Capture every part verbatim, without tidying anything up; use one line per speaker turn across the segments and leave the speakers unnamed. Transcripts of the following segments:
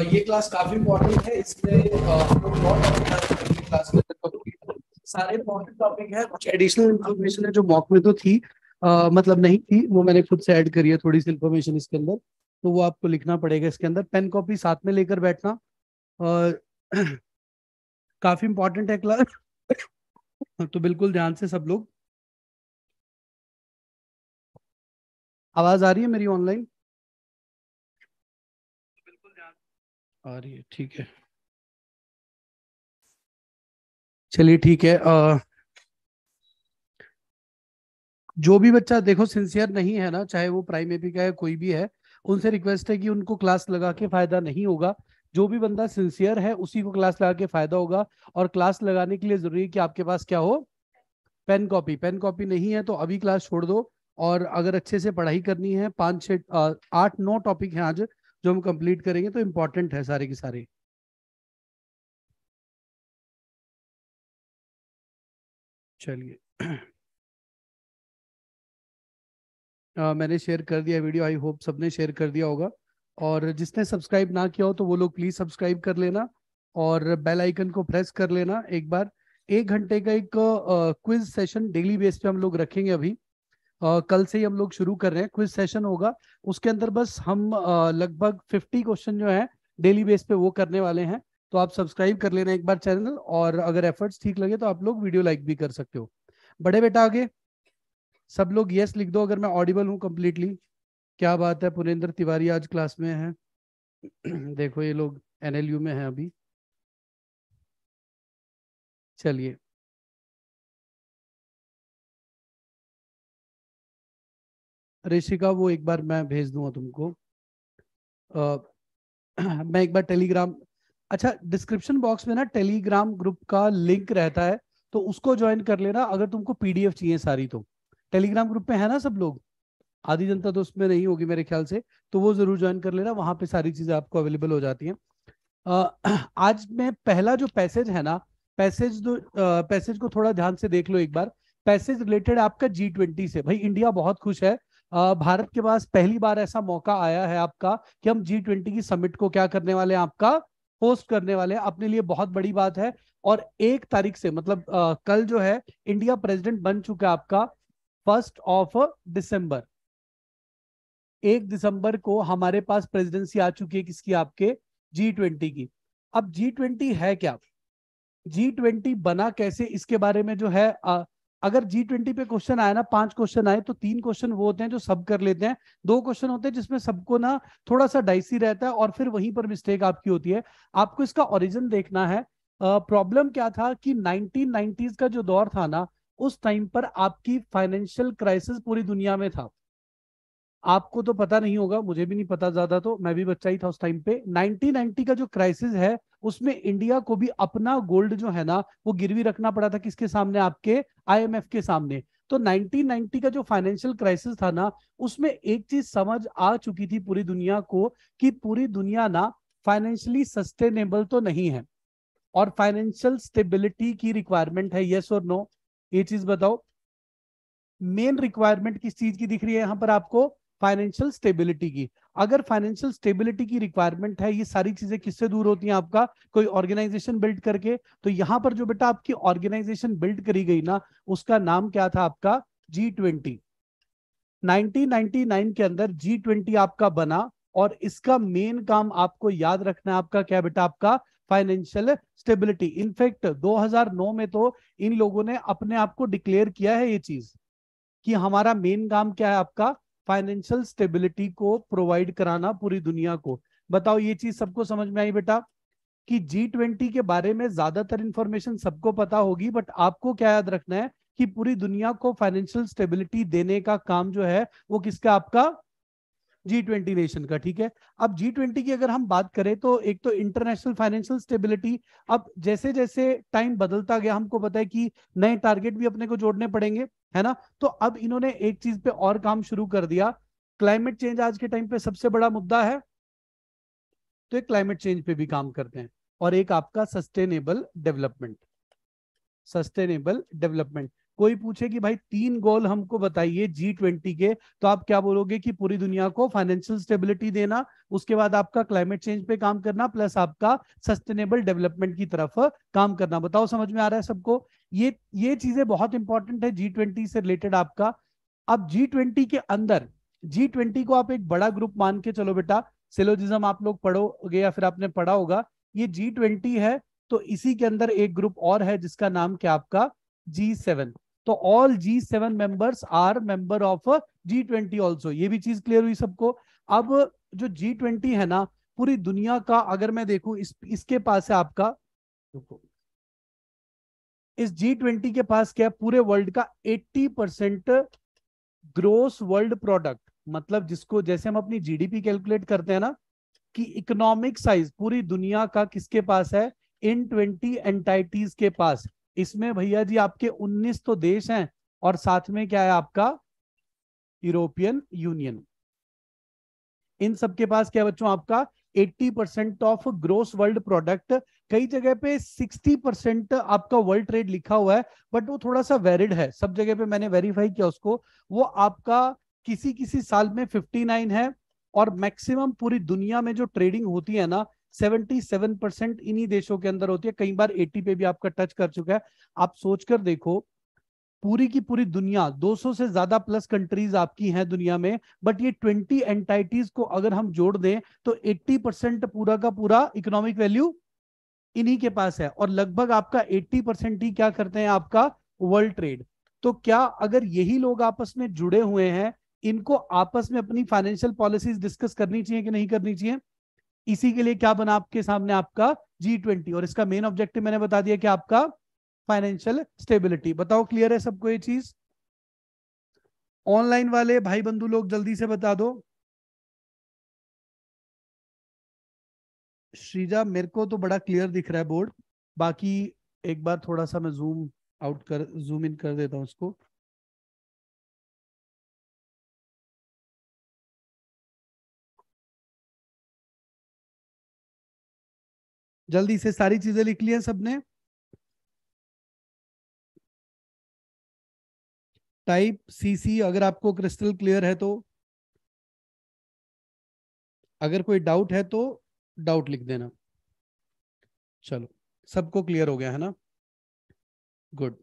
ये क्लास काफी इम्पोर्टेंट है। इसमें हम लोग बहुत क्लास में सारे इम्पोर्टेंट टॉपिक है। कुछ एडिशनल इन्फॉर्मेशन है जो मॉक में तो थी, uh, मतलब नहीं थी, वो मैंने खुद से ऐड करी है थोड़ी सी इन्फॉर्मेशन इसके अंदर, तो वो आपको लिखना पड़ेगा इसके अंदर। पेन कॉपी साथ में लेकर बैठना। और काफी इम्पोर्टेंट है क्लास, तो बिल्कुल ध्यान से सब लोग। आवाज आ रही है मेरी ऑनलाइन? बिल्कुल ध्यान आ रही है, ठीक है। चलिए ठीक है। आ, जो भी बच्चा देखो सिंसियर नहीं है ना, चाहे वो प्राइमरी का है कोई भी है, उनसे रिक्वेस्ट है कि उनको क्लास लगा के फायदा नहीं होगा। जो भी बंदा सिंसियर है उसी को क्लास लगा के फायदा होगा। और क्लास लगाने के लिए जरूरी है कि आपके पास क्या हो, पेन कॉपी। पेन कॉपी नहीं है तो अभी क्लास छोड़ दो। और अगर अच्छे से पढ़ाई करनी है, पाँच छः आठ नौ टॉपिक हैं आज जो हम कंप्लीट करेंगे, तो इम्पोर्टेंट है सारे के सारे। चलिए अ, मैंने शेयर कर दिया वीडियो, आई होप सबने शेयर कर दिया होगा। और जिसने सब्सक्राइब ना किया हो तो वो लोग प्लीज सब्सक्राइब कर लेना और बेल आइकन को प्रेस कर लेना एक बार। एक घंटे का एक क्विज सेशन डेली बेस पे हम लोग रखेंगे अभी। अ, कल से ही हम लोग शुरू कर रहे हैं, क्विज सेशन होगा। उसके अंदर बस हम अ, लगभग फिफ्टी क्वेश्चन जो है डेली बेस पे वो करने वाले हैं। तो आप सब्सक्राइब कर लेना एक बार चैनल, और अगर एफर्ट्स ठीक लगे तो आप लोग वीडियो लाइक भी कर सकते हो। बड़े बेटा आगे सब लोग यस लिख दो अगर मैं ऑडिबल हूँ कंप्लीटली। क्या बात है, पुरेंद्र तिवारी आज क्लास में है। देखो ये लोग एनएलयू में है अभी। चलिए ऋषिका वो एक बार मैं भेज दूंगा तुमको। अ, मैं एक बार टेलीग्राम, अच्छा डिस्क्रिप्शन बॉक्स में ना टेलीग्राम ग्रुप का लिंक रहता है, तो उसको ज्वाइन कर लेना अगर तुमको पीडीएफ चाहिए सारी तो। टेलीग्राम ग्रुप में है ना सब लोग? आधी जनता तो उसमें नहीं होगी मेरे ख्याल से, तो वो जरूर ज्वाइन कर लेना, वहां पे सारी चीजें आपको अवेलेबल हो जाती हैं। अ, आज में पहला जो पैसेज है ना, पैसेज दो पैसेज को थोड़ा ध्यान से देख लो एक बार। पैसेज रिलेटेड आपका जी ट्वेंटी से। भाई इंडिया बहुत खुश है, अ, भारत के पास पहली बार ऐसा मौका आया है आपका कि हम जी ट्वेंटी की समिट को क्या करने वाले हैं, आपका होस्ट करने वाले हैं। अपने लिए बहुत बड़ी बात है। और एक तारीख से मतलब अ, कल जो है इंडिया प्रेसिडेंट बन चुका है आपका, फर्स्ट ऑफ दिसंबर। एक दिसंबर को हमारे पास प्रेसिडेंसी आ चुकी है किसकी, आपके जी ट्वेंटी की। अब जी ट्वेंटी है क्या, जी ट्वेंटी बना कैसे, इसके बारे में जो है अ, अगर जी ट्वेंटी पे क्वेश्चन आए ना, पांच क्वेश्चन आए, तो तीन क्वेश्चन वो होते हैं जो सब कर लेते हैं। दो क्वेश्चन होते हैं जिसमें सबको ना थोड़ा सा डाइसी रहता है, और फिर वहीं पर मिस्टेक आपकी होती है। आपको इसका ओरिजिन देखना है। प्रॉब्लम क्या था कि नाइनटीन नाइंटीज़ का जो दौर था ना, उस टाइम पर आपकी फाइनेंशियल क्राइसिस पूरी दुनिया में था। आपको तो पता नहीं होगा, मुझे भी नहीं पता ज्यादा, तो मैं भी बच्चा ही था उस टाइम पे। नाइनटीन नाइंटी का जो क्राइसिस है, उसमें इंडिया को भी अपना गोल्ड जो है ना वो गिरवी रखना पड़ा था किसके सामने, आपके आईएमएफ के सामने। तो नाइनटीन नाइंटी का जो फाइनेंशियल क्राइसिस था ना, उसमें एक चीज समझ आ चुकी थी पूरी दुनिया को कि पूरी दुनिया ना फाइनेंशियली सस्टेनेबल तो नहीं है, और फाइनेंशियल स्टेबिलिटी की रिक्वायरमेंट है। यस और नो, ये चीज बताओ। मेन रिक्वायरमेंट किस चीज की दिख रही है यहां पर आपको, फाइनेंशियल स्टेबिलिटी की। अगर फाइनेंशियल स्टेबिलिटी की रिक्वायरमेंट है, ये सारी चीजें किससे दूर होती हैं, आपका कोई ऑर्गेनाइजेशन बिल्ड करके। तो यहां पर जो बेटा आपकी ऑर्गेनाइजेशन बिल्ड करी गई ना, उसका नाम क्या था आपका, G twenty. Nineteen ninety nine के अंदर जी ट्वेंटी आपका बना, और इसका मेन काम आपको याद रखना है, आपका क्या बेटा, आपका फाइनेंशियल स्टेबिलिटी। इनफैक्ट दो हज़ार नौ में तो इन लोगों ने अपने आप को डिक्लेयर किया है ये चीज कि हमारा मेन काम क्या है, आपका फाइनेंशियल स्टेबिलिटी को प्रोवाइड कराना पूरी दुनिया को। बताओ ये चीज सबको समझ में आई बेटा, कि जी ट्वेंटी के बारे में ज्यादातर इंफॉर्मेशन सबको पता होगी, बट आपको क्या याद रखना है कि पूरी दुनिया को फाइनेंशियल स्टेबिलिटी देने का काम जो है वो किसका, आपका जी ट्वेंटी नेशन का। ठीक है। अब जी ट्वेंटी की अगर हम बात करें तो एक तो इंटरनेशनल फाइनेंशियल स्टेबिलिटी। अब जैसे जैसे टाइम बदलता गया, हमको पता है कि नए टारगेट भी अपने को जोड़ने पड़ेंगे, है ना। तो अब इन्होंने एक चीज पे और काम शुरू कर दिया। क्लाइमेट चेंज आज के टाइम पे सबसे बड़ा मुद्दा है, तो एक क्लाइमेट चेंज पे भी काम करते हैं। और एक आपका सस्टेनेबल डेवलपमेंट, सस्टेनेबल डेवलपमेंट। कोई पूछे कि भाई तीन गोल हमको बताइए जी ट्वेंटी के, तो आप क्या बोलोगे कि पूरी दुनिया को फाइनेंशियल स्टेबिलिटी देना, उसके बाद आपका क्लाइमेट चेंज पे काम करना, प्लस आपका सस्टेनेबल डेवलपमेंट की तरफ काम करना। बताओ समझ में आ रहा है सबको? ये ये चीजें बहुत इंपॉर्टेंट है जी ट्वेंटी से रिलेटेड आपका। अब जी ट्वेंटी के अंदर, जी ट्वेंटी को आप एक बड़ा ग्रुप मान के चलो बेटा, सिलोजिज्म आप लोग पढ़ोगे या फिर आपने पढ़ा होगा, ये जी ट्वेंटी है, तो इसी के अंदर एक ग्रुप और है जिसका नाम क्या आपका जी सेवन। तो all G seven members are member of G twenty also. ये भी चीज क्लियर हुई सबको? अब जो जी ट्वेंटी है ना, पूरी दुनिया का अगर मैं देखूं, इस इसके पास है आपका, इस जी ट्वेंटी के पास क्या है, पूरे वर्ल्ड का eighty percent gross world product, मतलब जिसको जैसे हम अपनी जीडीपी कैलकुलेट करते हैं ना, कि इकोनॉमिक साइज पूरी दुनिया का किसके पास है, इन ट्वेंटी एंटाइटीज के पास। इसमें भैया जी आपके उन्नीस तो देश हैं, और साथ में क्या है आपका यूरोपियन यूनियन। इन सब के पास क्या बच्चों आपका eighty percent of gross world product. कई जगह पे सिक्सटी परसेंट आपका वर्ल्ड ट्रेड लिखा हुआ है, बट वो थोड़ा सा वेरिड है, सब जगह पे मैंने वेरीफाई किया उसको। वो आपका किसी किसी साल में फिफ्टी नाइन है, और मैक्सिमम पूरी दुनिया में जो ट्रेडिंग होती है ना, सेवेंटी सेवन परसेंट इन्हीं देशों के अंदर होती है, कई बार एटी पे भी आपका टच कर चुका है। आप सोचकर देखो, पूरी की पूरी दुनिया दो सौ से ज्यादा प्लस कंट्रीज आपकी हैं दुनिया में, बट ये ट्वेंटी एंटाइटीज को अगर हम जोड़ दें तो एट्टी परसेंट पूरा का पूरा इकोनॉमिक वैल्यू इन्हीं के पास है, और लगभग आपका एट्टी परसेंट ही क्या करते हैं आपका वर्ल्ड ट्रेड। तो क्या अगर यही लोग आपस में जुड़े हुए हैं, इनको आपस में अपनी फाइनेंशियल पॉलिसीज डिस्कस करनी चाहिए कि नहीं करनी चाहिए? इसी के लिए क्या बना आपके सामने आपका जी ट्वेंटी, और इसका मेन ऑब्जेक्टिव मैंने बता दिया कि आपका फाइनेंशियल स्टेबिलिटी। बताओ क्लियर है सबको ये चीज? ऑनलाइन वाले भाई बंधु लोग जल्दी से बता दो। श्रीजा, मेरे को तो बड़ा क्लियर दिख रहा है बोर्ड, बाकी एक बार थोड़ा सा मैं जूम आउट कर जूम इन कर देता हूं उसको। जल्दी से सारी चीजें लिख ली हैं सबने? टाइप सीसी अगर आपको क्रिस्टल क्लियर है तो, अगर कोई डाउट है तो डाउट लिख देना। चलो, सबको क्लियर हो गया है ना? गुड।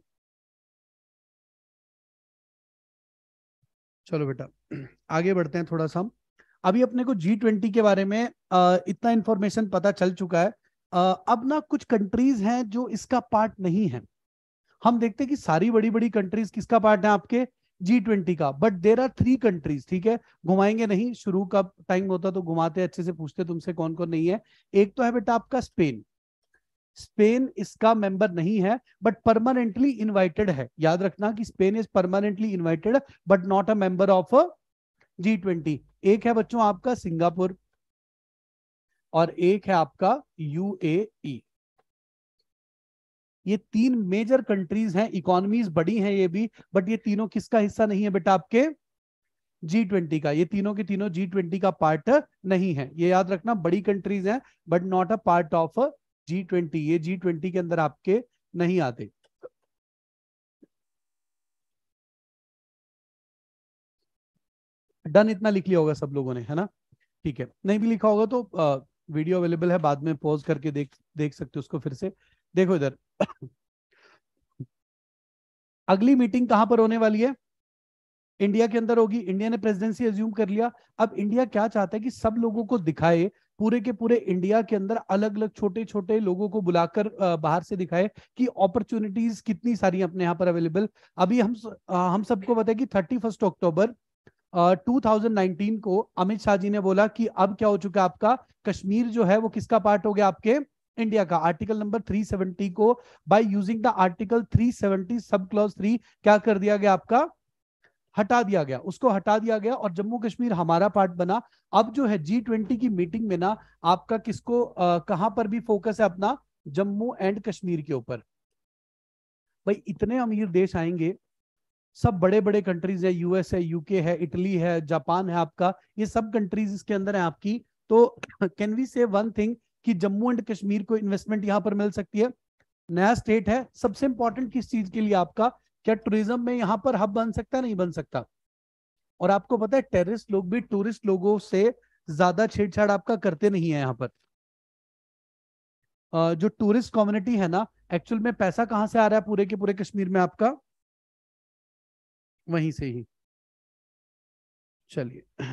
चलो बेटा, आगे बढ़ते हैं थोड़ा सा हम। अभी अपने को जी ट्वेंटी के बारे में अ, इतना इंफॉर्मेशन पता चल चुका है। अ, अब ना कुछ कंट्रीज हैं जो इसका पार्ट नहीं है। हम देखते हैं कि सारी बड़ी बड़ी कंट्रीज किसका पार्ट है आपके जी ट्वेंटी का, but there are three countries, ठीक है, घुमाएंगे नहीं, शुरू का टाइम होता तो घुमाते अच्छे से, पूछते तुमसे कौन कौन नहीं है। एक तो है बेटा आपका स्पेन। स्पेन इसका मेंबर नहीं है, बट परमानेंटली इनवाइटेड है। याद रखना कि Spain is permanently invited, but not a member of G twenty. एक है बच्चों आपका सिंगापुर, और एक है आपका यूएई। ये तीन मेजर कंट्रीज हैं, इकोनॉमीज बड़ी हैं ये भी, बट ये तीनों किसका हिस्सा नहीं है बेटा आपके जी ट्वेंटी का। ये तीनों के तीनों जी ट्वेंटी का पार्ट नहीं है, ये याद रखना, बड़ी कंट्रीज हैं but not a part of G twenty. ये जी ट्वेंटी के अंदर आपके नहीं आते। डन, इतना लिख लिया होगा सब लोगों ने, है ना? ठीक है, नहीं भी लिखा होगा तो आ, वीडियो अवेलेबल है, बाद में पॉज करके देख देख सकते हो उसको फिर से। देखो इधर, अगली मीटिंग कहां पर होने वाली है? इंडिया के अंदर होगी। इंडिया ने प्रेसिडेंसी अज्यूम कर लिया। अब इंडिया क्या चाहता है कि सब लोगों को दिखाए, पूरे के पूरे इंडिया के अंदर अलग अलग छोटे छोटे लोगों को बुलाकर अ, बाहर से दिखाए कि अपॉर्चुनिटीज कितनी सारी अपने यहाँ पर अवेलेबल। अभी हम अ, हम सबको पता है कि thirty first October two thousand nineteen को अमित शाह जी ने बोला कि अब क्या हो चुका है आपका कश्मीर जो है वो किसका पार्ट हो गया आपके इंडिया का। आर्टिकल नंबर थ्री सेवेंटी को by using the article three seventy sub clause three क्या कर दिया गया आपका, हटा दिया गया, उसको हटा दिया गया, और जम्मू कश्मीर हमारा पार्ट बना। अब जो है जी ट्वेंटी की मीटिंग में ना आपका किसको आ, कहां पर भी फोकस है अपना जम्मू एंड कश्मीर के ऊपर। भाई इतने अमीर देश आएंगे, सब बड़े बड़े कंट्रीज है, यूएस है, यूके है, इटली है, जापान है आपका, ये सब कंट्रीज इसके अंदर है आपकी। तो can we say one thing कि जम्मू एंड कश्मीर को इन्वेस्टमेंट यहां पर मिल सकती है। नया स्टेट है, सबसे इंपॉर्टेंट किस चीज के लिए आपका क्या टूरिज्म में यहाँ पर हब बन सकता है? नहीं बन सकता। और आपको पता है टेररिस्ट लोग भी टूरिस्ट लोगों से ज्यादा छेड़छाड़ आपका करते नहीं है यहाँ पर। अ, जो टूरिस्ट कम्युनिटी है ना, एक्चुअल में पैसा कहाँ से आ रहा है पूरे के पूरे कश्मीर में आपका? वहीं से ही। चलिए,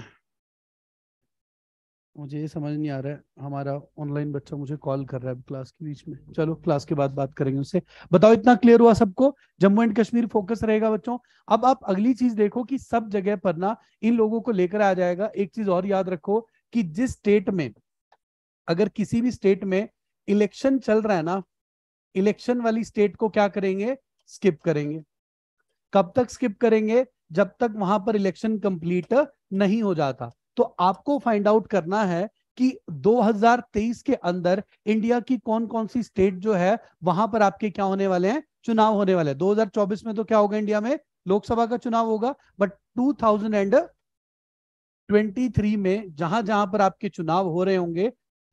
मुझे ये समझ नहीं आ रहा है, हमारा ऑनलाइन बच्चा मुझे कॉल कर रहा है क्लास के बीच में। चलो क्लास के बाद बात करेंगे उससे। बताओ इतना क्लियर हुआ सबको? जम्मू एंड कश्मीर फोकस रहेगा बच्चों। अब आप अगली चीज देखो कि सब जगह पर ना इन लोगों को लेकर आ जाएगा। एक चीज और याद रखो कि जिस स्टेट में, अगर किसी भी स्टेट में इलेक्शन चल रहा है ना, इलेक्शन वाली स्टेट को क्या करेंगे? स्किप करेंगे। कब तक स्किप करेंगे? जब तक वहां पर इलेक्शन कंप्लीट नहीं हो जाता। तो आपको फाइंड आउट करना है कि दो हज़ार तेईस के अंदर इंडिया की कौन कौन सी स्टेट जो है वहां पर आपके क्या होने वाले हैं? चुनाव होने वाले हैं। दो हज़ार चौबीस में तो क्या होगा? इंडिया में लोकसभा का चुनाव होगा। But two thousand twenty three में जहां जहां पर आपके चुनाव हो रहे होंगे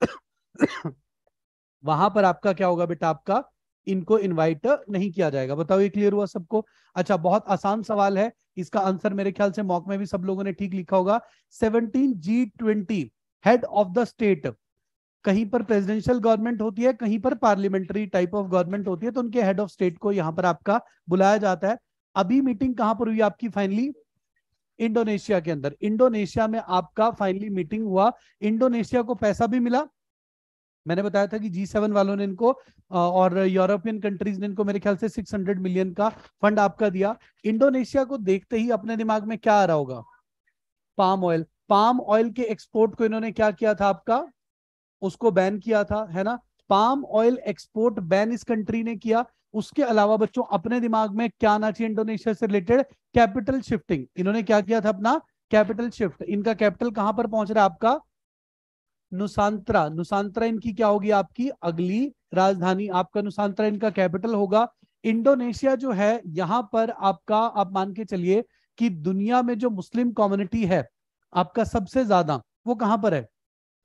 वहां पर आपका क्या होगा बेटा? आपका इनको इनवाइट नहीं किया जाएगा। बताओ ये क्लियर हुआ सबको? अच्छा, बहुत आसान सवाल है, इसका आंसर मेरे ख्याल से मॉक में भी सब लोगों ने ठीक लिखा होगा। Seventeen G twenty head of the state, कहीं पर प्रेसिडेंशियल गवर्नमेंट होती है, कहीं पर पार्लियामेंट्री टाइप ऑफ गवर्नमेंट होती है, तो उनके हेड ऑफ स्टेट को यहां पर आपका बुलाया जाता है। अभी मीटिंग कहां पर हुई आपकी फाइनली? इंडोनेशिया के अंदर। इंडोनेशिया में आपका फाइनली मीटिंग हुआ। इंडोनेशिया को पैसा भी मिला। मैंने बताया था कि जी सेवन वालों ने इनको और यूरोपियन कंट्रीज ने इनको मेरे ख्याल से सिक्स हंड्रेड मिलियन का फंड आपका दिया। इंडोनेशिया को देखते ही अपने दिमाग में क्या आ रहा होगा? Palm oil. पाम ऑयल के एक्सपोर्ट को इन्होंने क्या किया था आपका? उसको बैन किया था, है ना? पाम ऑयल एक्सपोर्ट बैन इस कंट्री ने किया। उसके अलावा बच्चों अपने दिमाग में क्या आना चाहिए इंडोनेशिया से रिलेटेड? Capital shifting. इन्होंने क्या किया था? अपना कैपिटल शिफ्ट। इनका कैपिटल कहां पर पहुंच रहा है आपका? नुसांत्रा। नुसांत्रा इनकी क्या होगी? आपकी अगली राजधानी। आपका नुसांत्रा इनका कैपिटल होगा। इंडोनेशिया जो है यहां पर आपका, आप मान के चलिए कि दुनिया में जो मुस्लिम कम्युनिटी है आपका सबसे ज्यादा, वो कहां पर है?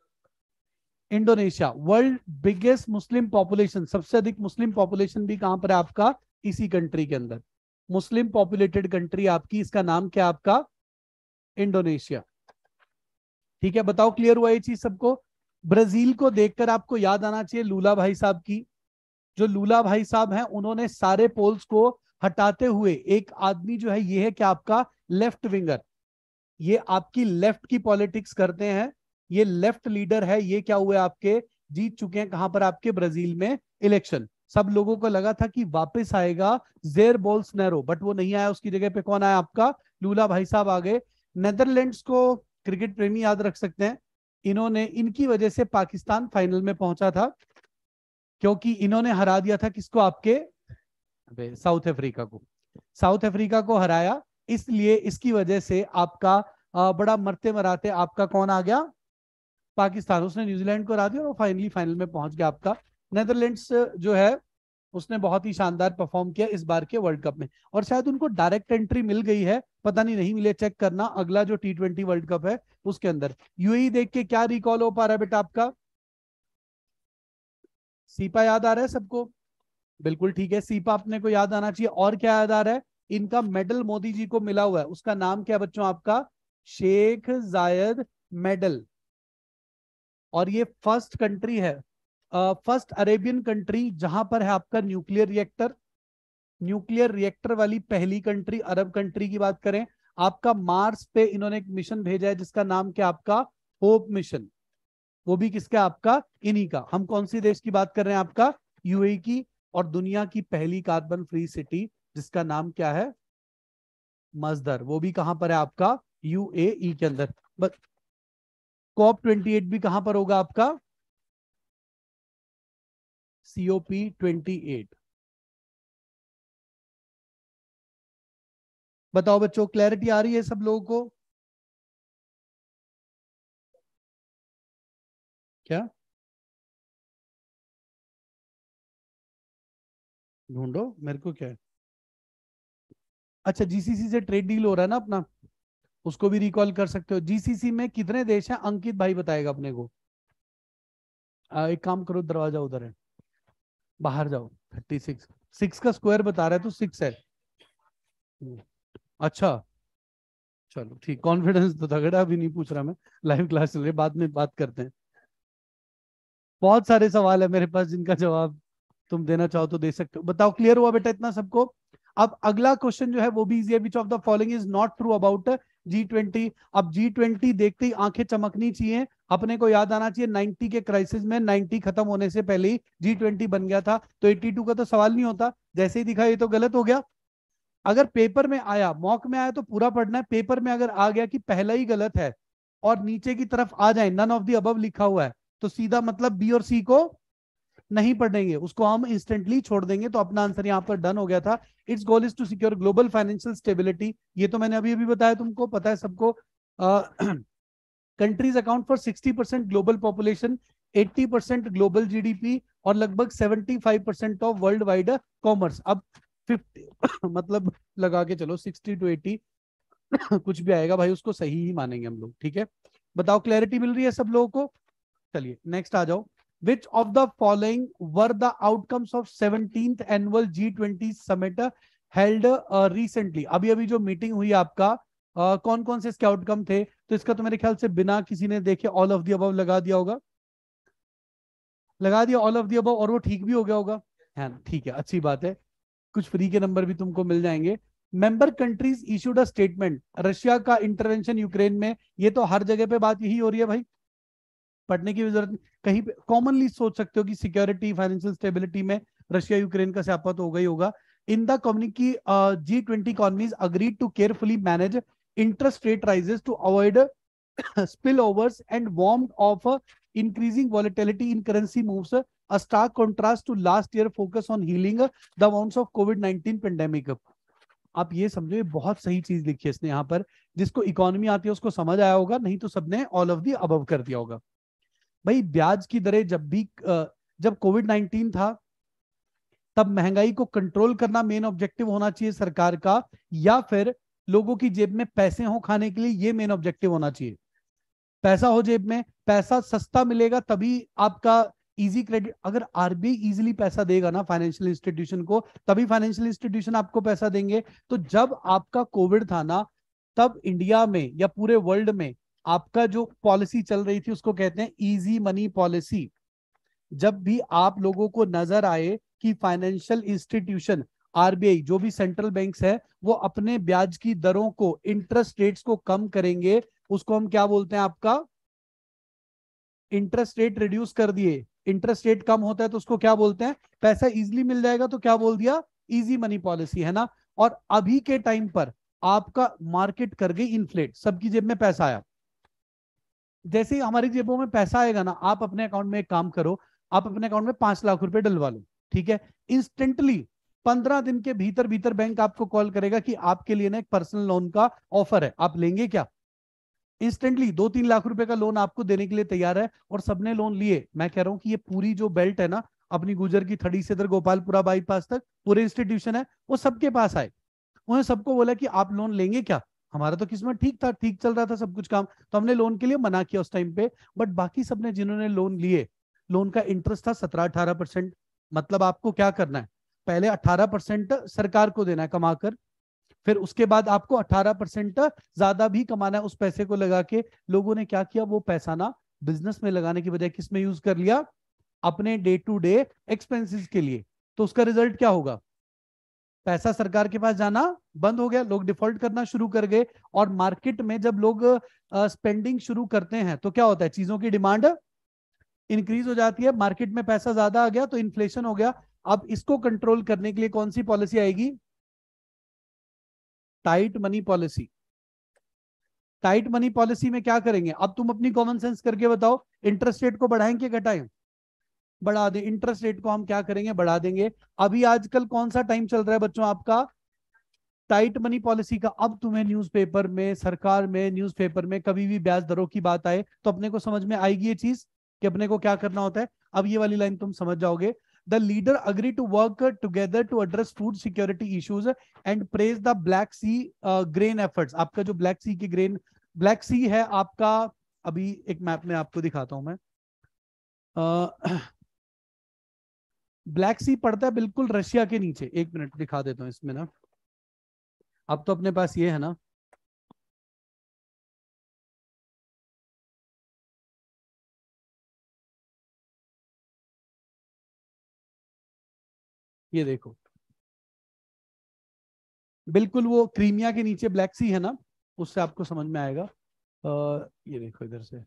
Indonesia. World biggest Muslim population, सबसे अधिक मुस्लिम पॉपुलेशन भी कहां पर है आपका? इसी कंट्री के अंदर। मुस्लिम पॉपुलेटेड कंट्री आपकी, इसका नाम क्या आपका? इंडोनेशिया। ठीक है, बताओ क्लियर हुआ ये चीज सबको? ब्राजील को देखकर आपको याद आना चाहिए लूला भाई साहब की। जो लूला भाई साहब हैं उन्होंने सारे पोल्स को हटाते हुए, एक आदमी जो है ये है क्या आपका? Left winger. ये आपकी लेफ्ट की पॉलिटिक्स करते हैं, ये लेफ्ट लीडर है। ये क्या हुए आपके? जीत चुके हैं कहां पर? आपके ब्राजील में इलेक्शन। सब लोगों को लगा था कि वापस आएगा जेर बोल्सोनारो, बट वो नहीं आया। उसकी जगह पे कौन आया आपका? लूला भाई साहब आ गए। नेदरलैंड्स को क्रिकेट प्रेमी याद रख सकते हैं, इन्होंने, इनकी वजह से पाकिस्तान फाइनल में पहुंचा था, क्योंकि इन्होंने हरा दिया था किसको? आपके साउथ अफ्रीका को। साउथ अफ्रीका को हराया, इसलिए इसकी वजह से आपका आ, बड़ा मरते मराते आपका कौन आ गया? पाकिस्तान। उसने न्यूजीलैंड को हरा दिया और वो फाइनली फाइनल में पहुंच गया आपका। नेदरलैंड्स जो है उसने बहुत ही शानदार परफॉर्म किया इस बार के वर्ल्ड कप में, और शायद उनको डायरेक्ट एंट्री मिल गई है, पता नहीं, नहीं मिले, चेक करना अगला जो टी ट्वेंटी वर्ल्ड कप है उसके अंदर। यूएई देख के क्या रिकॉल हो पा रहा है बेटा आपका? सीपा याद आ रहा है सबको? बिल्कुल ठीक है, सीपा अपने को याद आना चाहिए। और क्या याद आ रहा है? इनका मेडल मोदी जी को मिला हुआ है, उसका नाम क्या बच्चों आपका? शेख जायद मेडल। और ये फर्स्ट कंट्री है, फर्स्ट अरेबियन कंट्री जहां पर है आपका न्यूक्लियर रिएक्टर। न्यूक्लियर रिएक्टर वाली पहली कंट्री, अरब कंट्री की बात करें। आपका मार्स पे इन्होंने एक मिशन भेजा है जिसका नाम क्या आपका? Hope mission. वो भी किसका? आपका इन्हीं का। हम कौन सी देश की बात कर रहे हैं? आपका यूएई की। और दुनिया की पहली कार्बन फ्री सिटी जिसका नाम क्या है? मजदर। वो भी कहां पर है आपका? यूएई के अंदर। बस कॉप ट्वेंटी एट भी कहां पर होगा आपका? COP twenty eight. बताओ बच्चों, क्लैरिटी आ रही है सब लोगों को? क्या ढूंढो, मेरे को क्या है? अच्छा, जीसीसी से ट्रेड डील हो रहा है ना अपना, उसको भी रिकॉल कर सकते हो। जीसीसी में कितने देश हैं? अंकित भाई बताएगा अपने को। आ, एक काम करो, दरवाजा उधर है, बाहर जाओ। Thirty six. सिक्स का स्क्वायर बता रहा है तो सिक्स है। अच्छा चलो ठीक, कॉन्फिडेंस तो तगड़ा, अभी नहीं पूछ रहा मैं, लाइव क्लास चल रही है, बाद में बात करते हैं। बहुत सारे सवाल है मेरे पास जिनका जवाब तुम देना चाहो तो दे सकते हो। बताओ क्लियर हुआ बेटा इतना सबको? अब अगला क्वेश्चन जो है वो भी इजी है। Which of the following is not true about G twenty? अब जी ट्वेंटी देखते ही आंखें चमकनी चाहिए, अपने को याद आना चाहिए नाइनटी के क्राइसिस में, नाइनटी खत्म होने से पहले ही जी ट्वेंटी बन गया था, तो एट्टी टू का तो सवाल नहीं होता। जैसे ही दिखा ये तो गलत हो गया। अगर पेपर में आया, मॉक में आया तो पूरा पढ़ना है, पेपर में अगर आ गया कि पहला ही गलत है और नीचे की तरफ आ जाए नन ऑफ द अबव लिखा हुआ है, तो सीधा मतलब बी और सी को नहीं पढ़ेंगे, उसको हम इंस्टेंटली छोड़ देंगे। तो अपना आंसर यहाँ पर डन हो गया था। Its goal is to secure global financial stability, ये तो मैंने अभी अभी बताया तुमको, पता है सबको। Countries account for sixty percent global population, eighty percent global GDP और लगभग seventy five percent of world wide commerce. अब फिफ्टी मतलब लगा के चलो सिक्सटी टू एटी कुछ भी आएगा भाई उसको सही ही मानेंगे हम लोग, ठीक है। बताओ क्लैरिटी मिल रही है सब लोगों को? चलिए नेक्स्ट आ जाओ। Which of the following were the outcomes of seventeenth annual G twenty summit held uh, recently? अभी अभी जो मीटिंग हुई आपका, uh, कौन कौन से इसके आउटकम थे? तो इसका तो मेरे ख्याल से बिना किसी ने देखे ऑल ऑफ द अबव लगा दिया होगा, लगा दिया ऑल ऑफ द अबव, और वो ठीक भी हो गया होगा, है ना? ठीक है, अच्छी बात है, कुछ फ्री के नंबर भी तुमको मिल जाएंगे। Member countries issued a statement, Russia का इंटरवेंशन यूक्रेन में, ये तो हर जगह पे बात यही हो रही है भाई, पढ़ने की भी जरूरत नहीं, कहीं पे कॉमनली सोच सकते हो कि सिक्योरिटी फाइनेंशियल स्टेबिलिटी में रशिया यूक्रेन का स्यापा तो होगा ही होगा। In the communique G twenty economies agreed to carefully manage interest rate rises to avoid spillovers and warned of uh, increasing volatility in currency moves, a stark contrast to last year focus on healing uh, the wounds of Covid nineteen pandemic। आप ये समझो, ये बहुत सही चीज लिखी है इसने यहाँ पर, जिसको इकोनॉमी आती है उसको समझ आया होगा, नहीं तो सबने ऑल ऑफ दी अबव कर दिया होगा। भाई ब्याज की दरें जब भी अ, जब कोविड नाइनटीन था तब महंगाई को कंट्रोल करना मेन ऑब्जेक्टिव होना चाहिए सरकार का, या फिर लोगों की जेब में पैसे हो खाने के लिए, ये मेन ऑब्जेक्टिव होना चाहिए। पैसा हो जेब में, पैसा सस्ता मिलेगा तभी आपका इजी क्रेडिट, अगर आरबीआई इजीली पैसा देगा ना फाइनेंशियल इंस्टीट्यूशन को, तभी फाइनेंशियल इंस्टीट्यूशन आपको पैसा देंगे। तो जब आपका कोविड था ना, तब इंडिया में या पूरे वर्ल्ड में आपका जो पॉलिसी चल रही थी उसको कहते हैं इजी मनी पॉलिसी। जब भी आप लोगों को नजर आए कि फाइनेंशियल इंस्टीट्यूशन, आरबीआई जो भी सेंट्रल बैंक्स है, वो अपने ब्याज की दरों को, इंटरेस्ट रेट्स को कम करेंगे, उसको हम क्या बोलते हैं? आपका इंटरेस्ट रेट रिड्यूस कर दिए, इंटरेस्ट रेट कम होता है तो उसको क्या बोलते हैं? पैसा इजीली मिल जाएगा, तो क्या बोल दिया? इजी मनी पॉलिसी, है ना। और अभी के टाइम पर आपका मार्केट कर गई इन्फ्लेट, सबकी जेब में पैसा आया। जैसे ही हमारी जेबों में पैसा आएगा ना, आप अपने अकाउंट में एक काम करो, आप अपने अकाउंट में पांच लाख रुपए डलवा लो, ठीक है। इंस्टेंटली पंद्रह दिन के भीतर भीतर बैंक आपको कॉल करेगा कि आपके लिए ना एक पर्सनल लोन का ऑफर है, आप लेंगे क्या? इंस्टेंटली दो तीन लाख रुपए का लोन आपको देने के लिए तैयार है, और सबने लोन लिए। मैं कह रहा हूं कि ये पूरी जो बेल्ट है ना, अपनी गुजर की थड़ी से इधर गोपालपुरा बाईपास तक पूरे इंस्टीट्यूशन है, वो सबके पास आए, उन्हें सबको बोला कि आप लोन लेंगे क्या? हमारा तो किस्मत ठीक था, ठीक चल रहा था सब कुछ काम, तो हमने लोन के लिए मना किया उस टाइम पे। बट बाकी सबने जिन्होंने लोन लिए, लोन का इंटरेस्ट था सत्रह अठारह परसेंट। मतलब आपको क्या करना है? पहले अठारह परसेंट सरकार को देना है कमाकर, फिर उसके बाद आपको अठारह परसेंट ज्यादा भी कमाना है उस पैसे को लगा के। लोगों ने क्या किया? वो पैसा ना बिजनेस में लगाने की बजाय किस में यूज कर लिया? अपने डे टू डे एक्सपेंसेस के लिए। तो उसका रिजल्ट क्या होगा? पैसा सरकार के पास जाना बंद हो गया, लोग डिफॉल्ट करना शुरू कर गए। और मार्केट में जब लोग स्पेंडिंग शुरू करते हैं तो क्या होता है? चीजों की डिमांड इंक्रीज हो जाती है, मार्केट में पैसा ज्यादा आ गया तो इन्फ्लेशन हो गया। अब इसको कंट्रोल करने के लिए कौन सी पॉलिसी आएगी? Tight money policy. Tight money policy में क्या करेंगे? अब तुम अपनी कॉमन सेंस करके बताओ, इंटरेस्ट रेट को बढ़ाएं कि घटाएं? बढ़ा दें। इंटरेस्ट रेट को हम क्या करेंगे? बढ़ा देंगे। अभी आजकल कौन सा टाइम चल रहा है बच्चों आपका? टाइट मनी पॉलिसी का। अब तुम्हें न्यूज़पेपर में, सरकार में, न्यूज़पेपर में कभी भी ब्याज दरों की बात आए तो अपने को समझ में आएगी ये चीज कि अपने को क्या करना होता है। अब ये वाली लाइन तुम समझ जाओगे। The leader agree to work together to address food security issues and praise the Black Sea grain efforts. आपका जो ब्लैक सी की ग्रेन, ब्लैक सी है आपका, अभी एक मैप में आपको दिखाता हूं मैं। ब्लैक सी पड़ता है बिल्कुल रशिया के नीचे, एक मिनट दिखा देता हूं इसमें ना। अब तो अपने पास ये है ना, ये देखो, बिल्कुल वो क्रीमिया के नीचे ब्लैक सी है ना, उससे आपको समझ में आएगा। आ, ये देखो इधर से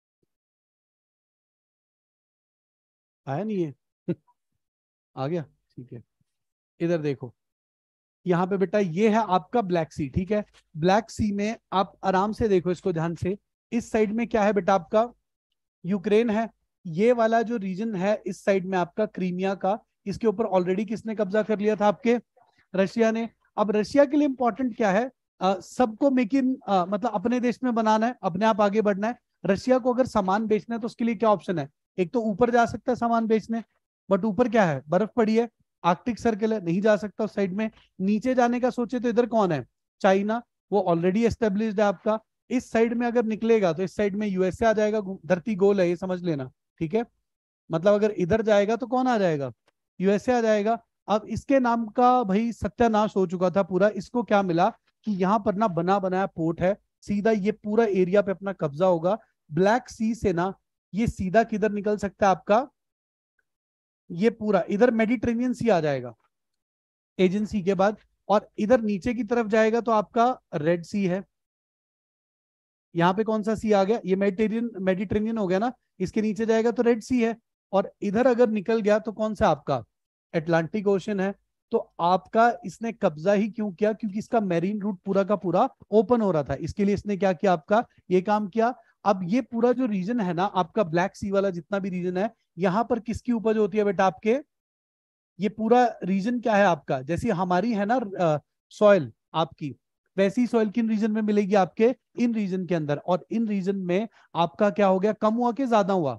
आया नहीं ये आ गया, ठीक है। इधर देखो, यहाँ पे बेटा ये है आपका ब्लैक सी, ठीक है। ब्लैक सी में आप आराम से देखो इसको ध्यान से, इस साइड में क्या है बेटा आपका, यूक्रेन है। ये वाला जो रीजन है इस साइड में आपका क्रीमिया का, इसके ऊपर ऑलरेडी किसने कब्जा कर लिया था, आपके रशिया ने। अब रशिया के लिए इंपॉर्टेंट क्या है, अ, सबको मेक इन मतलब अपने देश में बनाना है, अपने आप आगे बढ़ना है। रशिया को अगर सामान बेचना है तो उसके लिए क्या ऑप्शन है, एक तो ऊपर जा सकता है सामान बेचने, बट ऊपर क्या है, बर्फ पड़ी है, आर्कटिक सर्कल है, नहीं जा सकता उस साइड में। नीचे जाने का सोचे तो इधर कौन है, चाइना, वो ऑलरेडी एस्टेब्लिश्ड है आपका। इस साइड में अगर निकलेगा तो इस साइड में यूएसए आ जाएगा, धरती गोल है ये समझ लेना, ठीक है। मतलब अगर इधर जाएगा तो कौन आ जाएगा, यूएसए आ जाएगा। अब इसके नाम का भाई सत्यानाश हो चुका था पूरा, इसको क्या मिला कि यहाँ पर ना बना बनाया पोर्ट है, सीधा ये पूरा एरिया पे अपना कब्जा होगा। ब्लैक सी से ना ये सीधा किधर निकल सकता है आपका, ये पूरा इधर मेडिटेरेनियन सी आ जाएगा एजेंसी के बाद, और इधर नीचे की तरफ जाएगा तो आपका रेड सी है। यहाँ पे कौन सा सी आ गया, ये मेडिटेरियन मेडिटेरेनियन हो गया ना, इसके नीचे जाएगा तो रेड सी है। और इधर अगर निकल गया तो कौन सा आपका अटलांटिक ओशन है। तो आपका इसने कब्जा ही क्यों किया, क्योंकि इसका मैरीन रूट पूरा का पूरा ओपन हो रहा था, इसके लिए इसने क्या किया, आपका ये काम किया। अब ये पूरा जो रीजन है ना आपका ब्लैक सी वाला जितना भी रीजन है, यहाँ पर किसकी उपज होती है बेटा आपके, ये पूरा रीजन क्या है आपका, जैसी हमारी है ना सॉइल आपकी, वैसी सॉइल किन रीजन में मिलेगी आपके, इन रीजन के अंदर। और इन रीजन में आपका क्या हो गया, कम हुआ कि ज्यादा हुआ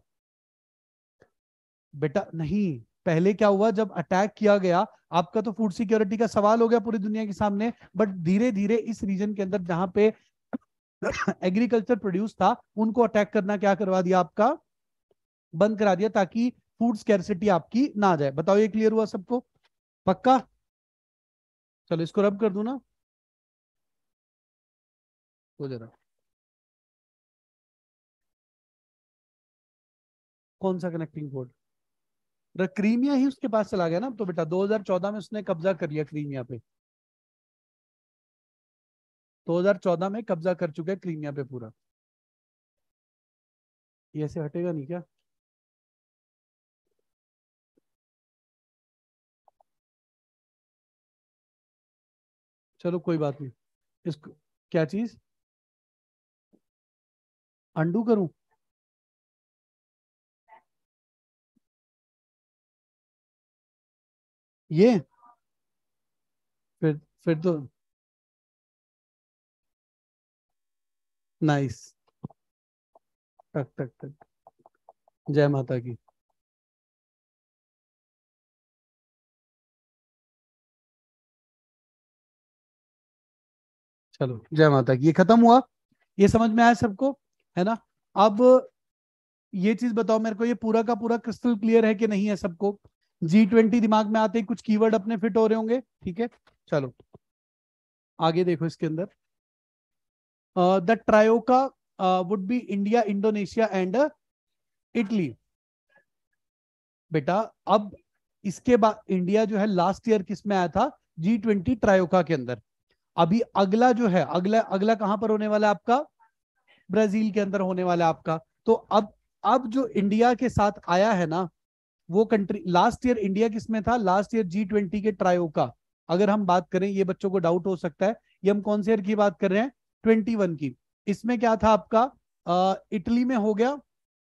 बेटा, नहीं, पहले क्या हुआ जब अटैक किया गया, आपका तो फूड सिक्योरिटी का सवाल हो गया पूरी दुनिया के सामने। बट धीरे धीरे इस रीजन के अंदर जहां पे एग्रीकल्चर प्रोड्यूस था, उनको अटैक करना क्या करवा दिया आपका, बंद करा दिया, ताकि फूड स्कैर्सिटी आपकी ना आ जाए। बताओ ये क्लियर हुआ सबको, पक्का। चलो इसको रब कर दूं ना, हो जरा, कौन सा कनेक्टिंग कोड, क्रीमिया ही उसके पास चला गया ना। तो बेटा दो हज़ार चौदह में उसने कब्जा कर लिया क्रीमिया पे, दो हज़ार चौदह में कब्जा कर चुका है क्रीमिया पे पूरा। ये ऐसे हटेगा नहीं क्या, चलो कोई बात नहीं। इसको क्या चीज अंडू करूं, ये फिर फिर तो नाइस, टक टक टक, जय माता की। चलो जय माता की, ये खत्म हुआ, ये समझ में आया सबको, है ना। अब ये चीज बताओ मेरे को, ये पूरा का पूरा क्रिस्टल क्लियर है कि नहीं है सबको, जी ट्वेंटी दिमाग में आते ही कुछ कीवर्ड अपने फिट हो रहे होंगे, ठीक है। चलो आगे देखो इसके अंदर, the troika would be India, Indonesia and Italy. बेटा अब इसके बाद इंडिया जो है लास्ट ईयर किस में आया था, जी ट्वेंटी ट्रायोका के अंदर। अभी अगला जो है, अगला अगला कहां पर होने वाला है आपका, ब्राजील के अंदर होने वाला है आपका। तो अब अब जो इंडिया के साथ आया है ना, वो कंट्री लास्ट ईयर इंडिया किसमें था, लास्ट ईयर जी ट्वेंटी के ट्रायो का। अगर हम बात करें, ये बच्चों को डाउट हो सकता है, ये हम कौन से ईयर की बात कर रहे हैं, ट्वेंटी वन की। इसमें क्या था आपका, अ, इटली में हो गया,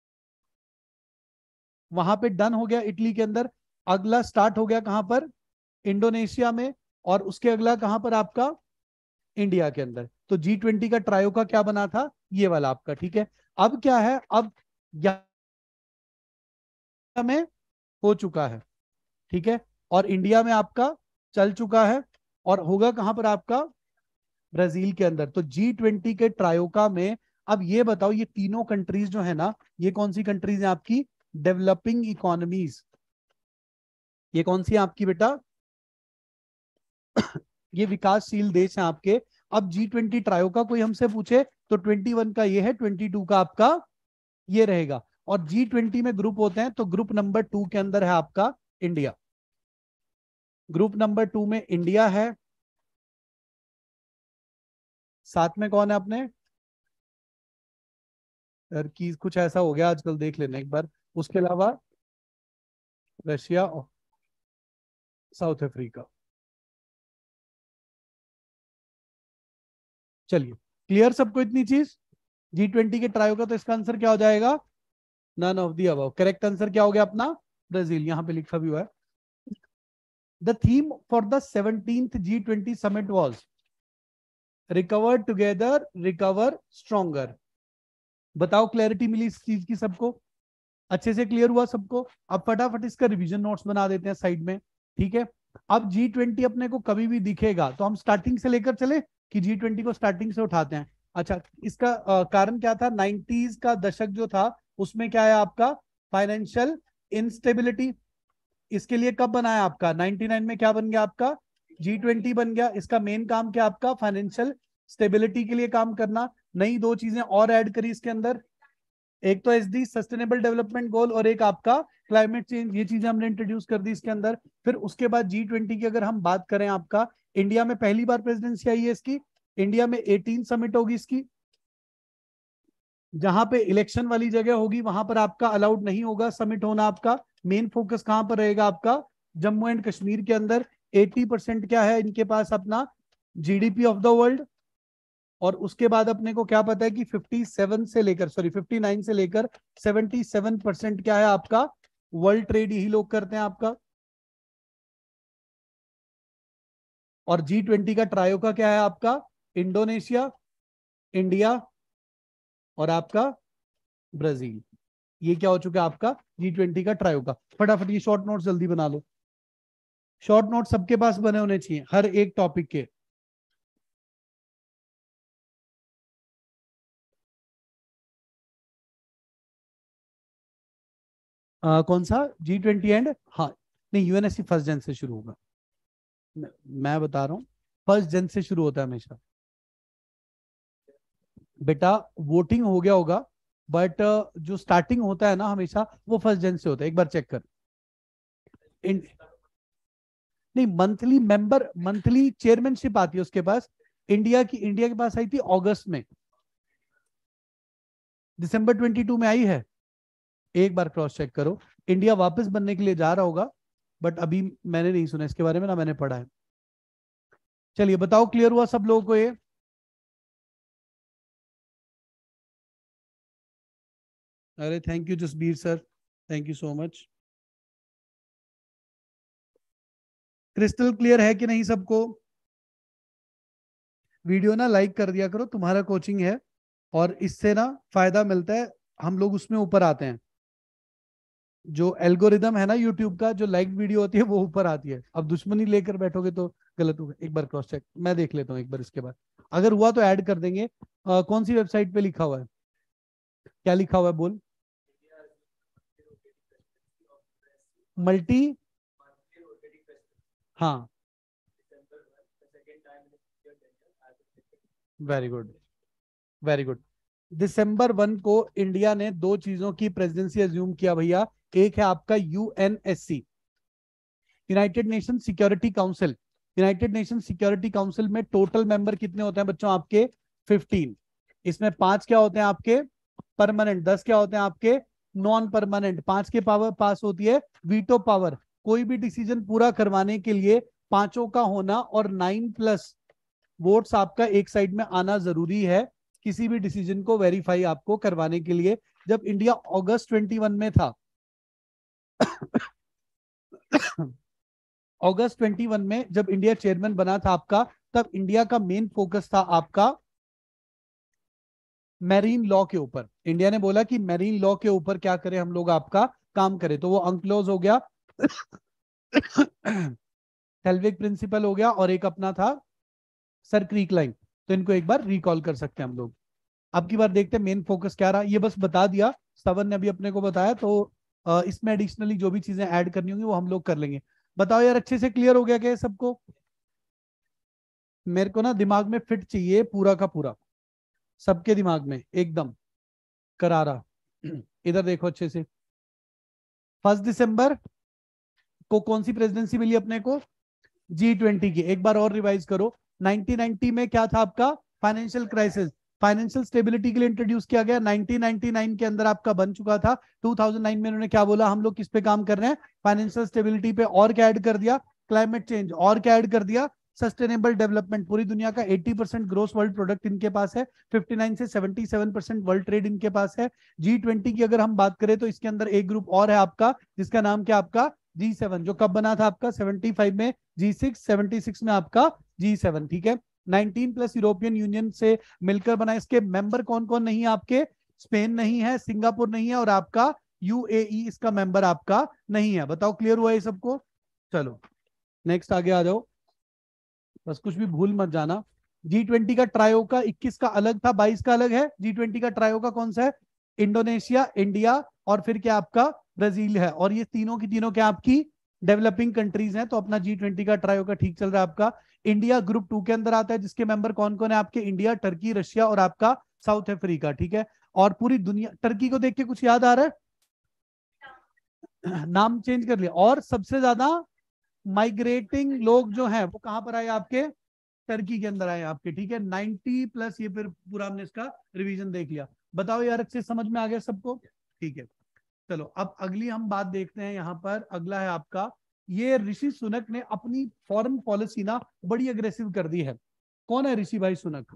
वहां पे डन हो गया इटली के अंदर। अगला स्टार्ट हो गया कहां पर, इंडोनेशिया में, और उसके अगला कहां पर आपका, इंडिया के अंदर। तो जी ट्वेंटी का ट्रायो का क्या बना था, ये वाला आपका, ठीक है। अब क्या है, अब में हो चुका है, ठीक है, और इंडिया में आपका चल चुका है, और होगा कहां पर आपका, ब्राजील के अंदर। तो जी ट्वेंटी के ट्रायोका में, अब ये बताओ ये तीनों कंट्रीज जो है ना, ये कौन सी कंट्रीज हैं आपकी, डेवलपिंग इकोनॉमीज। ये कौन सी है आपकी बेटा, ये विकासशील देश हैं आपके। अब जी ट्वेंटी ट्रायो का कोई हमसे पूछे तो ट्वेंटी वन का ये है, ट्वेंटी टू का आपका ये रहेगा। और जी ट्वेंटी में ग्रुप होते हैं, तो ग्रुप नंबर टू के अंदर है आपका इंडिया। ग्रुप नंबर टू में इंडिया है, साथ में कौन है अपने यार की कुछ ऐसा हो गया आजकल, देख लेना एक बार। उसके अलावा रशिया और साउथ अफ्रीका। चलिए क्लियर सबको इतनी चीज। जी ट्वेंटी के ट्रायो का तो इसका आंसर क्या हो जाएगा, none of the above. Correct answer क्या हो गया अपना, ब्राजील, यहां पे लिखा भी हुआ है। The theme for the seventeenth G twenty summit was recover together recover stronger. बताओ क्लैरिटी मिली इस चीज की सबको, अच्छे से क्लियर हुआ सबको। अब फटाफट इसका रिवीजन नोट्स बना देते हैं साइड में, ठीक है। अब जी ट्वेंटी अपने को कभी भी दिखेगा तो हम स्टार्टिंग से लेकर चले कि जी ट्वेंटी को स्टार्टिंग से उठाते हैं। अच्छा, इसका आ, कारण क्या था, नाइनटीज का दशक जो था उसमें क्या है आपका, फाइनेंशियल इंस्टेबिलिटी। इसके लिए कब बनाया आपका, नाइनटी नाइन में क्या बन गया आपका, जी ट्वेंटी बन गया। इसका मेन काम क्या आपका, फाइनेंशियल स्टेबिलिटी के लिए काम करना। नई दो चीजें और ऐड करी इसके अंदर, एक तो एसडी सस्टेनेबल डेवलपमेंट गोल और एक आपका क्लाइमेट चेंज, ये चीजें हमने इंट्रोड्यूस कर दी इसके अंदर। फिर उसके बाद जी ट्वेंटी की अगर हम बात करें, आपका इंडिया में पहली बार प्रेसिडेंसी आई है इसकी। इंडिया में एटीन समिट होगी इसकी, जहां पे इलेक्शन वाली जगह होगी वहां पर आपका अलाउड नहीं होगा समिट होना। आपका मेन फोकस कहां पर रहेगा आपका, जम्मू एंड कश्मीर के अंदर। एटी परसेंट क्या है इनके पास अपना जीडीपी ऑफ द वर्ल्ड। और उसके बाद अपने को क्या पता है कि सत्तावन से लेकर सॉरी उनसठ से लेकर सतहत्तर परसेंट क्या है आपका वर्ल्ड ट्रेड यही लोग करते हैं आपका। और जी ट्वेंटी का ट्रायो का क्या है आपका, इंडोनेशिया, इंडिया और आपका ब्राजील। ये क्या हो चुका है आपका जी ट्वेंटी का ट्रायो का। फटाफट ये शॉर्ट नोट जल्दी बना लो, शॉर्ट नोट सबके पास बने होने चाहिए हर एक टॉपिक के। आ, कौन सा जी ट्वेंटी एंड, हाँ नहीं यूएनएससी फर्स्ट जन से शुरू होगा। मैं मैं बता रहा हूँ, फर्स्ट जन से शुरू होता है हमेशा। बेटा वोटिंग हो गया होगा, बट जो स्टार्टिंग होता है ना हमेशा वो फर्स्ट जन से होता है, एक बार चेक कर। इन, नहीं मंथली मेंबर, मंथली चेयरमैनशिप आती है उसके पास। इंडिया की इंडिया के पास आई थी अगस्त में, दिसंबर ट्वेंटी टू में आई है। एक बार क्रॉस चेक करो, इंडिया वापस बनने के लिए जा रहा होगा, बट अभी मैंने नहीं सुना इसके बारे में, ना मैंने पढ़ा है। चलिए बताओ क्लियर हुआ सब लोगों को ये। अरे thank you Jasbir sir, thank you so much. Crystal clear है कि नहीं सबको। वीडियो ना लाइक कर दिया करो, तुम्हारा कोचिंग है और इससे ना फायदा मिलता है, हम लोग उसमें ऊपर आते हैं। जो एल्गोरिदम है ना यूट्यूब का, जो लाइक वीडियो होती है वो ऊपर आती है। अब दुश्मनी लेकर बैठोगे तो गलत होगा। एक बार क्रॉस चेक मैं देख लेता हूँ एक बार, इसके बाद अगर हुआ तो ऐड कर देंगे। आ, कौन सी वेबसाइट पे लिखा हुआ है, क्या लिखा हुआ है बोल। मल्टी, हाँ very good, very good. December one को इंडिया ने दो चीजों की प्रेसिडेंसी अज्यूम किया भैया। एक है आपका UNSC, United Nation Security Council. United Nation Security Council में टोटल मेंबर कितने होते हैं बच्चों आपके, फिफ्टीन। इसमें पांच क्या होते हैं आपके परमानेंट, दस क्या होते हैं आपके नॉन परमानेंट। पांच के पावर पास होती है वीटो पावर, कोई भी डिसीजन पूरा करवाने के लिए पांचों का होना और नाइन प्लस वोट्स आपका एक साइड में आना जरूरी है, किसी भी डिसीजन को वेरीफाई आपको करवाने के लिए। जब इंडिया अगस्त ट्वेंटी वन में था अगस्त ट्वेंटी वन में जब इंडिया चेयरमैन बना था आपका, तब इंडिया का मेन फोकस था आपका मैरीन लॉ के ऊपर। इंडिया ने बोला कि मैरीन लॉ के ऊपर क्या करें हम लोग, आपका काम करें। तो वो अंक्लोज हो गया हेल्विक प्रिंसिपल हो गया, और एक अपना था सर क्रीक लाइन। तो इनको एक बार रिकॉल कर सकते हैं हम लोग। अब की बार देखते हैं मेन फोकस क्या रहा, ये बस बता दिया सवन ने अभी अपने को बताया। तो अ, इसमें एडिशनली जो भी चीजें ऐड करनी होंगी वो हम लोग कर लेंगे। बताओ यार अच्छे से क्लियर हो गया क्या ये सबको। मेरे को ना दिमाग में फिट चाहिए पूरा का पूरा, सबके दिमाग में एकदम करारा। इधर देखो अच्छे से, फर्स्ट दिसंबर को कौन सी प्रेसिडेंसी मिली अपने को? जी ट्वेंटी की। एक बार और रिवाइज करो, नाइनटीन नाइंटी में क्या था आपका? Financial crisis. फाइनेंशियल स्टेबिलिटी के लिए इंट्रोड्यूस किया गया, नाइनटीन नाइंटी नाइन के अंदर आपका बन चुका था। टू थाउज़ेंड नाइन में उन्होंने क्या बोला, हम लोग किस पे काम कर रहे हैं? फाइनेंशियल स्टेबिलिटी पे। और क्या ऐड कर दिया? Climate change. और क्या ऐड कर दिया? Sustainable development. पूरी दुनिया का अस्सी परसेंट ग्रोस वर्ल्ड प्रोडक्ट इनके पास है, उनसठ से सतहत्तर परसेंट वर्ल्ड ट्रेड इनके पास है। जी ट्वेंटी की अगर हम बात करें तो इसके अंदर एक ग्रुप और है आपका, जिसका नाम क्या आपका? जी सेवन, जो कब बना था आपका? सेवेंटी फाइव में जी सिक्स, सेवेंटी सिक्स में आपका जी सेवन, ठीक है। नाइनटीन प्लस यूरोपियन यूनियन से मिलकर बना। इसके मेंबर कौन कौन नहीं है आपके? स्पेन नहीं है, सिंगापुर नहीं है, और आपका यूएई इसका मेंबर आपका नहीं है। बताओ क्लियर हुआ ये सबको? चलो नेक्स्ट आगे आ जाओ, बस कुछ भी भूल मत जाना। जी ट्वेंटी का ट्रायो का इक्कीस का अलग था, बाईस का अलग है। जी ट्वेंटी का ट्रायो का कौन सा है? इंडोनेशिया, इंडिया और फिर क्या आपका? ब्राजील है। और ये तीनों की तीनों क्या आपकी? डेवलपिंग कंट्रीज हैं। तो अपना जी ट्वेंटी का ट्रायो का ठीक चल रहा है आपका। इंडिया ग्रुप टू के अंदर आता है, जिसके मेंबर कौन कौन है आपके? इंडिया, टर्की, रशिया और आपका साउथ अफ्रीका, ठीक है। और पूरी दुनिया, टर्की को देख के कुछ याद आ रहा है? नाम चेंज कर लिया। और सबसे ज्यादा माइग्रेटिंग लोग जो हैं वो कहां पर आए आपके? टर्की के अंदर आए आपके, ठीक है। नाइंटी प्लस, ये फिर पूरा हमने इसका रिवीजन देख लिया। बताओ यार अच्छे समझ में आ गया सबको? ठीक है। चलो अब अगली हम बात देखते हैं। यहाँ पर अगला है आपका, ये ऋषि सुनक ने अपनी फॉरेन पॉलिसी ना बड़ी अग्रेसिव कर दी है। कौन है ऋषि भाई सुनक?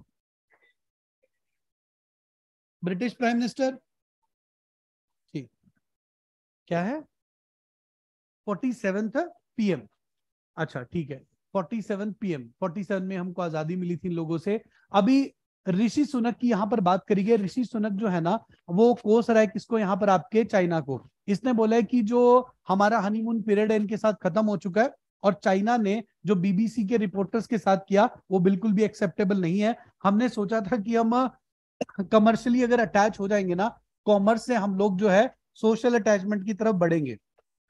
British prime minister. ठीक, क्या है? Forty seventh PM. अच्छा ठीक है, forty seven PM, forty seven में हमको आजादी मिली थी इन लोगों से। अभी ऋषि सुनक की यहाँ पर बात करी गई। ऋषि सुनक जो है ना, वो कोस रहा है किसको? यहाँ पर आपके चाइना को। इसने बोला है कि जो हमारा हनीमून पीरियड है इनके साथ खत्म हो चुका है, और चाइना ने जो बीबीसी के रिपोर्टर्स के साथ किया वो बिल्कुल भी एक्सेप्टेबल नहीं है। हमने सोचा था कि हम कमर्शियली अगर अटैच हो जाएंगे ना, कॉमर्स से हम लोग जो है सोशल अटैचमेंट की तरफ बढ़ेंगे।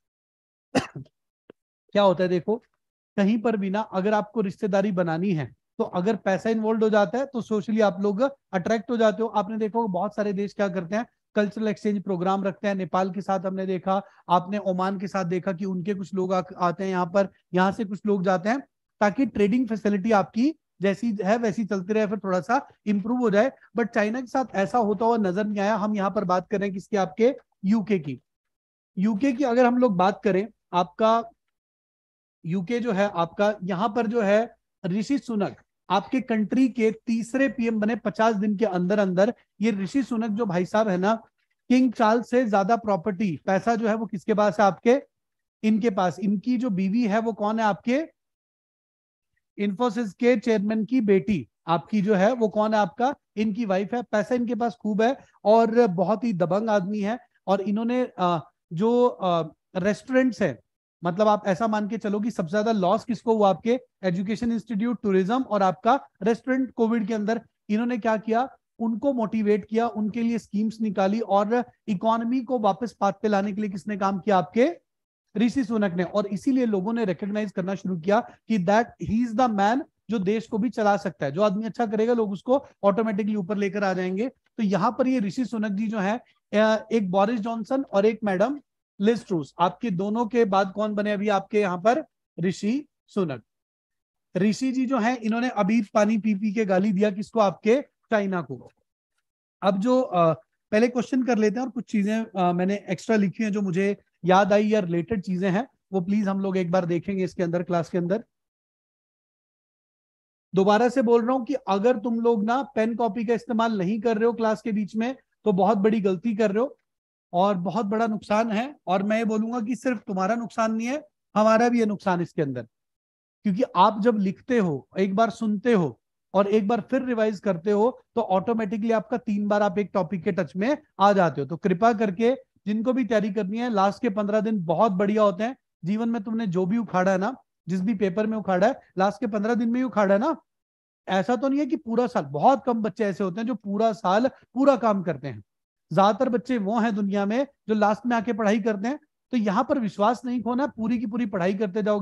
क्या होता है देखो, कहीं पर भी ना अगर आपको रिश्तेदारी बनानी है, तो अगर पैसा इन्वॉल्व हो जाता है तो सोशली आप लोग अट्रैक्ट हो जाते हो। आपने देखो बहुत सारे देश क्या करते हैं, कल्चरल एक्सचेंज प्रोग्राम रखते हैं। नेपाल के साथ हमने देखा, आपने ओमान के साथ देखा कि उनके कुछ लोग आ, आते हैं यहाँ पर, यहाँ से कुछ लोग जाते हैं, ताकि ट्रेडिंग फैसिलिटी आपकी जैसी है वैसी चलती रहे, फिर थोड़ा सा इंप्रूव हो जाए। बट चाइना के साथ ऐसा होता हुआ नजर नहीं आया। हम यहाँ पर बात कर रहे हैं किसकी? आपके यूके की। यूके की अगर हम लोग बात करें, आपका यूके जो है आपका, यहां पर जो है ऋषि सुनक आपके कंट्री के तीसरे पीएम बने पचास दिन के अंदर अंदर। ये ऋषि सुनक जो भाई साहब है ना, किंग चार्ल्स से ज्यादा प्रॉपर्टी, पैसा जो है वो किसके पास है आपके? इनके पास। इनकी जो बीवी है वो कौन है आपके? इंफोसिस के चेयरमैन की बेटी आपकी जो है वो कौन है आपका? इनकी वाइफ है। पैसा इनके पास खूब है और बहुत ही दबंग आदमी है। और इन्होंने जो रेस्टोरेंट्स है, मतलब आप ऐसा मान के चलो कि सबसे ज्यादा लॉस किसको हुआ? आपके एजुकेशन इंस्टीट्यूट, टूरिज्म और आपका रेस्टोरेंट। कोविड के अंदर इन्होंने क्या किया? उनको मोटिवेट किया, उनके लिए स्कीम्स निकाली, और इकोनॉमी को वापस पाथ पे लाने के लिए किसने काम किया? आपके ऋषि सुनक ने। और इसीलिए लोगों ने रिकॉग्नाइज करना शुरू किया कि that he is the man जो देश को भी चला सकता है। जो आदमी अच्छा करेगा लोग उसको ऑटोमेटिकली ऊपर लेकर आ जाएंगे। तो यहां पर ये ऋषि सुनक जी जो है, एक बोरिस जॉनसन और एक मैडम लिज ट्रूस, आपके दोनों के बाद कौन बने अभी आपके यहाँ पर? ऋषि सुनक। ऋषि जी जो है इन्होंने अभी पानी पी पी के गाली दिया किसको? आपके चाइना को। अब जो आ, पहले क्वेश्चन कर लेते हैं, और कुछ चीजें आ, मैंने एक्स्ट्रा लिखी हैं जो मुझे याद आई या रिलेटेड चीजें हैं, वो प्लीज हम लोग एक बार देखेंगे इसके अंदर, क्लास के अंदर। दोबारा से बोल रहा हूं कि अगर तुम लोग ना पेन कॉपी का इस्तेमाल नहीं कर रहे हो क्लास के बीच में, तो बहुत बड़ी गलती कर रहे हो और बहुत बड़ा नुकसान है। और मैं ये बोलूंगा कि सिर्फ तुम्हारा नुकसान नहीं है, हमारा भी है नुकसान इसके अंदर। क्योंकि आप जब लिखते हो, एक बार सुनते हो और एक बार फिर रिवाइज करते हो, तो ऑटोमेटिकली आपका तीन बार आप एक टॉपिक के टच में आ जाते हो। तो कृपा करके जिनको भी तैयारी करनी है, लास्ट के पंद्रह दिन बहुत बढ़िया होते हैं। जीवन में तुमने जो भी उखाड़ा है ना, जिस भी पेपर में उखाड़ा है, लास्ट के पंद्रह दिन में ही उखाड़ा है ना। ऐसा तो नहीं है कि पूरा साल, बहुत कम बच्चे ऐसे होते हैं जो पूरा साल पूरा काम करते हैं। ज्यादातर बच्चे वो हैं दुनिया में जो लास्ट में आके पढ़ाई करते हैं। तो यहाँ पर विश्वास नहीं खोना, पूरी की पूरी पढ़ाई करते जाओगे,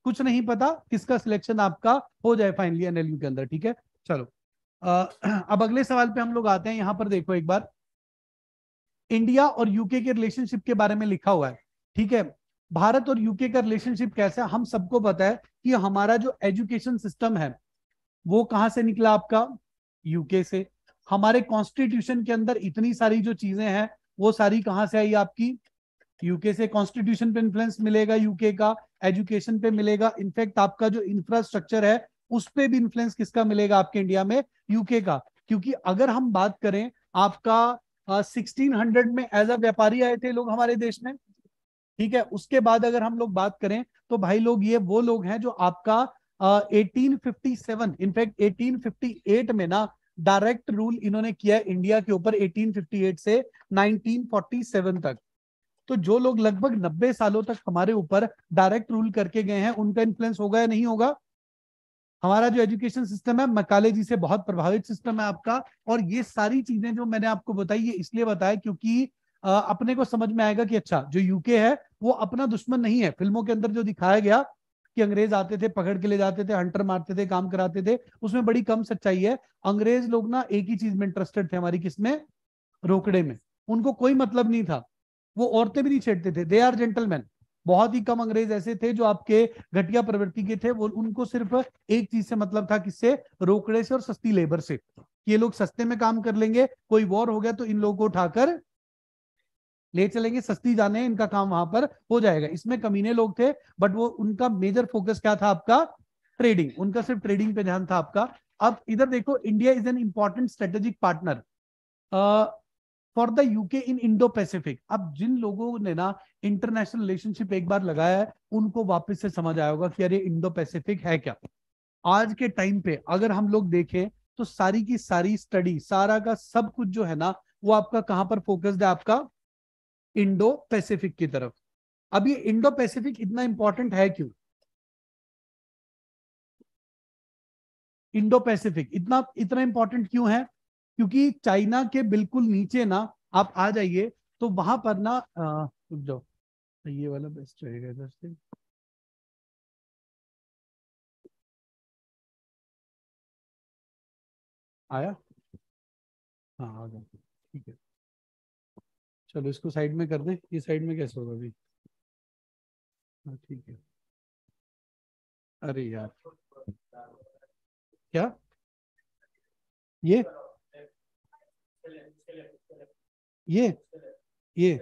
कुछ नहीं पता किसका सिलेक्शन आपका हो जाए फाइनली एनएलयू के अंदर। ठीक है, चलो आ, अब अगले सवाल पे हम लोग आते हैं। यहां पर देखो एक बार, इंडिया और यूके के रिलेशनशिप के बारे में लिखा हुआ है। ठीक है, भारत और यूके का रिलेशनशिप कैसा है, हम सबको पता है कि हमारा जो एजुकेशन सिस्टम है वो कहां से निकला आपका, यूके से। हमारे कॉन्स्टिट्यूशन के अंदर इतनी सारी जो चीजें हैं वो सारी कहां से आई आपकी, यूके से। कॉन्स्टिट्यूशन पे इन्फ्लुएंस मिलेगा यूके का, एजुकेशन पे मिलेगा, इनफैक्ट आपका जो इंफ्रास्ट्रक्चर है उस पे भी इन्फ्लुएंस किसका मिलेगा आपके इंडिया में, यूके का। क्योंकि अगर हम बात करें आपका सिक्सटीन हंड्रेड में एज अ व्यापारी आए थे लोग हमारे देश में। ठीक है, उसके बाद अगर हम लोग बात करें तो भाई लोग ये वो लोग हैं जो आपका eighteen fifty seven, in fact eighteen fifty eight में ना डायरेक्ट रूल इन्होंने किया है इंडिया के ऊपर, एटीन फिफ्टी एट से नाइनटीन फोर्टी सेवन तक। तो जो लोग लगभग नब्बे सालों तक हमारे ऊपर डायरेक्ट रूल करके गए हैं उनका इन्फ्लुएंस होगा या नहीं होगा। हमारा जो एजुकेशन सिस्टम है मैकाले जी से बहुत प्रभावित सिस्टम है आपका। और ये सारी चीजें जो मैंने आपको बताई ये इसलिए बताया क्योंकि अ, अपने को समझ में आएगा कि अच्छा जो यूके है वो अपना दुश्मन नहीं है। फिल्मों के अंदर जो दिखाया गया कि अंग्रेज आते थे, पकड़ के ले जाते थे, हंटर मारते थे, काम कराते थे, उसमें बड़ी कम सच्चाई है। अंग्रेज लोग ना एक ही चीज में इंटरेस्टेड थे, हमारी किसमें, रोकड़े में। उनको कोई मतलब नहीं था, वो औरतें भी नहीं छेड़ते थे, दे आर जेंटलमैन। बहुत ही कम अंग्रेज ऐसे थे जो आपके घटिया प्रवृत्ति के थे, वो उनको सिर्फ एक चीज से मतलब था, किससे, रोकड़े से और सस्ती लेबर से। ये लोग सस्ते में काम कर लेंगे, कोई वॉर हो गया तो इन लोगों को उठाकर ले चलेंगे, सस्ती जाने इनका काम वहां पर हो जाएगा। इसमें कमीने लोग थे, बट वो उनका मेजर फोकस क्या था आपका, ट्रेडिंग। उनका सिर्फ ट्रेडिंग पे ध्यान था आपका। अब इधर देखो, India is an important strategic partner for the UK in Indo Pacific. अब जिन लोगों ने ना इंटरनेशनल रिलेशनशिप एक बार लगाया है उनको वापस से समझ आया होगा कि अरे इंडो पैसिफिक है क्या। आज के टाइम पे अगर हम लोग देखें तो सारी की सारी स्टडी, सारा का सब कुछ जो है ना वो आपका कहां पर फोकस्ड है, आपका इंडो पैसिफिक की तरफ। अब ये इंडो पैसिफिक इतना इंपॉर्टेंट है क्यों, इंडो पैसिफिक इतना इतना इंपॉर्टेंट क्यों है, क्योंकि चाइना के बिल्कुल नीचे ना आप आ जाइए तो वहां पर ना अ, रुक जाओ, ये वाला बेस्ट रहेगा इधर से। आया, हाँ आ गया, ठीक है। चलो इसको साइड में कर दे, ये साइड में कैसे होगा अभी, हाँ ठीक है। अरे यार, क्या ये ये ये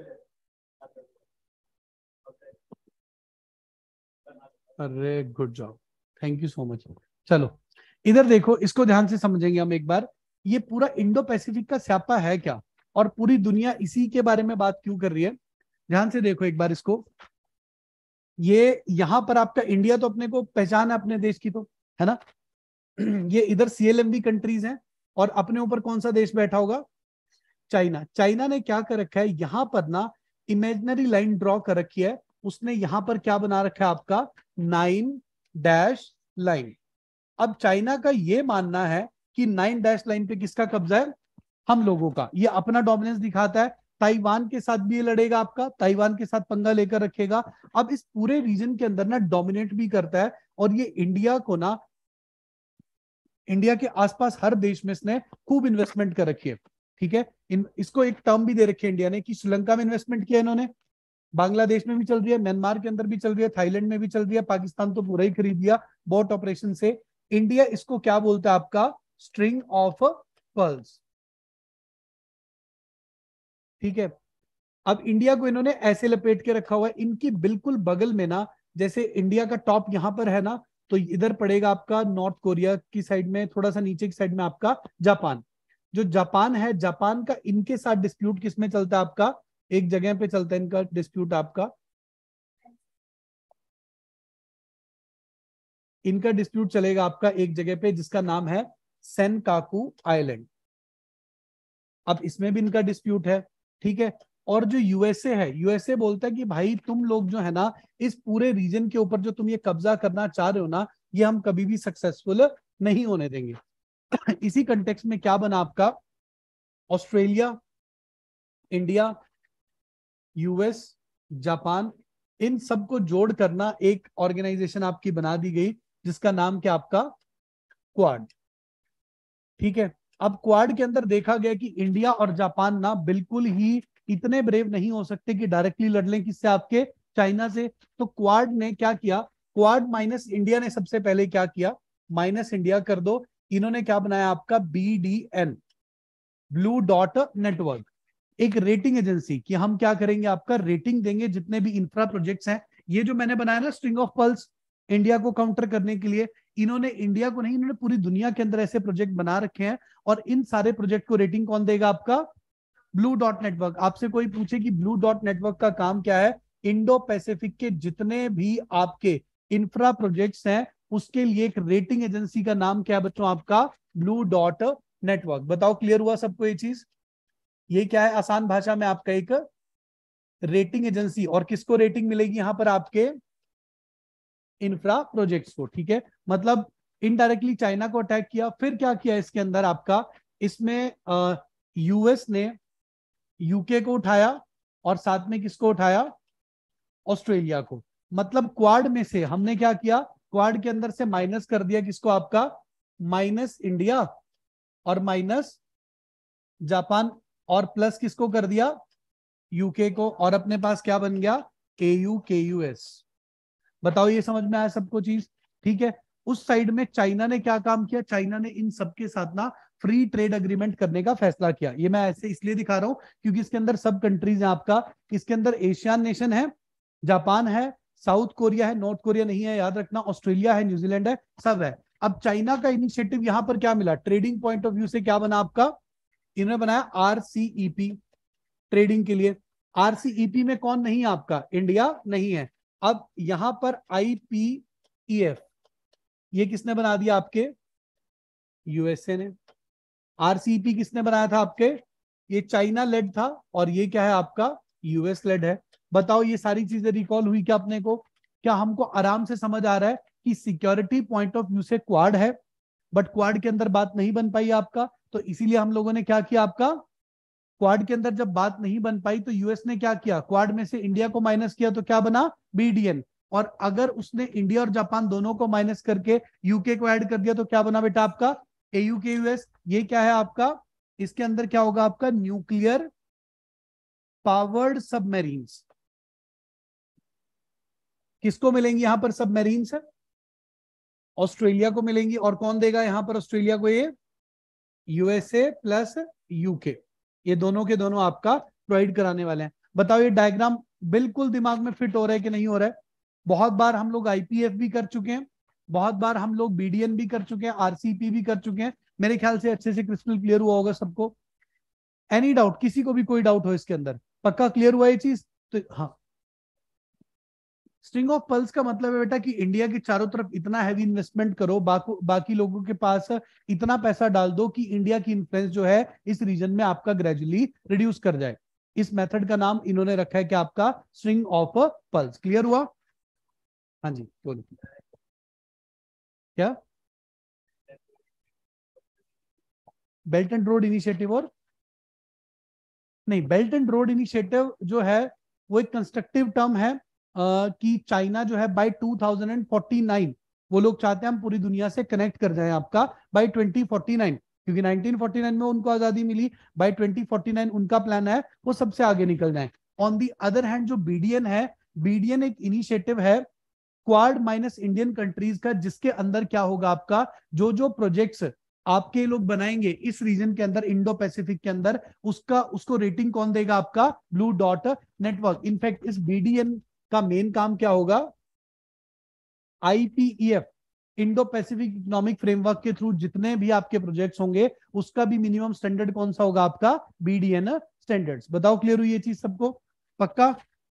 अरे good job, thank you so much. चलो इधर देखो, इसको ध्यान से समझेंगे हम एक बार। ये पूरा इंडो पैसिफिक का स्यापा है क्या, और पूरी दुनिया इसी के बारे में बात क्यों कर रही है, ध्यान से देखो एक बार इसको। ये यहां पर आपका इंडिया तो अपने को पहचान है अपने देश की तो, है ना। ये इधर सीएलएमवी कंट्रीज हैं, और अपने ऊपर कौन सा देश बैठा होगा, चाइना। चाइना ने क्या कर रखा है यहां पर ना, इमेजिनरी लाइन ड्रॉ कर रखी है। उसने यहां पर क्या बना रखा है आपका, नाइन डैश लाइन। अब चाइना का ये मानना है कि नाइन डैश लाइन पे किसका कब्जा है, हम लोगों का। ये अपना डोमिनेंस दिखाता है। ताइवान के साथ भी ये लड़ेगा आपका, ताइवान के साथ पंगा लेकर रखेगा। अब इस पूरे रीजन के अंदर ना डोमिनेट भी करता है, और ये इंडिया को ना, इंडिया के आसपास हर देश में इसने खूब इन्वेस्टमेंट कर रखी है। ठीक है, इन इसको एक टर्म भी दे रखी है इंडिया ने कि श्रीलंका में इन्वेस्टमेंट किया इन्होंने, बांग्लादेश में भी चल रही है, म्यांमार के अंदर भी चल रही है, थाईलैंड में भी चल रही है, पाकिस्तान तो पूरा ही खरीद लिया बोट ऑपरेशन से। इंडिया इसको क्या बोलता है आपका, स्ट्रिंग ऑफ पर्ल्स। ठीक है, अब इंडिया को इन्होंने ऐसे लपेट के रखा हुआ है, इनकी बिल्कुल बगल में ना, जैसे इंडिया का टॉप यहां पर है ना, तो इधर पड़ेगा आपका नॉर्थ कोरिया की साइड में, थोड़ा सा नीचे की साइड में आपका जापान। जो जापान है, जापान का इनके साथ डिस्प्यूट किसमें चलता है आपका, एक जगह पे चलता है इनका डिस्प्यूट आपका, इनका डिस्प्यूट चलेगा आपका एक जगह पे जिसका नाम है सेनकाकू आइलैंड। अब इसमें भी इनका डिस्प्यूट है। ठीक है, और जो यूएसए है, यूएसए बोलता है कि भाई तुम लोग जो है ना, इस पूरे रीजन के ऊपर जो तुम ये कब्जा करना चाह रहे हो ना, ये हम कभी भी सक्सेसफुल नहीं होने देंगे। इसी कंटेक्स्ट में क्या बना आपका, ऑस्ट्रेलिया, इंडिया, यूएस, जापान, इन सबको जोड़ करना एक ऑर्गेनाइजेशन आपकी बना दी गई जिसका नाम क्या आपका क्वाड। ठीक है, अब क्वाड के अंदर देखा गया कि इंडिया और जापान ना बिल्कुल ही इतने ब्रेव नहीं हो सकते कि डायरेक्टली लड़ लें किससे, आपके चाइना से। तो क्वाड ने क्या किया, क्वाड माइनस इंडिया ने सबसे पहले क्या किया, माइनस इंडिया कर दो, इन्होंने क्या बनाया आपका B D N, blue dot network, एक रेटिंग एजेंसी कि हम क्या करेंगे, आपका रेटिंग देंगे जितने भी इंफ्रा प्रोजेक्ट्स हैं। ये जो मैंने बनाया ना स्ट्रिंग ऑफ पल्स, इंडिया को काउंटर करने के लिए, इन्होंने इंडिया को नहीं, इन्होंने पूरी दुनिया के अंदर ऐसे प्रोजेक्ट बना रखे हैं, और इन सारे प्रोजेक्ट को रेटिंग कौन देगा, आपका ब्लू डॉट नेटवर्क। आपसे कोई पूछे कि ब्लू डॉट नेटवर्क का काम क्या है, इंडो पैसिफिक के जितने भी आपके इंफ्रा प्रोजेक्ट्स हैं उसके लिए एक रेटिंग एजेंसी का नाम क्या है बच्चों, आपका ब्लू डॉट नेटवर्क। बताओ क्लियर हुआ सबको ये चीज? ये क्या है आसान भाषा में, आपका एक रेटिंग एजेंसी, और किसको रेटिंग मिलेगी यहां पर, आपके इंफ्रा प्रोजेक्ट्स को। ठीक है, मतलब इनडायरेक्टली चाइना को अटैक किया। फिर क्या किया इसके अंदर आपका, इसमें यूएस ने यूके को उठाया, और साथ में किसको उठाया, ऑस्ट्रेलिया को। मतलब क्वाड में से हमने क्या किया, क्वाड के अंदर से माइनस कर दिया किसको, आपका माइनस इंडिया और माइनस जापान, और प्लस किसको कर दिया, यूके को, और अपने पास क्या बन गया, A U K U S. बताओ ये समझ में आया सबको चीज? ठीक है, उस साइड में चाइना ने क्या काम किया, चाइना ने इन सबके साथ ना फ्री ट्रेड अग्रीमेंट करने का फैसला किया। ये मैं ऐसे इसलिए दिखा रहा हूं क्योंकि इसके अंदर सब कंट्रीज है आपका, इसके अंदर एशियन नेशन है, जापान है, साउथ कोरिया है, नॉर्थ कोरिया नहीं है याद रखना, ऑस्ट्रेलिया है, न्यूजीलैंड है, सब है। अब चाइना का इनिशिएटिव यहां पर क्या मिला, ट्रेडिंग पॉइंट ऑफ व्यू से क्या बना आपका, इन्होंने बनाया आरसीईपी ट्रेडिंग के लिए। आरसीईपी में कौन नहीं है आपका, इंडिया नहीं है। अब यहां पर आईपीईएफ ये किसने बना दिया, आपके यूएसए ने। आरसीईपी किसने बनाया था आपके, ये चाइना लेड था, और ये क्या है आपका यूएस लेड है। बताओ ये सारी चीजें रिकॉल हुई क्या अपने को? क्या हमको आराम से समझ आ रहा है कि सिक्योरिटी पॉइंट ऑफ व्यू से क्वाड है, बट क्वाड के अंदर बात नहीं बन पाई आपका, तो इसीलिए हम लोगों ने क्या किया, आपका क्वाड के अंदर जब बात नहीं बन पाई तो यूएस ने क्या किया, क्वाड में से इंडिया को माइनस किया, तो क्या बना, बी डी एन। और अगर उसने इंडिया और जापान दोनों को माइनस करके यूके को ऐड कर दिया तो क्या बना बेटा आपका, A U K U S. ये क्या है आपका, इसके अंदर क्या होगा आपका, न्यूक्लियर पावर्ड सबमरीन्स। किसको मिलेंगी यहां पर सबमरीन्स, ऑस्ट्रेलिया को मिलेंगी। और कौन देगा यहां पर ऑस्ट्रेलिया को, ये यूएसए प्लस यूके, ये दोनों के दोनों आपका प्रोवाइड कराने वाले हैं। बताओ ये डायग्राम बिल्कुल दिमाग में फिट हो रहा है कि नहीं हो रहा है? बहुत बार हम लोग आईपीएफ भी कर चुके हैं, बहुत बार हम लोग बीडीएन भी कर चुके हैं, आरसीपी भी कर चुके हैं। मेरे ख्याल से अच्छे से क्रिस्टल क्लियर हुआ होगा सबको। एनी डाउट, किसी को भी कोई डाउट हो इसके अंदर? पक्का क्लियर हुआ ये चीज? तो हाँ, स्ट्रिंग ऑफ पल्स का मतलब है बेटा कि इंडिया के चारों तरफ इतना हैवी इन्वेस्टमेंट करो, बाकी बाकी लोगों के पास इतना पैसा डाल दो कि इंडिया की इन्फ्लुएंस जो है इस रीजन में आपका ग्रेजुअली रिड्यूस कर जाए। इस मेथड का नाम इन्होंने रखा है कि आपका स्ट्रिंग ऑफ पल्स। क्लियर हुआ? हाँ जी बोलो। क्या बेल्ट एंड रोड इनिशिएटिव, और नहीं, बेल्ट एंड रोड इनिशिएटिव जो है वो एक कंस्ट्रक्टिव टर्म है, आ, कि चाइना जो है by two thousand forty nine वो लोग चाहते हैं हम पूरी दुनिया से कनेक्ट कर जाएं आपका बाय ट्वेंटी फोर्टी नाइन, क्योंकि नाइनटीन फोर्टी नाइन में उनको आजादी मिली, बाय ट्वेंटी फोर्टी नाइन उनका प्लान है वो सबसे आगे निकल जाए। ऑन दी अदर हैंड जो बीडीएन है, बीडीएन एक इनिशिएटिव है क्वाड माइनस इंडियन कंट्रीज का, जिसके अंदर क्या होगा आपका, जो जो प्रोजेक्ट्स आपके लोग बनाएंगे इस रीजन के अंदर, इंडो पैसिफिक के अंदर, उसका उसको रेटिंग कौन देगा, आपका ब्लू डॉट नेटवर्क। इनफैक्ट इस बीडीएन का मेन काम क्या होगा, IPEF Indo Pacific economic framework के थ्रू जितने भी आपके प्रोजेक्ट्स होंगे उसका भी मिनिमम स्टैंडर्ड कौन सा होगा, आपका बीडीएन स्टैंडर्ड्स। बताओ क्लियर हुई ये चीज सबको? पक्का?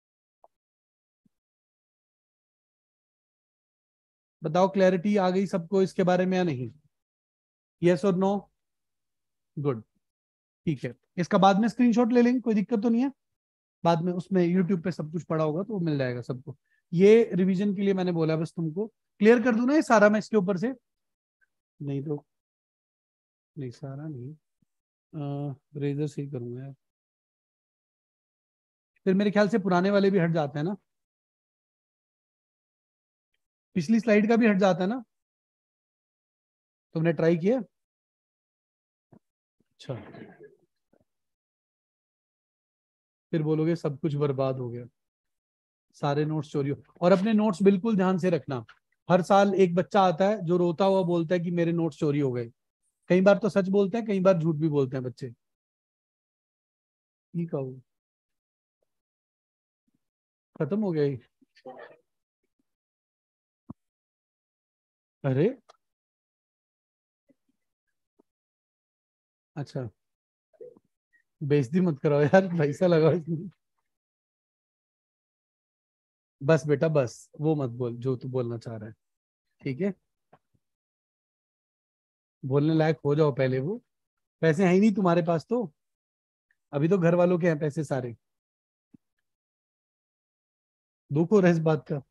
बताओ क्लैरिटी आ गई सबको इसके बारे में या नहीं? यस और नो? गुड, ठीक है। इसका बाद में स्क्रीनशॉट ले लेंगे, कोई दिक्कत तो नहीं है? बाद में उसमें यूट्यूब पे सब कुछ पड़ा होगा तो वो मिल जाएगा सबको। ये रिवीजन के लिए मैंने बोला, बस तुमको क्लियर कर दूं ना ये सारा मैं इसके ऊपर से? नहीं तो नहीं, सारा नहीं, रेजर से ही करूंगा यार, फिर मेरे ख्याल से पुराने वाले भी हट जाते हैं ना। पिछली स्लाइड का भी हट जाता है ना, तुमने ट्राई किया? अच्छा, फिर बोलोगे सब कुछ बर्बाद हो गया, सारे नोट्स चोरी हो। और अपने नोट्स बिल्कुल ध्यान से रखना। हर साल एक बच्चा आता है जो रोता हुआ बोलता है कि मेरे नोट्स चोरी हो गए। कई बार तो सच बोलते हैं, कई बार झूठ भी बोलते हैं बच्चे। ठीक है, खत्म हो गया ये? अरे अच्छा, बेइज्जती मत कराओ यार, पैसा लगाओ इसमें। बस बेटा बस, वो मत बोल जो तू बोलना चाह रहा है, ठीक है? बोलने लायक हो जाओ पहले। वो पैसे हैं ही नहीं तुम्हारे पास तो, अभी तो घर वालों के हैं पैसे सारे। दुख हो रहा है इस बात का।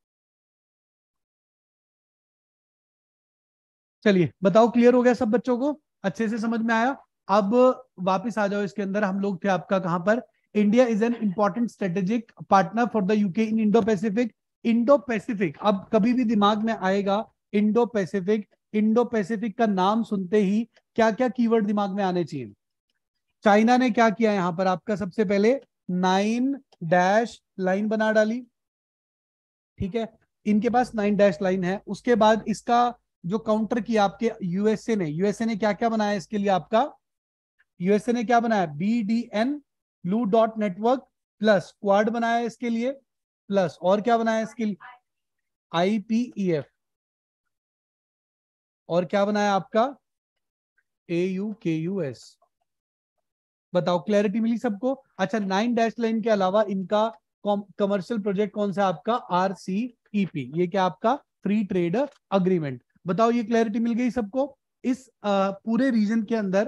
चलिए बताओ, क्लियर हो गया सब बच्चों को? अच्छे से समझ में आया? अब वापस आ जाओ इसके अंदर। हम लोग थे आपका कहां पर? India is an important strategic partner for the UK in Indo Pacific. Indo Pacific, अब कभी भी दिमाग में आएगा इंडो पैसिफिक, इंडो पैसिफिक का नाम सुनते ही क्या क्या कीवर्ड दिमाग में आने चाहिए? चाइना ने क्या किया यहां पर आपका? सबसे पहले नाइन डैश लाइन बना डाली, ठीक है? इनके पास नाइन डैश लाइन है। उसके बाद इसका जो काउंटर किया आपके यूएसए ने, यूएसए ने क्या क्या बनाया इसके लिए आपका? यूएसए ने क्या बनाया? B D N, blue dot network, plus Quad बनाया इसके लिए, प्लस और क्या बनाया इसके लिए? आई पी ई एफ, और क्या बनाया आपका? A U K U S. बताओ, क्लैरिटी मिली सबको? अच्छा, नाइन डैश लाइन के अलावा इनका कमर्शियल प्रोजेक्ट कौन सा आपका? आर सी ई पी, ये क्या आपका? Free trade agreement. बताओ, ये क्लैरिटी मिल गई सबको? इस आ, पूरे रीजन के अंदर,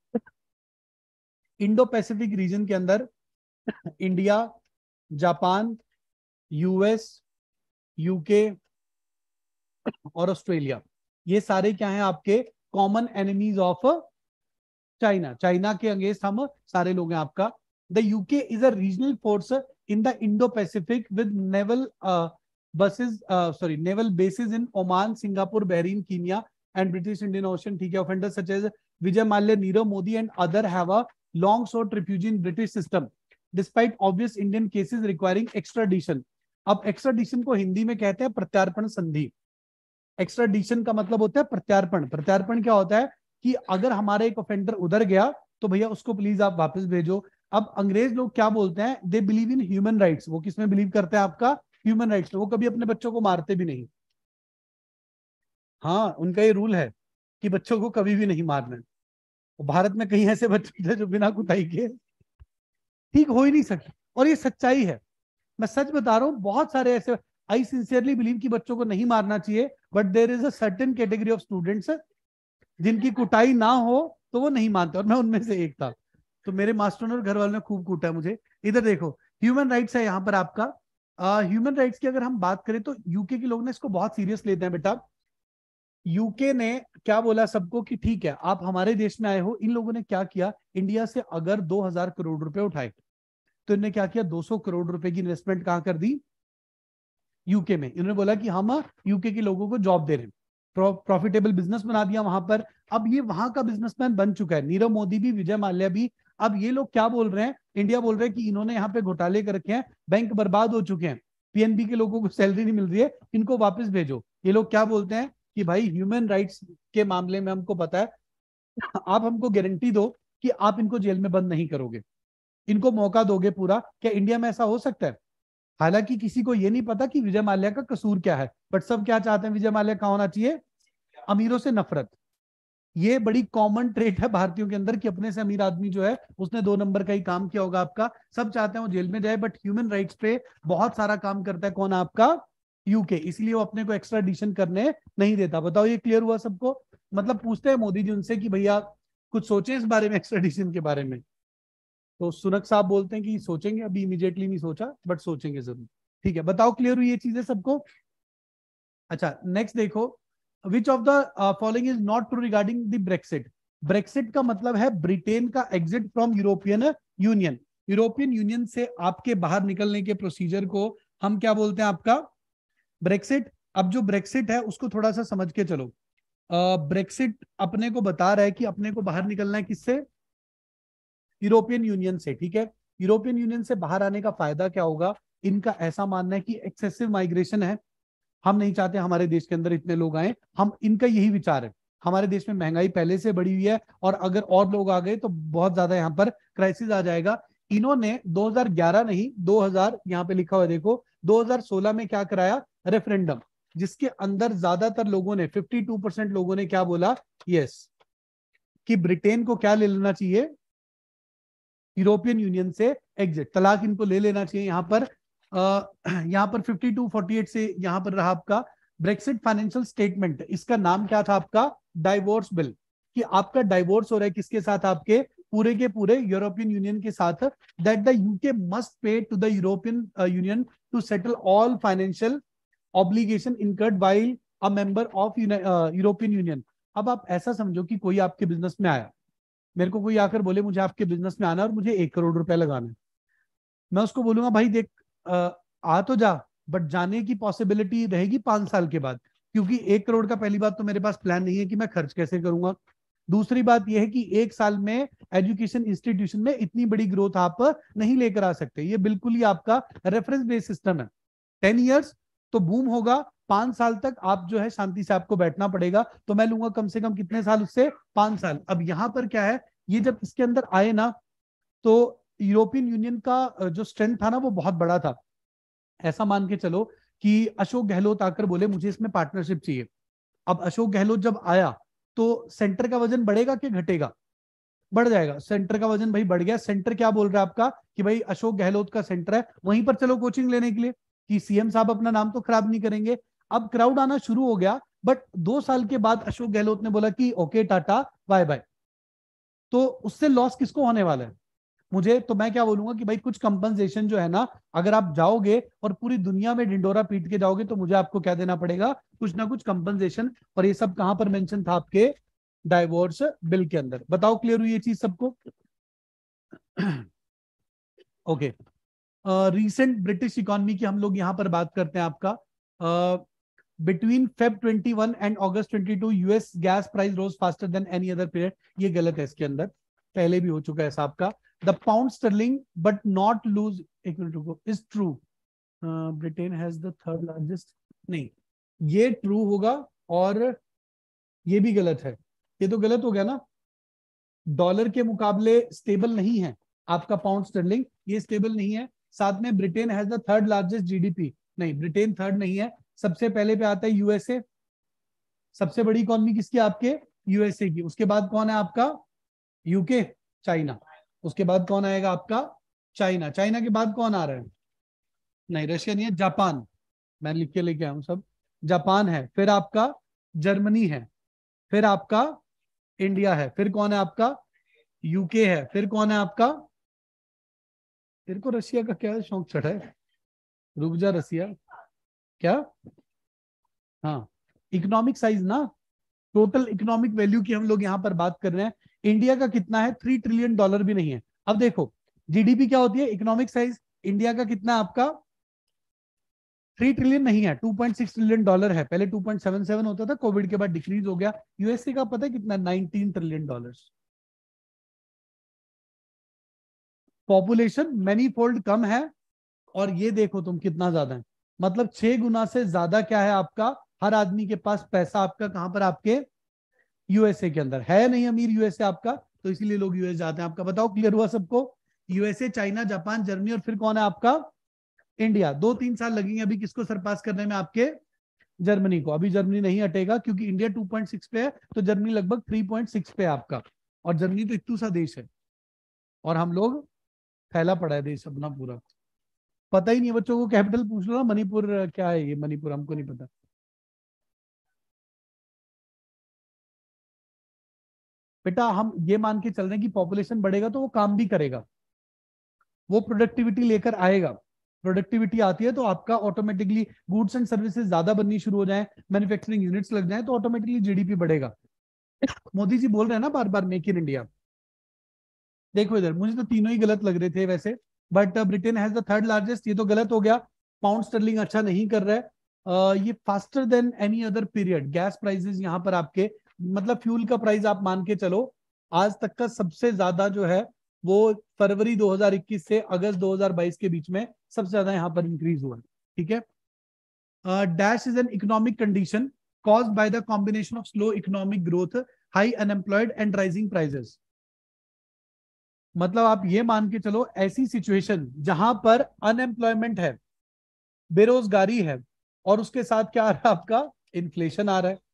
इंडो पैसिफिक रीजन के अंदर, इंडिया, जापान, यूएस, यूके और ऑस्ट्रेलिया, ये सारे क्या हैं आपके? Common enemies of China. China के अगेंस्ट हम सारे लोग हैं आपका। The UK is a regional force in the Indo Pacific with naval buses, sorry naval bases in Oman, Singapore, Bahrain, Kenya and British Indian Ocean, ठीक है? Offenders such as Vijay Mallya, Nirav Modi and other have a long short refugee in British system despite obvious Indian cases requiring extradition. अब extradition को हिंदी में कहते हैं प्रत्यार्पण संधि। Extradition का मतलब होता है प्रत्यार्पण। प्रत्यार्पण क्या होता है कि अगर हमारा एक ऑफेंडर उधर गया तो भैया उसको प्लीज आप वापस भेजो। अब अंग्रेज लोग क्या बोलते हैं? They believe in human rights. वो किसमें बिलीव करते हैं आपका? Human rights. वो कभी अपने बच्चों को मारते भी नहीं। हाँ, उनका ये रूल है कि बच्चों को कभी भी नहीं मारना है। भारत में कई ऐसे बच्चे थे जो बिना कुटाई के ठीक हो ही नहीं सकते, और ये सच्चाई है। मैं सच बता रहा हूं, बहुत सारे ऐसे, आई सिंसियरली बिलीव कि बच्चों को नहीं मारना चाहिए, but there is a certain category of students जिनकी कुटाई ना हो तो वो नहीं मानते, और मैं उनमें से एक था। तो मेरे मास्टर और घर वालों ने खूब कूटा है मुझे। इधर देखो, ह्यूमन राइट्स है यहाँ पर आपका। ह्यूमन uh, राइट्स की अगर हम बात करें तो यूके के लोग ने इसको बहुत सीरियस लेते हैं बेटा। यूके ने क्या बोला सबको कि ठीक है आप हमारे देश में आए हो। इन लोगों ने क्या किया? इंडिया से अगर दो हजार करोड़ रुपए उठाए तो इन्होंने क्या किया? दो सौ करोड़ रुपए की इन्वेस्टमेंट कहां कर दी? यूके में। इन्होंने बोला कि हम यूके के लोगों को जॉब दे रहे हैं, प्रॉफिटेबल बिजनेस बना दिया वहां पर। अब ये वहां का बिजनेसमैन बन चुका है, नीरव मोदी भी, विजय माल्या भी। अब ये लोग क्या बोल रहे हैं? इंडिया बोल रहे हैं कि इन्होंने यहाँ पे घोटाले कर रखे हैं, बैंक बर्बाद हो चुके हैं, पीएनबी के लोगों को सैलरी नहीं मिल रही है, इनको वापस भेजो। ये लोग क्या बोलते हैं कि भाई ह्यूमन राइट्स के मामले में हमको पता है, आप हमको गारंटी दो कि आप इनको जेल में बंद नहीं करोगे, इनको मौका दोगे पूरा। क्या इंडिया में ऐसा हो सकता है? हालांकि किसी को यह नहीं पता कि विजय माल्या का कसूर क्या है, बट सब क्या चाहते हैं? विजय माल्या का होना चाहिए? अमीरों से नफरत। ये बड़ी कॉमन ट्रेट है भारतीयों के अंदर कि अपने से अमीर आदमी जो है उसने दो नंबर का ही काम किया होगा आपका, सब चाहते हैं वो जेल में जाए। बट ह्यूमन राइट्स पे बहुत सारा काम करता है कौन? आपका यूके। इसलिए वो अपने को एक्स्ट्राडिशन करने नहीं देता। बताओ, ये क्लियर हुआ सबको? मतलब पूछते हैं मोदी जी उनसे कि भैया कुछ सोचें इस बारे में, एक्स्ट्राडिशन के बारे में। तो सुनक साहब बोलते हैं कि सोचेंगे, अभी इमीडिएटली नहीं सोचा, बट सोचेंगे जरूर। ठीक है, बताओ क्लियर हुई ये चीजें सबको? अच्छा, नेक्स्ट देखो, which of the following is not true regarding the Brexit. Brexit का मतलब है ब्रिटेन का exit from European Union. European Union से आपके बाहर निकलने के प्रोसीजर को हम क्या बोलते हैं? आपका ब्रेक्सिट। अब जो ब्रेक्सिट है उसको थोड़ा सा समझ के चलो। ब्रेक्सिट अपने को बता रहा है कि अपने को बाहर निकलना है किससे? यूरोपियन यूनियन से, ठीक है। यूरोपियन यूनियन से बाहर आने का फायदा क्या होगा? इनका ऐसा मानना है कि एक्सेसिव माइग्रेशन है, हम नहीं चाहते हमारे देश के अंदर इतने लोग आए। हम इनका यही विचार है, हमारे देश में महंगाई पहले से बढ़ी हुई है और अगर और लोग आ गए तो बहुत ज्यादा यहाँ पर क्राइसिस आ जाएगा। इन्होंने दो हज़ार ग्यारह नहीं दो हज़ार यहाँ पे लिखा हुआ है देखो, दो हज़ार सोलह में क्या कराया? रेफरेंडम, जिसके अंदर ज्यादातर लोगों ने बावन परसेंट लोगों ने क्या बोला? यस, कि ब्रिटेन को क्या ले लेना चाहिए? यूरोपियन यूनियन से एग्जिट, तलाक इनको ले लेना चाहिए। यहाँ पर आ, यहाँ पर बावन अड़तालीस से यहाँ पर रहा आपका ब्रेक्सिट फाइनेंशियल स्टेटमेंट। इसका नाम क्या था आपका? डाइवोर्स बिल, कि आपका डाइवोर्स हो रहा है किसके साथ? आपके पूरे के पूरे यूरोपियन यूनियन के साथ। That the UK must pay to the European Union to settle all financial obligation incurred by a member of European Union. अब आप ऐसा समझो कि कोई आपके बिजनेस में आया, मेरे को कोई आकर बोले मुझे आपके बिजनेस में आना और मुझे एक करोड़ रुपए लगाना है, मैं उसको बोलूंगा भाई देख, आ, आ तो जा, बट जाने की पॉसिबिलिटी रहेगी पांच साल के बाद, क्योंकि एक करोड़ का पहली बात तो मेरे पास प्लान नहीं है कि मैं खर्च कैसे करूंगा। दूसरी बात यह है कि एक साल में एजुकेशन इंस्टीट्यूशन में इतनी बड़ी ग्रोथ आप नहीं लेकर आ सकते। ये बिल्कुल ही आपका रेफरेंस बेस्ड सिस्टम है। टेन ईयर्स तो बूम होगा, पांच साल तक आप जो है शांति से आपको बैठना पड़ेगा। तो मैं लूंगा कम से कम कितने साल? उससे पांच साल। अब यहां पर क्या है, ये जब इसके अंदर आए ना, तो यूरोपियन यूनियन का जो स्ट्रेंथ था ना वो बहुत बड़ा था। ऐसा मान के चलो कि अशोक गहलोत आकर बोले मुझे इसमें पार्टनरशिप चाहिए। अब अशोक गहलोत जब आया तो सेंटर का वजन बढ़ेगा कि घटेगा? बढ़ जाएगा। सेंटर का वजन भाई बढ़ गया। सेंटर क्या बोल रहा है आपका? कि भाई अशोक गहलोत का सेंटर है, वहीं पर चलो कोचिंग लेने के लिए, कि सीएम साहब अपना नाम तो खराब नहीं करेंगे। अब क्राउड आना शुरू हो गया, बट दो साल के बाद अशोक गहलोत ने बोला कि ओके टाटा बाय बाय। तो उससे लॉस किसको होने वाला है? मुझे। तो मैं क्या बोलूंगा कि भाई कुछ कंपनसेशन जो है ना, अगर आप जाओगे और पूरी दुनिया में ढिंडोरा पीट के जाओगे तो मुझे आपको क्या देना पड़ेगा? कुछ ना कुछ कंपनसेशन। और ये सब कहां पर मेंशन था? आपके डाइवोर्स बिल के अंदर। बताओ क्लियर हुई ये चीज सबको? ओके। रीसेंट ब्रिटिश इकोनॉमी की हम लोग यहां पर बात करते हैं आपका। Between Feb twenty one and August twenty two US gas price rose faster than any other period. ये गलत है, इसके अंदर पहले भी हो चुका है ऐसा आपका। The pound sterling but not lose, एक मिनट रुको, is true Britain has the third largest. नहीं, ये ट्रू होगा और ये भी गलत है। ये तो गलत हो गया ना, डॉलर के मुकाबले स्टेबल नहीं है आपका पाउंड स्टर्लिंग, ये स्टेबल नहीं है। साथ में Britain has the third largest GDP, नहीं ब्रिटेन थर्ड नहीं है, सबसे पहले पे आता है यूएसए। सबसे बड़ी इकॉनमी किसकी? आपके यूएसए की। उसके बाद कौन है आपका? UK, China. उसके बाद कौन आएगा आपका? चाइना। चाइना के बाद कौन आ रहा है? नहीं रशिया नहीं है, जापान। मैं लिख के लेके आया हूं सब। जापान है, फिर आपका जर्मनी है, फिर आपका इंडिया है, फिर कौन है आपका? यूके है, फिर कौन है आपका? तेरे को रशिया का क्या शौक चढ़ा है? रुक जा, रसिया क्या? हाँ, इकोनॉमिक साइज ना, टोटल इकोनॉमिक वैल्यू की हम लोग यहाँ पर बात कर रहे हैं। इंडिया का कितना है? थ्री ट्रिलियन डॉलर भी नहीं है। अब देखो जीडीपी क्या होती है? Economic size. इंडिया का कितना है आपका? थ्री ट्रिलियन नहीं है, two point six trillion dollar है। पहले टू पॉइंट सेवन सेवन होता था, कोविड के बाद डिक्रीज हो गया। यूएसए का पता है कितना? Nineteen trillion dollar. Population many fold कम है, और ये देखो तुम कितना ज्यादा है, मतलब छह गुना से ज्यादा क्या है आपका? हर आदमी के पास पैसा आपका कहां पर? आपके यूएसए के अंदर है। नहीं अमीर यूएसए आपका, तो इसीलिए लोग यूएस जाते हैं आपका। बताओ क्लियर हुआ सबको? यूएसए, चाइना, जापान, जर्मनी और फिर कौन है आपका? इंडिया। दो तीन साल लगेंगे अभी किसको सरपास करने में? आपके जर्मनी को। अभी जर्मनी नहीं हटेगा क्योंकि इंडिया टू पॉइंट सिक्स पे है, तो जर्मनी लगभग थ्री पॉइंट सिक्स पे है आपका। और जर्मनी तो इतना सा देश है, और हम लोग फैला पड़ा है देश अपना पूरा। पता ही नहीं है बच्चों को, कैपिटल पूछ लो ना, मणिपुर क्या है? ये मणिपुर हमको नहीं पता। बेटा हम ये मान के चल रहे हैं कि पॉपुलेशन बढ़ेगा तो वो काम भी करेगा, वो प्रोडक्टिविटी लेकर आएगा। प्रोडक्टिविटी आती है तो आपका ऑटोमेटिकली गुड्स एंड सर्विसेज ज्यादा बननी शुरू हो जाए, मैन्युफैक्चरिंग यूनिट्स लग जाए, तो ऑटोमेटिकली जीडीपी बढ़ेगा। मोदी जी बोल रहे हैं ना बार बार मेक इन इंडिया। देखो इधर, मुझे तो तीनों ही गलत लग रहे थे वैसे, but Britain has the third largest, ये तो गलत हो गया। पाउंड स्टर्लिंग अच्छा नहीं कर रहा है। ये faster than any other period gas prices यहाँ पर आपके, मतलब फ्यूल का प्राइस आप मान के चलो आज तक का सबसे ज्यादा जो है वो फरवरी दो हज़ार इक्कीस से अगस्त दो हज़ार बाईस के बीच में सबसे ज्यादा यहाँ पर इंक्रीज हुआ है। ठीक है। Dash is an economic condition caused by the combination of slow economic growth, high unemployed and rising prices. मतलब आप ये मान के चलो ऐसी सिचुएशन जहां पर अनएम्प्लॉयमेंट है, बेरोजगारी है, और उसके साथ क्या आ रहा है आपका, इन्फ्लेशन आ रहा है।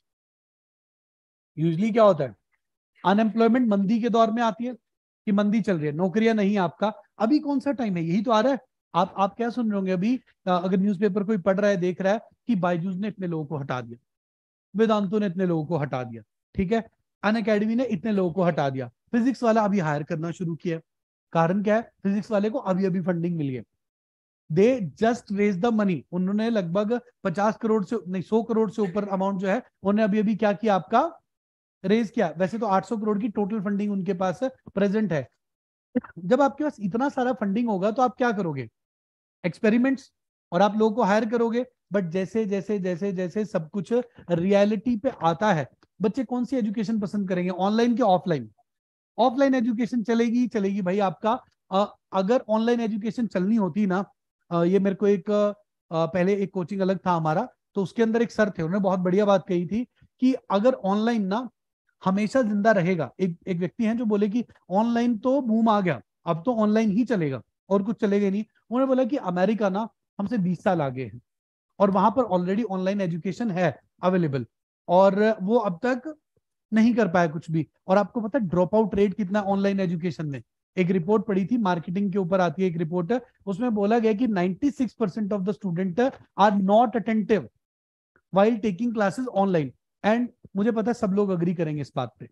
यूजली क्या होता है, अनएम्प्लॉयमेंट मंदी के दौर में आती है कि मंदी चल रही है, नौकरियां नहीं आपका। अभी कौन सा टाइम है, यही तो आ रहा है। आप आप क्या सुन रहे होंगे अभी, अगर न्यूज़पेपर कोई पढ़ रहा है, देख रहा है कि बायजूस ने इतने लोगों को हटा दिया, वेदांतु ने इतने लोगों को हटा दिया, ठीक है, अन अकेडमी ने इतने लोगों को हटा दिया, फिजिक्स वाला अभी हायर करना शुरू किया। कारण क्या है, फिजिक्स वाले को अभी अभी फंडिंग मिली है। They just raise the money, उन्होंने लगभग पचास करोड़ से नहीं सौ करोड़ से ऊपर अमाउंट जो है उन्होंने अभी अभी क्या किया, आपका रेज किया। वैसे तो आठ सौ करोड़ की टोटल फंडिंग उनके पास प्रेजेंट है। जब आपके पास इतना सारा फंडिंग होगा तो आप क्या करोगे, एक्सपेरिमेंट्स, और आप लोगों को हायर करोगे। बट जैसे जैसे जैसे जैसे सब कुछ रियलिटी पे आता है, बच्चे कौन सी एजुकेशन पसंद करेंगे, ऑनलाइन के ऑफलाइन। ऑफलाइन एजुकेशन चलेगी चलेगी भाई आपका। अ, अगर ऑनलाइन एजुकेशन चलनी होती ना, अ, ये मेरे को एक अ, पहले एक कोचिंग अलग था हमारा, तो उसके अंदर एक सर थे, उन्होंने बहुत बढ़िया बात कही थी कि अगर ऑनलाइन ना हमेशा जिंदा रहेगा, एक एक व्यक्ति है जो बोले कि ऑनलाइन तो बूम आ गया, अब तो ऑनलाइन ही चलेगा और कुछ चलेगा नहीं। उन्होंने बोला कि अमेरिका ना हमसे बीस साल आगे है और वहां पर ऑलरेडी ऑनलाइन एजुकेशन है अवेलेबल, और वो अब तक नहीं कर पाया कुछ भी। और आपको पता है ड्रॉप आउट रेट कितना ऑनलाइन एजुकेशन में, एक रिपोर्ट पड़ी थी, मार्केटिंग के ऊपर आती है एक रिपोर्ट, उसमें बोला गया कि छियानवे percent of the student are not attentive while taking classes online. And मुझे पता है सब लोग अग्री करेंगे इस बात पे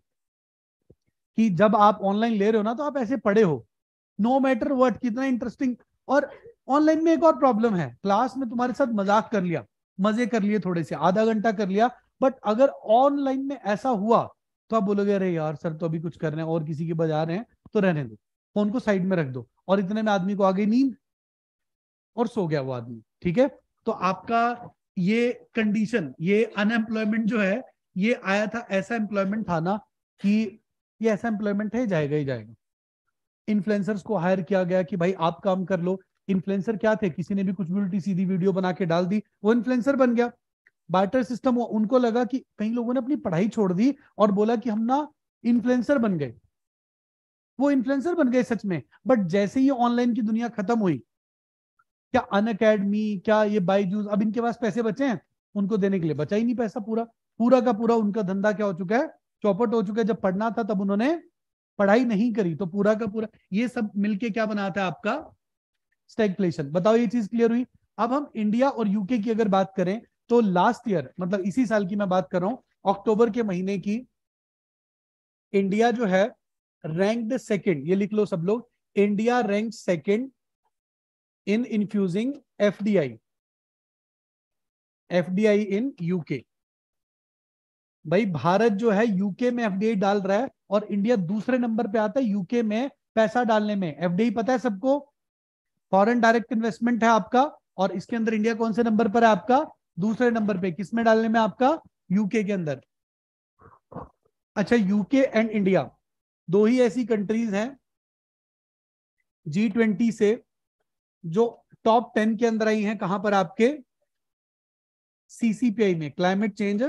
कि जब आप ऑनलाइन ले रहे हो ना तो आप ऐसे पढ़े हो, नो मैटर व्हाट, कितना इंटरेस्टिंग। और ऑनलाइन में एक और प्रॉब्लम है, क्लास में तुम्हारे साथ मजाक कर लिया, मजे कर लिए थोड़े से, आधा घंटा कर लिया, बट अगर ऑनलाइन में ऐसा हुआ तो आप बोलोगे अरे यार सर तो अभी कुछ कर रहे हैं और किसी के बजा रहे हैं, तो रहने दो, फोन को साइड में रख दो, और इतने में आदमी को आ गई नींद और सो गया वो आदमी। ठीक है। तो आपका ये कंडीशन, ये अनएम्प्लॉयमेंट जो है, ये आया था, ऐसा एम्प्लॉयमेंट था ना कि ये ऐसा एम्प्लॉयमेंट है, जाएगा ही जाएगा। इन्फ्लुएंसर्स को हायर किया गया कि भाई आप काम कर लो। इन्फ्लुएंसर क्या थे, किसी ने भी कुछ भी उल्टी सीधी वीडियो बना के डाल दी, वो इन्फ्लुएंसर बन गया। बार्टर सिस्टम, उनको लगा कि कई लोगों ने अपनी पढ़ाई छोड़ दी और बोला कि हम ना इन्फ्लुएंसर बन गए, वो इन्फ्लुएंसर बन गए सच में। बट जैसे ही ऑनलाइन की दुनिया खत्म हुई, क्या अन अकेडमी, क्या ये बायजूस, अब इनके पास पैसे बचे हैं, उनको देने के लिए बचा ही नहीं पैसा। पूरा पूरा का पूरा उनका धंधा क्या हो चुका है, चौपट हो चुका है। जब पढ़ना था तब उन्होंने पढ़ाई नहीं करी, तो पूरा का पूरा ये सब मिलके क्या बनाता है आपका, स्टैगफ्लेशन। बताओ ये चीज क्लियर हुई। अब हम इंडिया और यूके की अगर बात करें तो लास्ट ईयर, मतलब इसी साल की मैं बात कर रहा हूं, अक्टूबर के महीने की, इंडिया जो है रैंक्ड सेकंड, ये लिख लो सब लोग, India rank second in infusing FDI, FDI in UK. भाई भारत जो है यूके में एफडीआई डाल रहा है और इंडिया दूसरे नंबर पे आता है यूके में पैसा डालने में। एफडीआई पता है सबको, फॉरेन डायरेक्ट इन्वेस्टमेंट है आपका, और इसके अंदर इंडिया कौन से नंबर पर है आपका, दूसरे नंबर पे। किसमें डालने में आपका, यूके के अंदर। अच्छा, यूके एंड इंडिया दो ही ऐसी कंट्रीज हैं जी ट्वेंटी से जो टॉप टेन के अंदर आई हैं। कहां पर आपके, सीसीपीआई में, climate change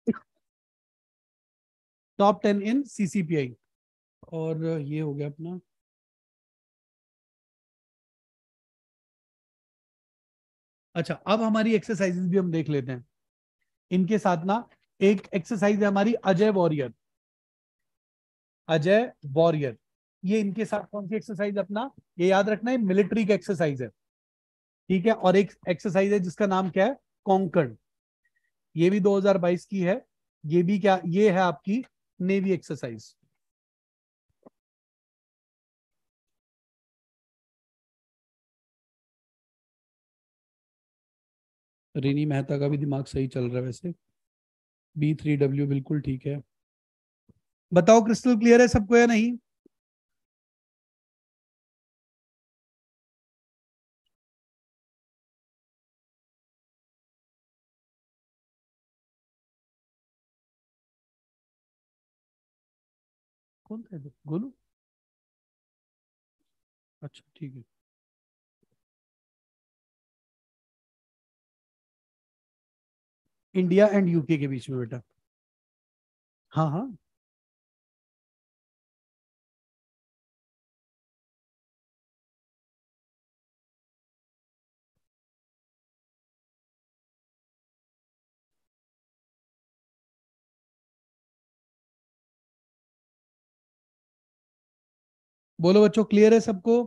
top ten in CCPI. और ये हो गया अपना। अच्छा, अब हमारी एक्सरसाइजेस भी हम देख लेते हैं इनके साथ ना। एक एक्सरसाइज है हमारी अजय वॉरियर, अजय वॉरियर, ये इनके साथ कौन सी एक्सरसाइज अपना, ये याद रखना है, मिलिट्री का एक्सरसाइज है। ठीक है। और एक एक्सरसाइज है जिसका नाम क्या है, कॉन्कर्ड, ये भी दो हज़ार बाईस की है। ये भी क्या, ये है आपकी नेवी एक्सरसाइज। रिनी मेहता का भी दिमाग सही चल रहा है वैसे, बी थ्री डब्ल्यू बिल्कुल ठीक है। बताओ क्रिस्टल क्लियर है सबको या नहीं। कौन था इधर? गोलू? अच्छा ठीक है। इंडिया एंड यूके के बीच में बेटा। हाँ हाँ। बोलो बच्चों, क्लियर है सबको?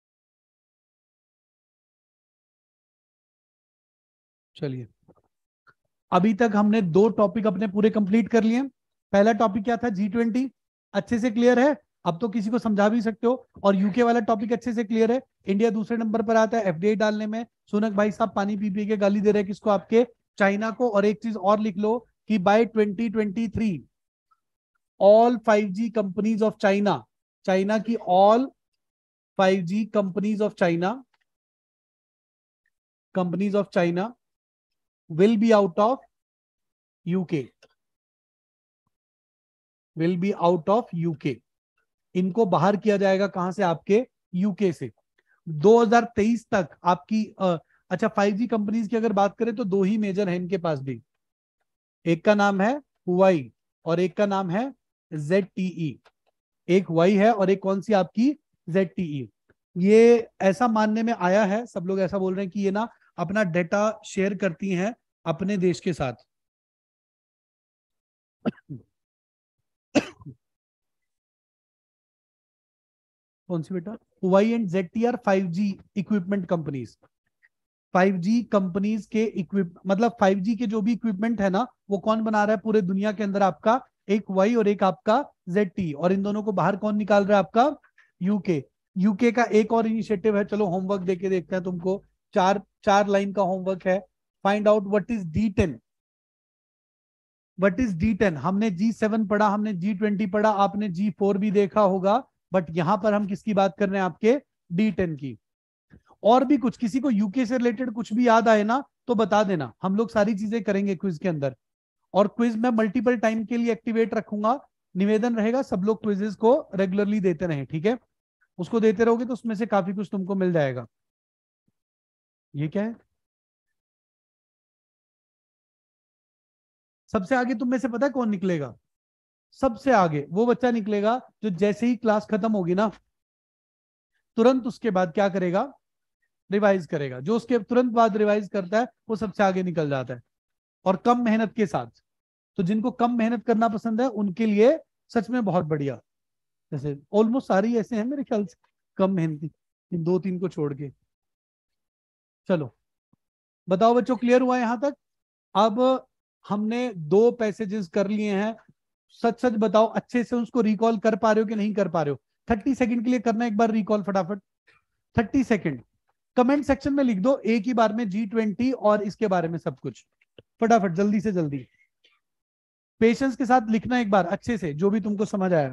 चलिए, अभी तक हमने दो टॉपिक अपने पूरे कंप्लीट कर लिए। पहला टॉपिक क्या था? G twenty. अच्छे से क्लियर है? अब तो किसी को समझा भी सकते हो। और यूके वाला टॉपिक अच्छे से क्लियर है? इंडिया दूसरे नंबर पर आता है एफडीआई डालने में। सुनक भाई साहब पानी पी पी के गाली दे रहे हैं किसको? आपके चाइना को। और एक चीज और लिख लो कि by twenty twenty three all five G companies of China, China की all five G companies of China, companies of China will be out of UK, will be out of UK. इनको बाहर किया जाएगा कहां से? आपके यूके से। दो हज़ार तेईस तक आपकी अ, अच्छा, फाइव जी कंपनीज की अगर बात करें तो दो ही मेजर है इनके पास भी। एक का नाम है हुआई और एक का नाम है जेड टी ई। एक हुआई है और एक कौन सी आपकी? Z T E. ये ऐसा मानने में आया है, सब लोग ऐसा बोल रहे हैं कि ये ना अपना डेटा शेयर करती हैं अपने देश के साथ। कौन सी बेटा? Huawei and Z T are five G equipment companies. Five G companies के इक्विप मतलब फाइव जी के जो भी इक्विपमेंट है ना, वो कौन बना रहा है पूरे दुनिया के अंदर? आपका एक वाई और एक आपका जेड टी। और इन दोनों को बाहर कौन निकाल रहा है? आपका यूके। यूके का एक और इनिशिएटिव है, चलो होमवर्क देके देखते हैं तुमको। चार चार लाइन का होमवर्क है। Find out what is D ten. What is D ten? हमने जी सेवन पढ़ा, हमने जी ट्वेंटी पढ़ा, आपने जी फोर भी देखा होगा। बट यहां पर हम किसकी बात कर रहे हैं? आपके डी टेन की। और भी कुछ किसी को यूके से रिलेटेड कुछ भी याद आए ना तो बता देना, हम लोग सारी चीजें करेंगे क्विज के अंदर। और क्विज मैं मल्टीपल टाइम के लिए एक्टिवेट रखूंगा। निवेदन रहेगा सब लोग क्विजेस को रेगुलरली देते रहें, ठीक है? उसको देते रहोगे तो उसमें से काफी कुछ तुमको मिल जाएगा। ये क्या है? सबसे आगे तुम में से पता है कौन निकलेगा? सबसे आगे वो बच्चा निकलेगा जो जैसे ही क्लास खत्म होगी ना, तुरंत उसके बाद क्या करेगा? रिवाइज करेगा। जो उसके तुरंत बाद रिवाइज करता है वो सबसे आगे निकल जाता है, और कम मेहनत के साथ। तो जिनको कम मेहनत करना पसंद है उनके लिए सच में बहुत बढ़िया। जैसे ऑलमोस्ट सारे ही ऐसे हैं मेरे ख्याल से कम मेहनती, इन दो तीन को छोड़ के। चलो, बताओ बच्चों, क्लियर हुआ यहां तक? अब हमने दो पैसेजेस कर लिए हैं। सच सच बताओ, अच्छे से उसको रिकॉल कर पा रहे हो कि नहीं कर पा रहे हो? थर्टी सेकंड के लिए करना एक बार रिकॉल फटाफट। Thirty second. कमेंट सेक्शन में लिख दो एक ही बार में जी ट्वेंटी और इसके बारे में सब कुछ। फटाफट, जल्दी से जल्दी। पेशेंस के साथ लिखना एक बार अच्छे से, जो भी तुमको समझ आया।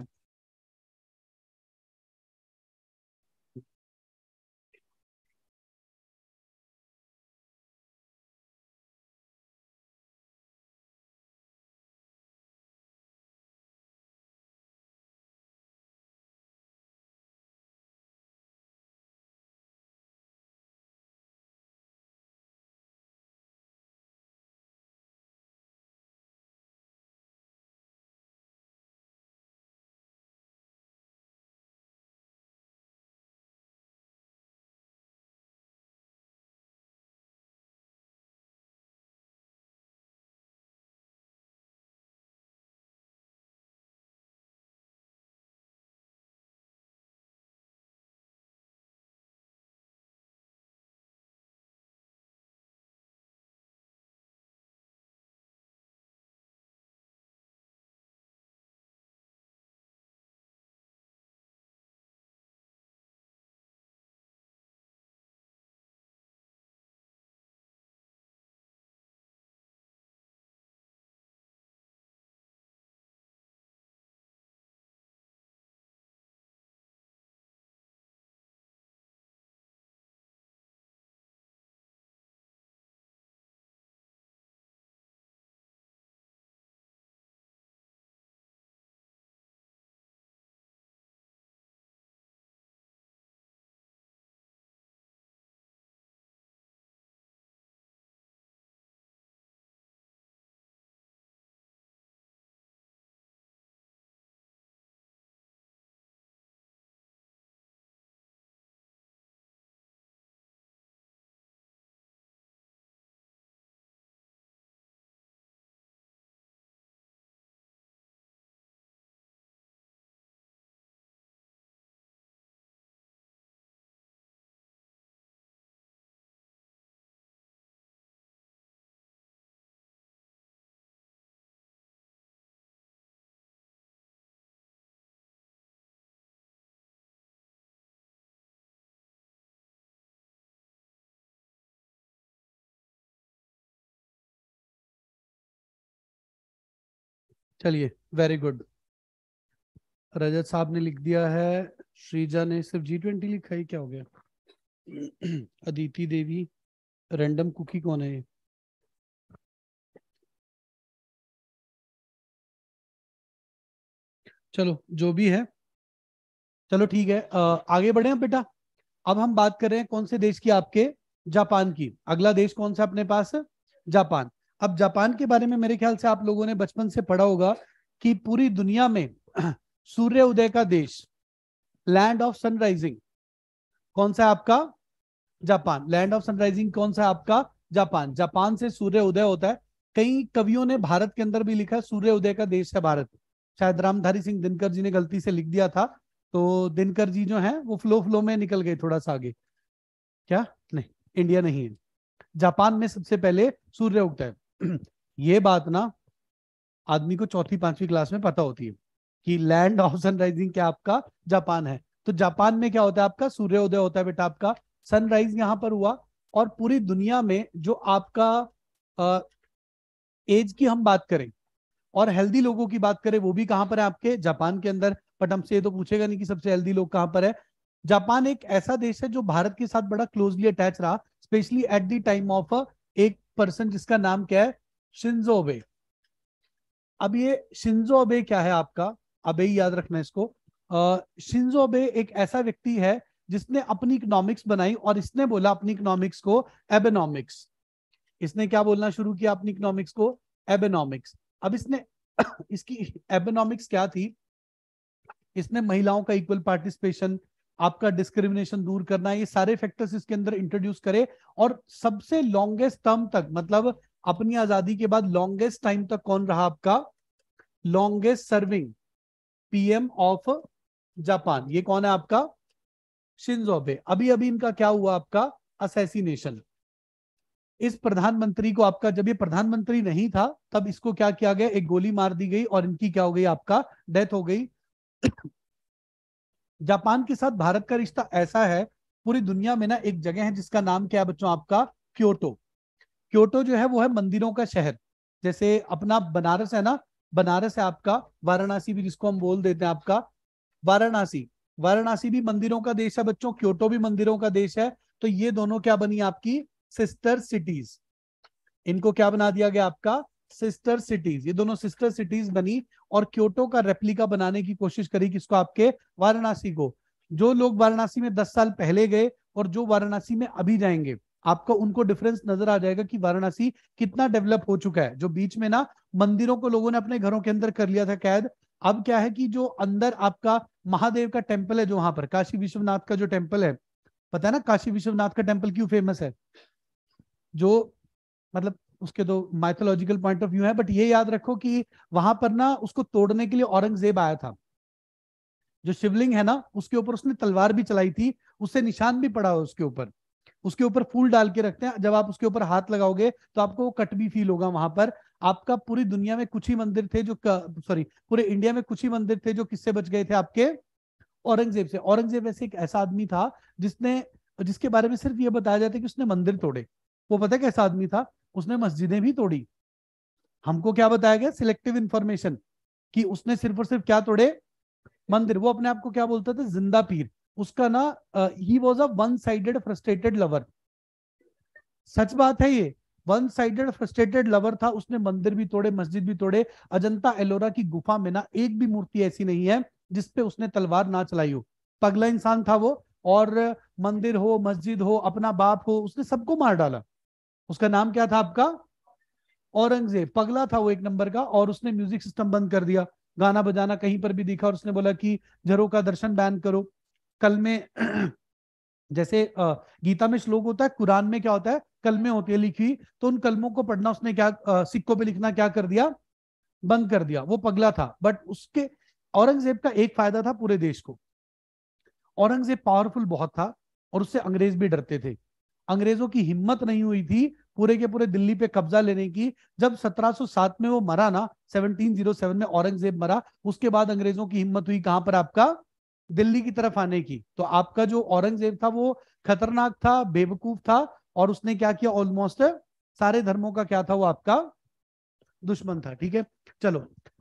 चलिए, वेरी गुड। रजत साहब ने लिख दिया है, श्रीजा ने सिर्फ जी ट्वेंटी लिखा है, क्या हो गया? अदिति देवी, रैंडम कुकी कौन है ये? चलो जो भी है, चलो ठीक है, अ, आगे बढ़े हैं बेटा। अब हम बात कर रहे हैं कौन से देश की, आपके जापान की। अगला देश कौन सा अपने पास? जापान। अब जापान के बारे में मेरे ख्याल से आप लोगों ने बचपन से पढ़ा होगा कि पूरी दुनिया में सूर्य उदय का देश, लैंड ऑफ सनराइजिंग, कौन सा है आपका? जापान। लैंड ऑफ सनराइजिंग कौन सा है आपका? जापान। जापान से सूर्य उदय होता है। कई कवियों ने भारत के अंदर भी लिखा है सूर्य उदय का देश है भारत। शायद रामधारी सिंह दिनकर जी ने गलती से लिख दिया था, तो दिनकर जी जो है वो फ्लो फ्लो में निकल गए थोड़ा सा आगे। क्या? नहीं, इंडिया नहीं है। जापान में सबसे पहले सूर्य उगता है। ये बात ना आदमी को चौथी पांचवी क्लास में पता होती है कि लैंड ऑफ सनराइजिंग क्या आपका? जापान है। तो जापान में क्या होता है आपका? सूर्योदय होता है बेटा आपका। सनराइज यहां पर हुआ। और पूरी दुनिया में जो आपका एज की हम बात करें और हेल्दी लोगों की बात करें, वो भी कहां पर है? आपके जापान के अंदर। बट हमसे ये तो पूछेगा नहीं कि सबसे हेल्दी लोग कहां पर है। जापान एक ऐसा देश है जो भारत के साथ बड़ा क्लोजली अटैच रहा, specially at the time of एक पर्सन जिसका नाम क्या है? Shinzo Abe. अब ये शिंजो अबे क्या है आपका? अबे ही याद रखना इसको। अ, शिंजो अबे एक ऐसा व्यक्ति है जिसने अपनी इकोनॉमिक्स बनाई, और इसने बोला अपनी इकोनॉमिक्स को एबेनॉमिक्स। इसने क्या बोलना शुरू किया अपनी इकोनॉमिक्स को? एबेनॉमिक्स। अब इसने इसकी एबेनॉमिक्स क्या थी? इसने महिलाओं का इक्वल पार्टिसिपेशन, आपका डिस्क्रिमिनेशन दूर करना, ये सारे फैक्टर्स इसके अंदर इंट्रोड्यूस करे। और सबसे लॉन्गेस्ट टर्म तक, मतलब अपनी आजादी के बाद लॉन्गेस्ट टाइम तक कौन रहा आपका? Longest serving PM of Japan, ये कौन है आपका? Shinzo Abe. अभी अभी इनका क्या हुआ आपका? असैसिनेशन। इस प्रधानमंत्री को आपका, जब ये प्रधानमंत्री नहीं था तब इसको क्या किया गया? एक गोली मार दी गई और इनकी क्या हो गई? आपका डेथ हो गई। जापान के साथ भारत का रिश्ता ऐसा है, पूरी दुनिया में ना एक जगह है जिसका नाम क्या है बच्चों आपका? क्योटो। क्योटो जो है वो है मंदिरों का शहर। जैसे अपना बनारस है ना, बनारस है आपका, वाराणसी भी जिसको हम बोल देते हैं आपका, वाराणसी। वाराणसी भी मंदिरों का देश है बच्चों, क्योटो भी मंदिरों का देश है। तो ये दोनों क्या बनी आपकी? Sister cities. इनको क्या बना दिया गया आपका? Sister cities. ये दोनों सिस्टर सिटीज बनी और क्योटो का रेप्लिका बनाने की कोशिश करी। किसको? आपके वाराणसी को। जो लोग वाराणसी में दस साल पहले गए और जो वाराणसी में अभी जाएंगे, आपको उनको डिफरेंस नजर आ जाएगा कि वाराणसी कितना डेवलप हो चुका है। जो बीच में ना मंदिरों को लोगों ने अपने घरों के अंदर कर लिया था कैद, अब क्या है कि जो अंदर आपका महादेव का टेम्पल है, जो वहां पर काशी विश्वनाथ का जो टेम्पल है, पता है ना काशी विश्वनाथ का टेम्पल क्यों फेमस है? जो मतलब उसके तो माइथोलॉजिकल पॉइंट ऑफ व्यू है, बट ये याद रखो कि वहां पर ना उसको तोड़ने के लिए औरंगजेब आया था। जो शिवलिंग है ना उसके ऊपर उसने तलवार भी चलाई थी, उससे निशान भी पड़ा है उसके ऊपर। उसके ऊपर फूल डाल के रखते हैं, जब आप उसके ऊपर हाथ लगाओगे तो आपको वो कट भी फील होगा वहां पर। आपका पूरी दुनिया में कुछ ही मंदिर थे जो, सॉरी पूरे इंडिया में कुछ ही मंदिर थे जो किससे बच गए थे? आपके औरंगजेब से। औरंगजेब वैसे एक ऐसा आदमी था जिसने, जिसके बारे में सिर्फ ये बताया जाता है कि उसने मंदिर तोड़े। वो पता है कैसा आदमी था? उसने मस्जिदें भी तोड़ी। हमको क्या बताया गया? सिलेक्टिव इंफॉर्मेशन, कि उसने सिर्फ और सिर्फ क्या तोड़े? मंदिर। वो अपने आप को क्या बोलता था? जिंदा पीर। उसका ना, he was a one sided frustrated lover. सच बात है ये। वन साइडेड फ्रस्ट्रेटेड लवर था। उसने मंदिर भी तोड़े, मस्जिद भी तोड़े। अजंता एलोरा की गुफा में ना एक भी मूर्ति ऐसी नहीं है जिसपे उसने तलवार ना चलाई हो। पगला इंसान था वो। और मंदिर हो, मस्जिद हो, अपना बाप हो, उसने सबको मार डाला। उसका नाम क्या था आपका? औरंगजेब। पगला था वो एक नंबर का। और उसने म्यूजिक सिस्टम बंद कर दिया, गाना बजाना कहीं पर भी दिखा और उसने बोला कि जरों का दर्शन बैन करो। कल में जैसे अ, गीता में श्लोक होता है, कुरान में क्या होता है? कलमें होती है लिखी, तो उन कलमों को पढ़ना उसने क्या, अ, सिक्कों पे लिखना क्या कर दिया? बंद कर दिया। वो पगला था। बट उसके, औरंगजेब का एक फायदा था पूरे देश को, औरंगजेब पावरफुल बहुत था और उससे अंग्रेज भी डरते थे। अंग्रेजों की हिम्मत नहीं हुई थी पूरे के पूरे दिल्ली पे कब्जा लेने की। जब सत्रह सौ सात में वो मरा ना, सत्रह सौ सात में औरंगजेब मरा, उसके बाद अंग्रेजों की हिम्मत हुई कहां पर? आपका दिल्ली की तरफ आने की। तो आपका जो औरंगजेब था वो खतरनाक था, बेवकूफ था, और उसने क्या किया? ऑलमोस्ट सारे धर्मों का क्या था वो? आपका दुश्मन था। ठीक है, चलो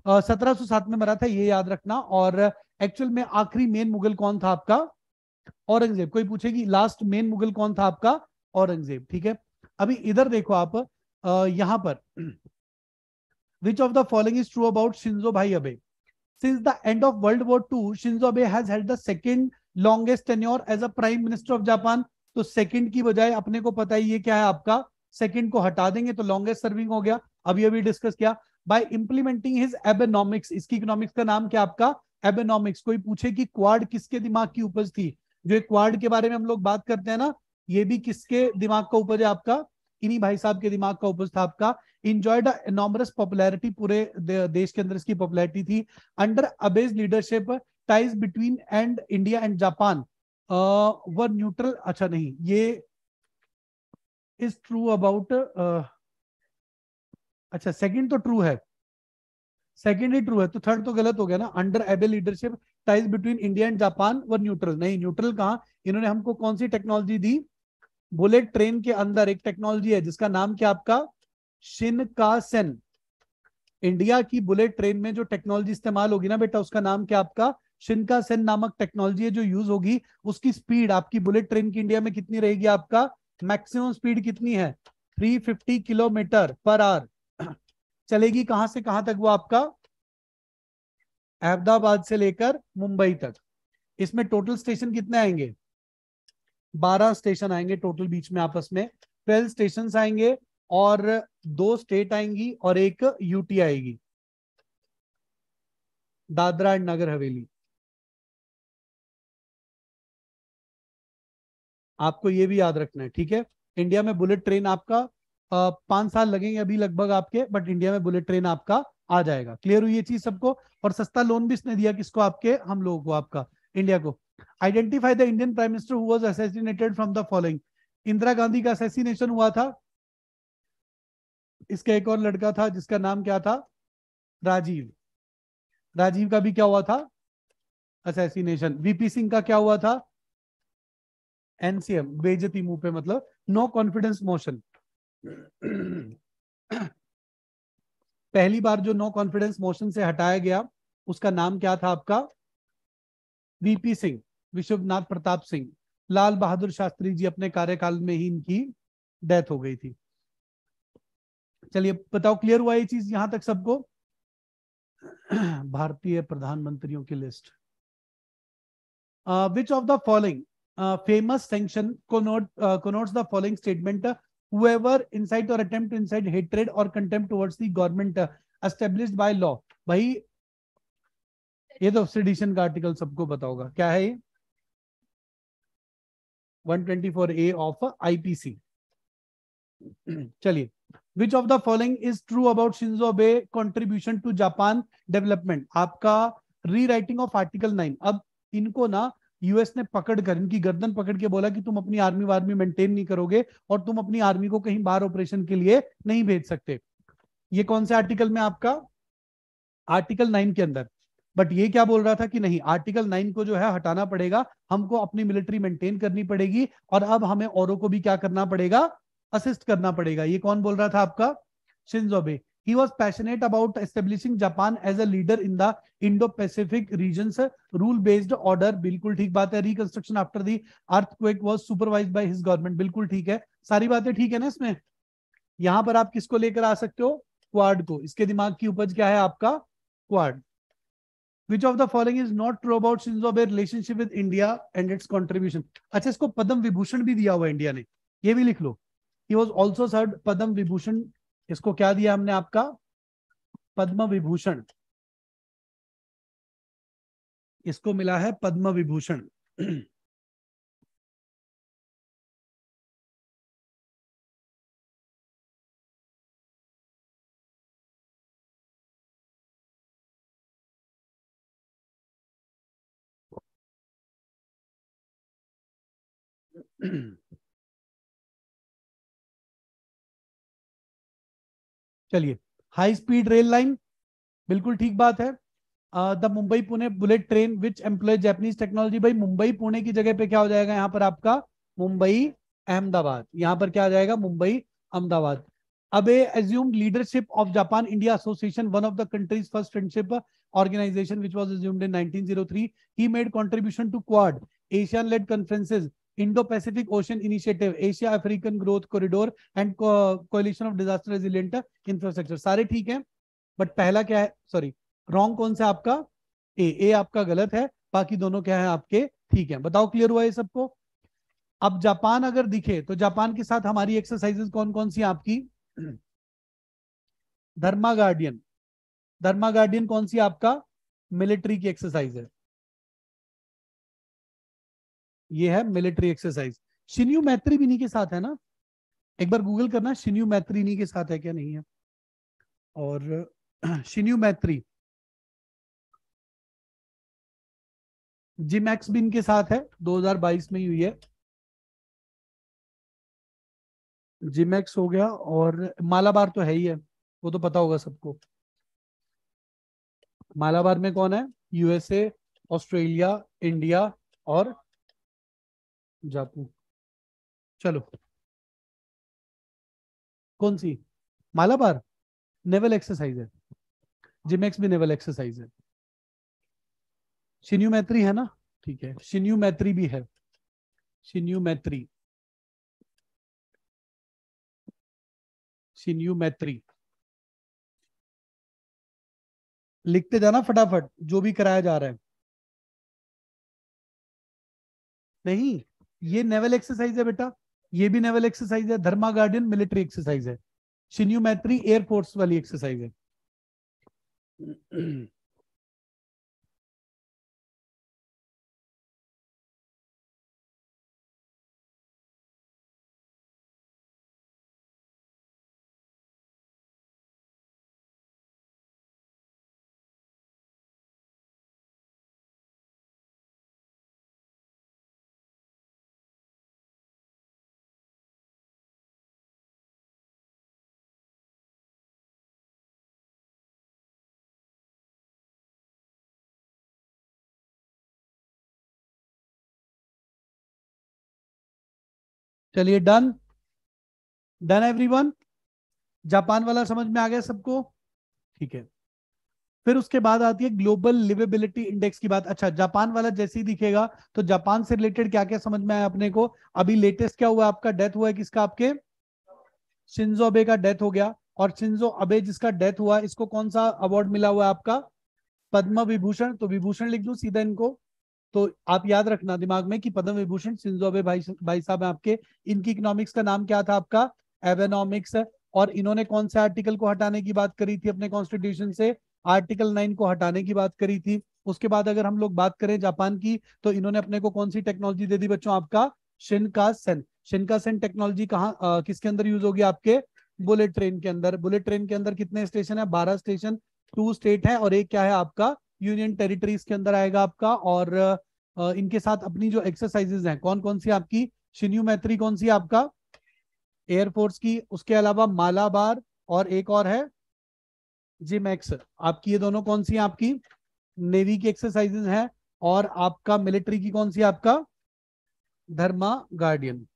सत्रह सौ सात में मरा था, ये याद रखना। और एक्चुअल में आखिरी मेन मुगल कौन था आपका? औरंगजेब। कोई पूछेगी लास्ट मेन मुगल कौन था आपका? औरंगजेब। ठीक है, अभी इधर देखो आप, यहां पर which of the following is true about Shinzo भाई Abe? Since the end of World War Two, Shinzo Abe has held the second longest tenure as a Prime Minister of Japan. तो सेकंड की बजाय अपने को पता ही ये क्या है आपका, सेकंड को हटा देंगे तो लॉन्गेस्ट सर्विंग हो गया। अभी अभी डिस्कस किया। बाय इंप्लीमेंटिंग हिज एबेनॉमिक्स, इसकी इकोनॉमिक्स का नाम क्या आपका? एबेनॉमिक्स। कोई पूछे कि क्वाड किसके दिमाग की उपज थी? जो क्वाड के बारे में हम लोग बात करते हैं ना, ये भी किसके दिमाग का उपज है आपका? इन्हीं भाई साहब के दिमाग का उपज था आपका। इंजॉयड एनॉर्मस पॉपुलैरिटी, पूरे दे, देश के अंदर इसकी पॉपुलैरिटी थी। Under Abe's leadership, ties between and India and Japan were neutral. अच्छा नहीं, ये इज ट्रू अबाउट, अच्छा सेकंड तो ट्रू है, सेकंड ही ट्रू है, तो थर्ड तो गलत हो गया ना। Under Abe leadership ties between India and Japan were neutral. नहीं, न्यूट्रल कहां, इन्होंने हमको कौन सी टेक्नोलॉजी दी? बुलेट ट्रेन के अंदर एक टेक्नोलॉजी है जिसका नाम क्या आपका? शिनकासेन। इंडिया की बुलेट ट्रेन में जो टेक्नोलॉजी इस्तेमाल होगी ना बेटा, उसका नाम क्या आपका? शिनकासेन नामक टेक्नोलॉजी है जो यूज होगी। उसकी स्पीड आपकी बुलेट ट्रेन की इंडिया में कितनी रहेगी आपका? मैक्सिमम स्पीड कितनी है? तीन सौ पचास किलोमीटर पर आवर। चलेगी कहां से कहां तक वो आपका? अहमदाबाद से लेकर मुंबई तक। इसमें टोटल स्टेशन कितने आएंगे? बारह स्टेशन आएंगे टोटल बीच में आपस में, ट्वेल्व स्टेशन आएंगे, और दो स्टेट आएंगी और एक यूटी आएगी, दादरा एंड नगर हवेली। आपको ये भी याद रखना है, ठीक है। इंडिया में बुलेट ट्रेन आपका पांच साल लगेंगे अभी लगभग आपके, बट इंडिया में बुलेट ट्रेन आपका आ जाएगा। क्लियर हुई ये चीज सबको? और सस्ता लोन भी इसने दिया किसको? आपके, हम लोगों को, आपका इंडिया को। Identify the Indian prime minister who was assassinated from the following. Indira Gandhi का असैसिनेशन हुआ था। इसका एक और लड़का था जिसका नाम क्या था? राजीव। राजीव का भी क्या हुआ था? असैसिनेशन। वीपी सिंह का क्या हुआ था? एनसीएम, बेइज्जती मुंह पे, मतलब नो कॉन्फिडेंस मोशन। पहली बार जो नो कॉन्फिडेंस मोशन से हटाया गया उसका नाम क्या था आपका? वीपी सिंह, विश्वनाथ प्रताप सिंह। लाल बहादुर शास्त्री जी अपने कार्यकाल में ही इनकी डेथ हो गई थी। चलिए बताओ, क्लियर हुआ ये चीज यहां तक सबको? भारतीय प्रधानमंत्रियों की list. Which of the following famous sanction connotes the following statement: whoever incite or attempt to incite hatred or contempt towards the government uh, established by law। भाई ये तो सेडिशन का आर्टिकल सबको पता होगा, क्या है ये? One twenty four A of IPC. चलिए, which of the following is true about Shinzo Abe contribution to Japan development? आपका रीराइटिंग ऑफ आर्टिकल नाइन। अब इनको ना यूएस ने पकड़कर, इनकी गर्दन पकड़ के बोला कि तुम अपनी आर्मी वार्मी मेंटेन नहीं करोगे और तुम अपनी आर्मी को कहीं बाहर ऑपरेशन के लिए नहीं भेज सकते। ये कौन से आर्टिकल में आपका? आर्टिकल नाइन के अंदर। बट ये क्या बोल रहा था कि नहीं, आर्टिकल नाइन को जो है हटाना पड़ेगा, हमको अपनी मिलिट्री मेंटेन करनी पड़ेगी और अब हमें औरों को भी क्या करना पड़ेगा? असिस्ट करना पड़ेगा। ये कौन बोल रहा था आपका? Shinzo Abe. He was passionate about establishing Japan as a leader in the Indo-Pacific regions, rule-based order। बिल्कुल ठीक बात है। Reconstruction after the earthquake was supervised by his government। बिल्कुल ठीक है, सारी बातें ठीक है ना इसमें? यहां पर आप किसको लेकर आ सकते हो? क्वाड को। इसके दिमाग की उपज क्या है आपका? Quad. Which of the following is not true about Shinzo Abe's relationship with India and its contribution? अच्छा, इसको पद्म विभूषण भी दिया हुआ इंडिया ने, ये भी लिख लो। He was also served Padma Vibhushan. इसको क्या दिया हमने आपका? पद्म विभूषण। इसको मिला है पद्म विभूषण। चलिए, हाई स्पीड रेल लाइन, बिल्कुल ठीक बात है। The Mumbai Pune bullet train which employ Japanese technology. भाई मुंबई पुणे की जगह पे क्या हो जाएगा यहाँ पर आपका? मुंबई अहमदाबाद। यहाँ पर क्या आ जाएगा? Mumbai Ahmedabad. Abe assumed leadership of Japan India Association, one of the country's first friendship organization, which was assumed in nineteen oh three. He made contribution to Quad, Asian-led conferences, Indo-Pacific Ocean Initiative, Asia African Growth Corridor and Co Coalition of Disaster Resilient Infrastructure. सारे ठीक हैं, but पहला क्या है, sorry wrong कौन सा आपका, ए ए आपका गलत है, बाकी दोनों क्या है आपके ठीक है. बताओ क्लियर हुआ ये सबको. अब जापान अगर दिखे तो जापान के साथ हमारी एक्सरसाइजेस कौन कौन सी आपकी, धर्मा गार्डियन. धर्मा गार्डियन कौन सी आपका मिलिट्री की एक्सरसाइज है, ये है मिलिट्री एक्सरसाइज. शिन्यू मैत्री भी इन्हीं के साथ है ना, एक बार गूगल करना शिन्यू मैत्री इन्हीं के साथ है क्या नहीं है. और शिन्यू मैत्री जिमैक्स भी इनके साथ है, दो हज़ार बाईस में ही हुई है. जिमैक्स हो गया और मालाबार तो है ही है, वो तो पता होगा सबको. मालाबार में कौन है, यूएसए, ऑस्ट्रेलिया, इंडिया और जापान. चलो कौन सी, मालाबार नेवल एक्सरसाइज है, जिमैक्स भी नेवल एक्सरसाइज है. शिन्यू मैत्री है ना, ठीक है, शिन्यू मैत्री भी है. शिन्यू मैत्री, शिन्यू मैत्री लिखते जाना फटाफट जो भी कराया जा रहा है. नहीं, ये नेवल एक्सरसाइज है बेटा, ये भी नेवल एक्सरसाइज है. धर्मा गार्डियन मिलिट्री एक्सरसाइज है, शिन्यू मैत्री एयरफोर्स वाली एक्सरसाइज है. चलिए डन, डन एवरीवन. जापान वाला समझ में आ गया सबको, ठीक है. फिर उसके बाद आती है ग्लोबल लिवेबिलिटी इंडेक्स की बात. अच्छा, जापान वाला जैसे ही दिखेगा तो जापान से रिलेटेड क्या क्या समझ में आया अपने को. अभी लेटेस्ट क्या हुआ, आपका डेथ हुआ है किसका, आपके शिंजो अबे का डेथ हो गया. और शिंजो अबे जिसका डेथ हुआ, इसको कौन सा अवार्ड मिला हुआ है आपका, पद्म विभूषण. तो विभूषण लिख दूं सीधा इनको, तो आप याद रखना दिमाग में कि पद्म विभूषण शिंजो अबे भाई भाई साहब है आपके. इनकी इकोनॉमिक्स का नाम क्या था आपका, एबेनॉमिक्स. और इन्होंने कौन से आर्टिकल को हटाने की बात करी थी अपने कॉन्स्टिट्यूशन से, आर्टिकल नाइन को हटाने की बात करी थी. उसके बाद अगर हम लोग बात करें जापान की, तो इन्होंने अपने को कौन सी टेक्नोलॉजी दे दी बच्चों, आपका शिनकासेन. शिनकासेन टेक्नोलॉजी कहाँ किसके अंदर यूज होगी, आपके बुलेट ट्रेन के अंदर. बुलेट ट्रेन के अंदर कितने स्टेशन है, बारह स्टेशन, टू स्टेट है और एक क्या है आपका यूनियन टेरिटरीज के अंदर आएगा आपका. और uh, इनके साथ अपनी जो एक्सरसाइजेज हैं कौन कौन सी आपकी, शिन्यू मैत्री कौन सी आपका एयरफोर्स की, उसके अलावा मालाबार और एक और है जिमैक्स आपकी. ये दोनों कौन सी आपकी नेवी की एक्सरसाइजेज हैं. और आपका मिलिट्री की कौन सी आपका धर्मा गार्डियन.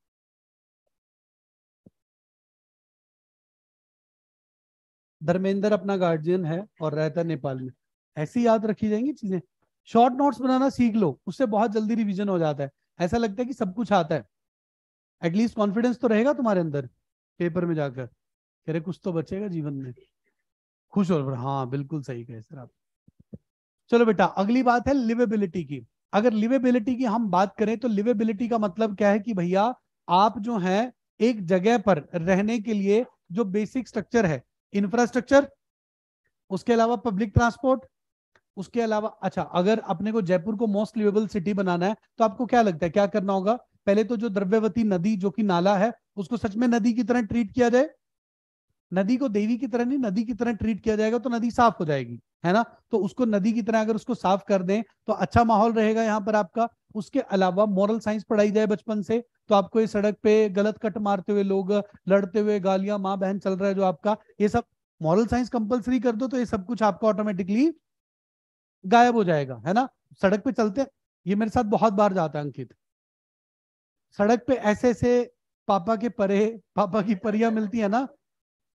धर्मेंद्र अपना गार्जियन है और रहता है नेपाल में. ऐसी याद रखी जाएंगी चीजें. शॉर्ट नोट्स बनाना सीख लो, उससे बहुत जल्दी रिवीजन हो जाता है. ऐसा लगता है कि सब कुछ आता है, एटलीस्ट कॉन्फिडेंस तो रहेगा तुम्हारे अंदर पेपर में जाकर, कह रहे कुछ तो बचेगा जीवन में, खुश हो. हाँ बिल्कुल सही कहे सर आप. चलो बेटा, अगली बात है लिवेबिलिटी की. अगर लिवेबिलिटी की हम बात करें तो लिवेबिलिटी का मतलब क्या है कि भैया आप जो है एक जगह पर रहने के लिए जो बेसिक स्ट्रक्चर है, इंफ्रास्ट्रक्चर, उसके अलावा पब्लिक ट्रांसपोर्ट, उसके अलावा अच्छा अगर अपने को जयपुर को मोस्ट लिवेबल सिटी बनाना है तो आपको क्या लगता है क्या करना होगा. पहले तो जो द्रव्यवती नदी जो कि नाला है उसको सच में नदी की तरह ट्रीट किया जाए. नदी को देवी की तरह नहीं, नदी की तरह ट्रीट किया जाएगा तो नदी साफ हो जाएगी, है ना. तो उसको नदी की तरह अगर उसको साफ कर दें तो अच्छा माहौल रहेगा यहाँ पर आपका. उसके अलावा मॉरल साइंस पढ़ाई जाए बचपन से, तो आपको ये सड़क पे गलत कट मारते हुए लोग, लड़ते हुए गालियां, माँ बहन चल रहा है जो आपका, ये सब मॉरल साइंस कंपलसरी कर दो तो ये सब कुछ आपका ऑटोमेटिकली गायब हो जाएगा, है ना. सड़क पे चलते, ये मेरे साथ बहुत बार जाता है अंकित, सड़क पे ऐसे ऐसे पापा के परे, पापा की परियां मिलती है ना,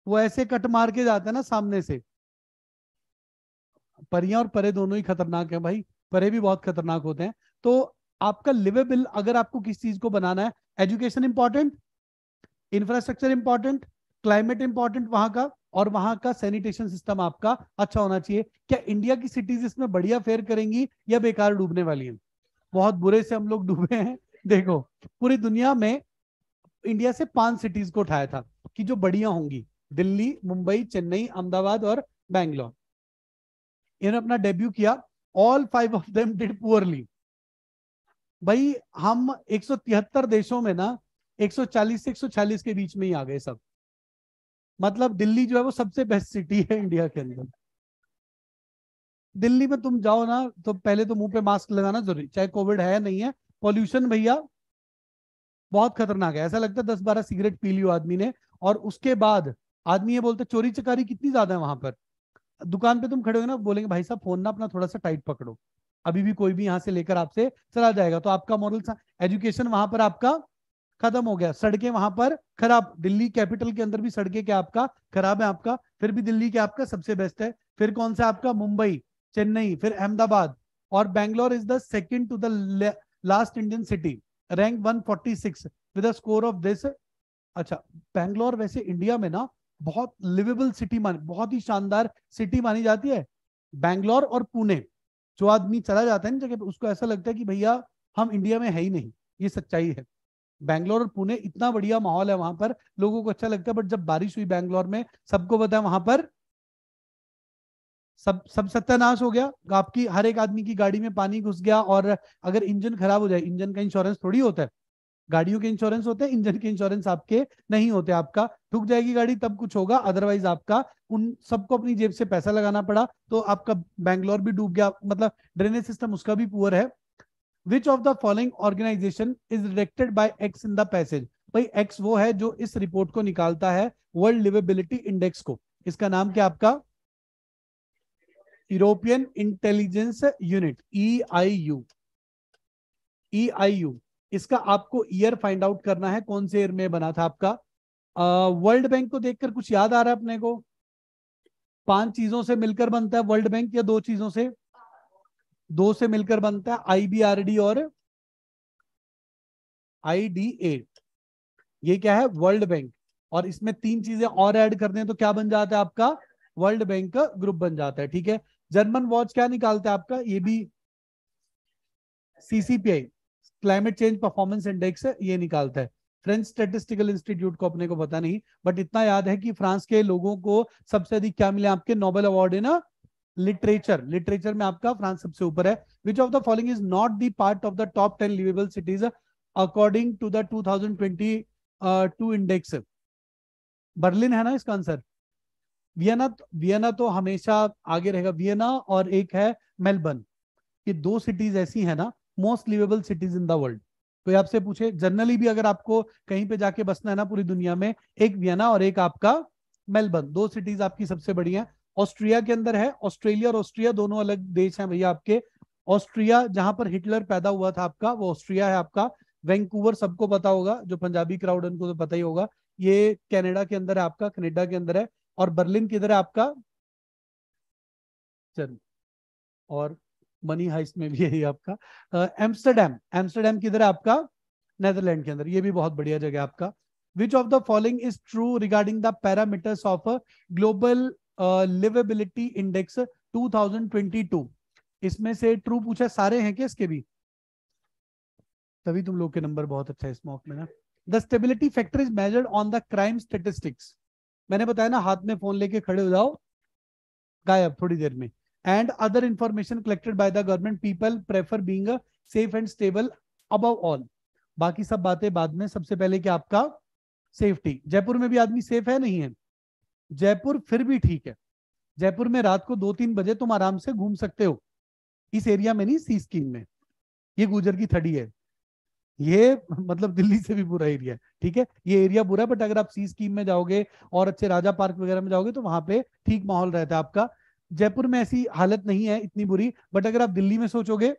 वो ऐसे कट मार के जाता है ना सामने से। परियां और परे दोनों ही खतरनाक है भाई, परे भी बहुत खतरनाक होते हैं। तो आपका लिवेबल, अगर आपको किस चीज को बनाना है, education important, infrastructure important, climate important वहां का, और वहां का सैनिटेशन सिस्टम आपका अच्छा होना चाहिए। क्या इंडिया की सिटीज इसमें बढ़िया फेयर करेंगी या बेकार डूबने वाली हैं? बहुत बुरे से हम लोग डूबे हैं। देखो, पूरी दुनिया में इंडिया से पांच सिटीज को उठाया था कि जो बढ़िया होंगी, दिल्ली, मुंबई, चेन्नई, अहमदाबाद और बैंगलोर। इन्होंने अपना डेब्यू किया, all five of them did poorly. भाई हम एक सौ तिहत्तर देशों में ना एक सौ चालीस से एक सौ छियालीस के बीच में ही आ गए सब। मतलब दिल्ली जो है वो सबसे बेस्ट सिटी है इंडिया के अंदर। दिल्ली में तुम जाओ ना तो पहले तो मुंह पे मास्क लगाना जरूरी, चाहे कोविड है नहीं है। पॉल्यूशन भैया बहुत खतरनाक है, ऐसा लगता है दस बारह सिगरेट पी लियो आदमी ने। और उसके बाद आदमी ये बोलते चोरी चकारी कितनी ज्यादा है वहां पर। दुकान पे तुम खड़े हो ना, बोलेंगे भाई साहब फोन ना अपना थोड़ा सा टाइट पकड़ो, अभी भी कोई भी यहाँ से लेकर आपसे चला जाएगा। तो आपका मॉरल, एजुकेशन वहां पर आपका खत्म हो गया। सड़कें वहां पर खराब, दिल्ली कैपिटल के अंदर भी सड़कें क्या आपका खराब है आपका, फिर भी दिल्ली क्या आपका सबसे बेस्ट है। फिर कौन सा आपका, मुंबई, चेन्नई, फिर अहमदाबाद, और Bangalore is the second to the last Indian city, rank one forty six with a score of this. अच्छा, बैंगलोर वैसे इंडिया में ना बहुत लिवेबल सिटी मान, बहुत ही शानदार सिटी मानी जाती है। बैंगलोर और पुणे, जो आदमी चला जाता है ना जगह पे, उसको ऐसा लगता है कि भैया हम इंडिया में है ही नहीं। ये सच्चाई है। बैंगलोर और पुणे इतना बढ़िया माहौल है वहां पर, लोगों को अच्छा लगता है। बट जब बारिश हुई बैंगलोर में, सबको पता है वहां पर सब सब सत्यानाश हो गया। आपकी हर एक आदमी की गाड़ी में पानी घुस गया, और अगर इंजन खराब हो जाए, इंजन का इंश्योरेंस थोड़ी होता है, गाड़ियों के इंश्योरेंस होते हैं, इंजन के इंश्योरेंस आपके नहीं होते। आपका ठुक जाएगी गाड़ी तब कुछ होगा, अदरवाइज आपका उन सबको अपनी जेब से पैसा लगाना पड़ा, तो आपका बैंगलोर भी डूब गया। मतलब ड्रेनेज सिस्टम उसका भी पुअर है। Which of the following organization is directed by X in the passage? भाई एक्स वो है जो इस रिपोर्ट को निकालता है, वर्ल्ड लिवेबिलिटी इंडेक्स को। इसका नाम क्या आपका? European intelligence unit, E I U, E I U. इसका आपको ईयर फाइंड आउट करना है, कौन से ईयर में बना था आपका। वर्ल्ड बैंक को देखकर कुछ याद आ रहा है अपने को? पांच चीजों से मिलकर बनता है वर्ल्ड बैंक, या दो चीजों से? दो से मिलकर बनता है, आईबीआरडी और आईडीए। ये क्या है? World bank. और इसमें तीन चीजें और ऐड कर दें तो क्या बन जाता है आपका? वर्ल्ड बैंक का ग्रुप बन जाता है। ठीक है। जर्मन वॉच क्या निकालता है आपका? ये भी CCPI, climate change performance index, ये निकालता है। फ्रेंच स्टेटिस्टिकल इंस्टीट्यूट को अपने को पता नहीं, बट इतना याद है कि फ्रांस के लोगों को सबसे अधिक क्या मिले आपके? Nobel award in literature. Literature में आपका फ्रांस सबसे ऊपर है। Which of the following is not the part of the top ten liveable cities according to the two thousand twenty two index? Berlin है ना इसका आंसर। वियना, वियना तो हमेशा आगे रहेगा, वियना, और एक है मेलबर्न। ये दो सिटीज ऐसी है ना, most liveable cities in the world. कोई आपसे पूछे जनरली भी, अगर आपको कहीं पे जाके बसना है ना पूरी दुनिया में, एक वियना और एक आपका मेलबर्न, दो सिटीज आपकी सबसे बड़ी हैं। ऑस्ट्रिया के अंदर है, ऑस्ट्रेलिया और ऑस्ट्रिया दोनों अलग देश हैं भैया आपके। ऑस्ट्रिया जहां पर हिटलर पैदा हुआ था आपका, वो ऑस्ट्रिया है आपका। वैंकूवर सबको पता होगा, जो पंजाबी क्राउड उनको तो पता ही होगा। ये कनाडा के अंदर है आपका, कनाडा के अंदर है। और बर्लिन किधर है आपका? चल, और मनी हाइस्ट में भी है आपका। एम्स्टरडेम, एम्स्टरडेम किधर है आपका? नेदरलैंड के अंदर। ये भी बहुत बढ़िया जगह है आपका। Which of the following is true regarding the parameters of global liveability index two thousand twenty two? इसमें से ट्रू पूछा, सारे हैं क्या इसके भी? तभी तुम लोग के नंबर बहुत अच्छा है इस मॉक में ना। The stability factor is measured on the crime statistics. मैंने बताया ना, हाथ में फोन लेके खड़े हो जाओ, गायब थोड़ी देर में। And other information collected by the government, people prefer being safe and stable above all. बाकी सब बातें बाद में, सबसे पहले क्या आपका? सेफ्टी। जयपुर में भी आदमी सेफ है नहीं है? जयपुर फिर भी ठीक है। जयपुर में रात को दो तीन बजे तुम आराम से घूम सकते हो। इस एरिया में नहीं, सी स्कीम में। ये गुजर की थड़ी है, ये मतलब दिल्ली से भी बुरा एरिया है। ठीक है, ये एरिया बुरा है, बट अगर आप सी स्कीम में जाओगे और अच्छे राजा पार्क वगैरह में जाओगे तो वहां पे ठीक माहौल रहता है आपका। जयपुर में ऐसी हालत नहीं है इतनी बुरी, बट अगर आप दिल्ली में सोचोगे,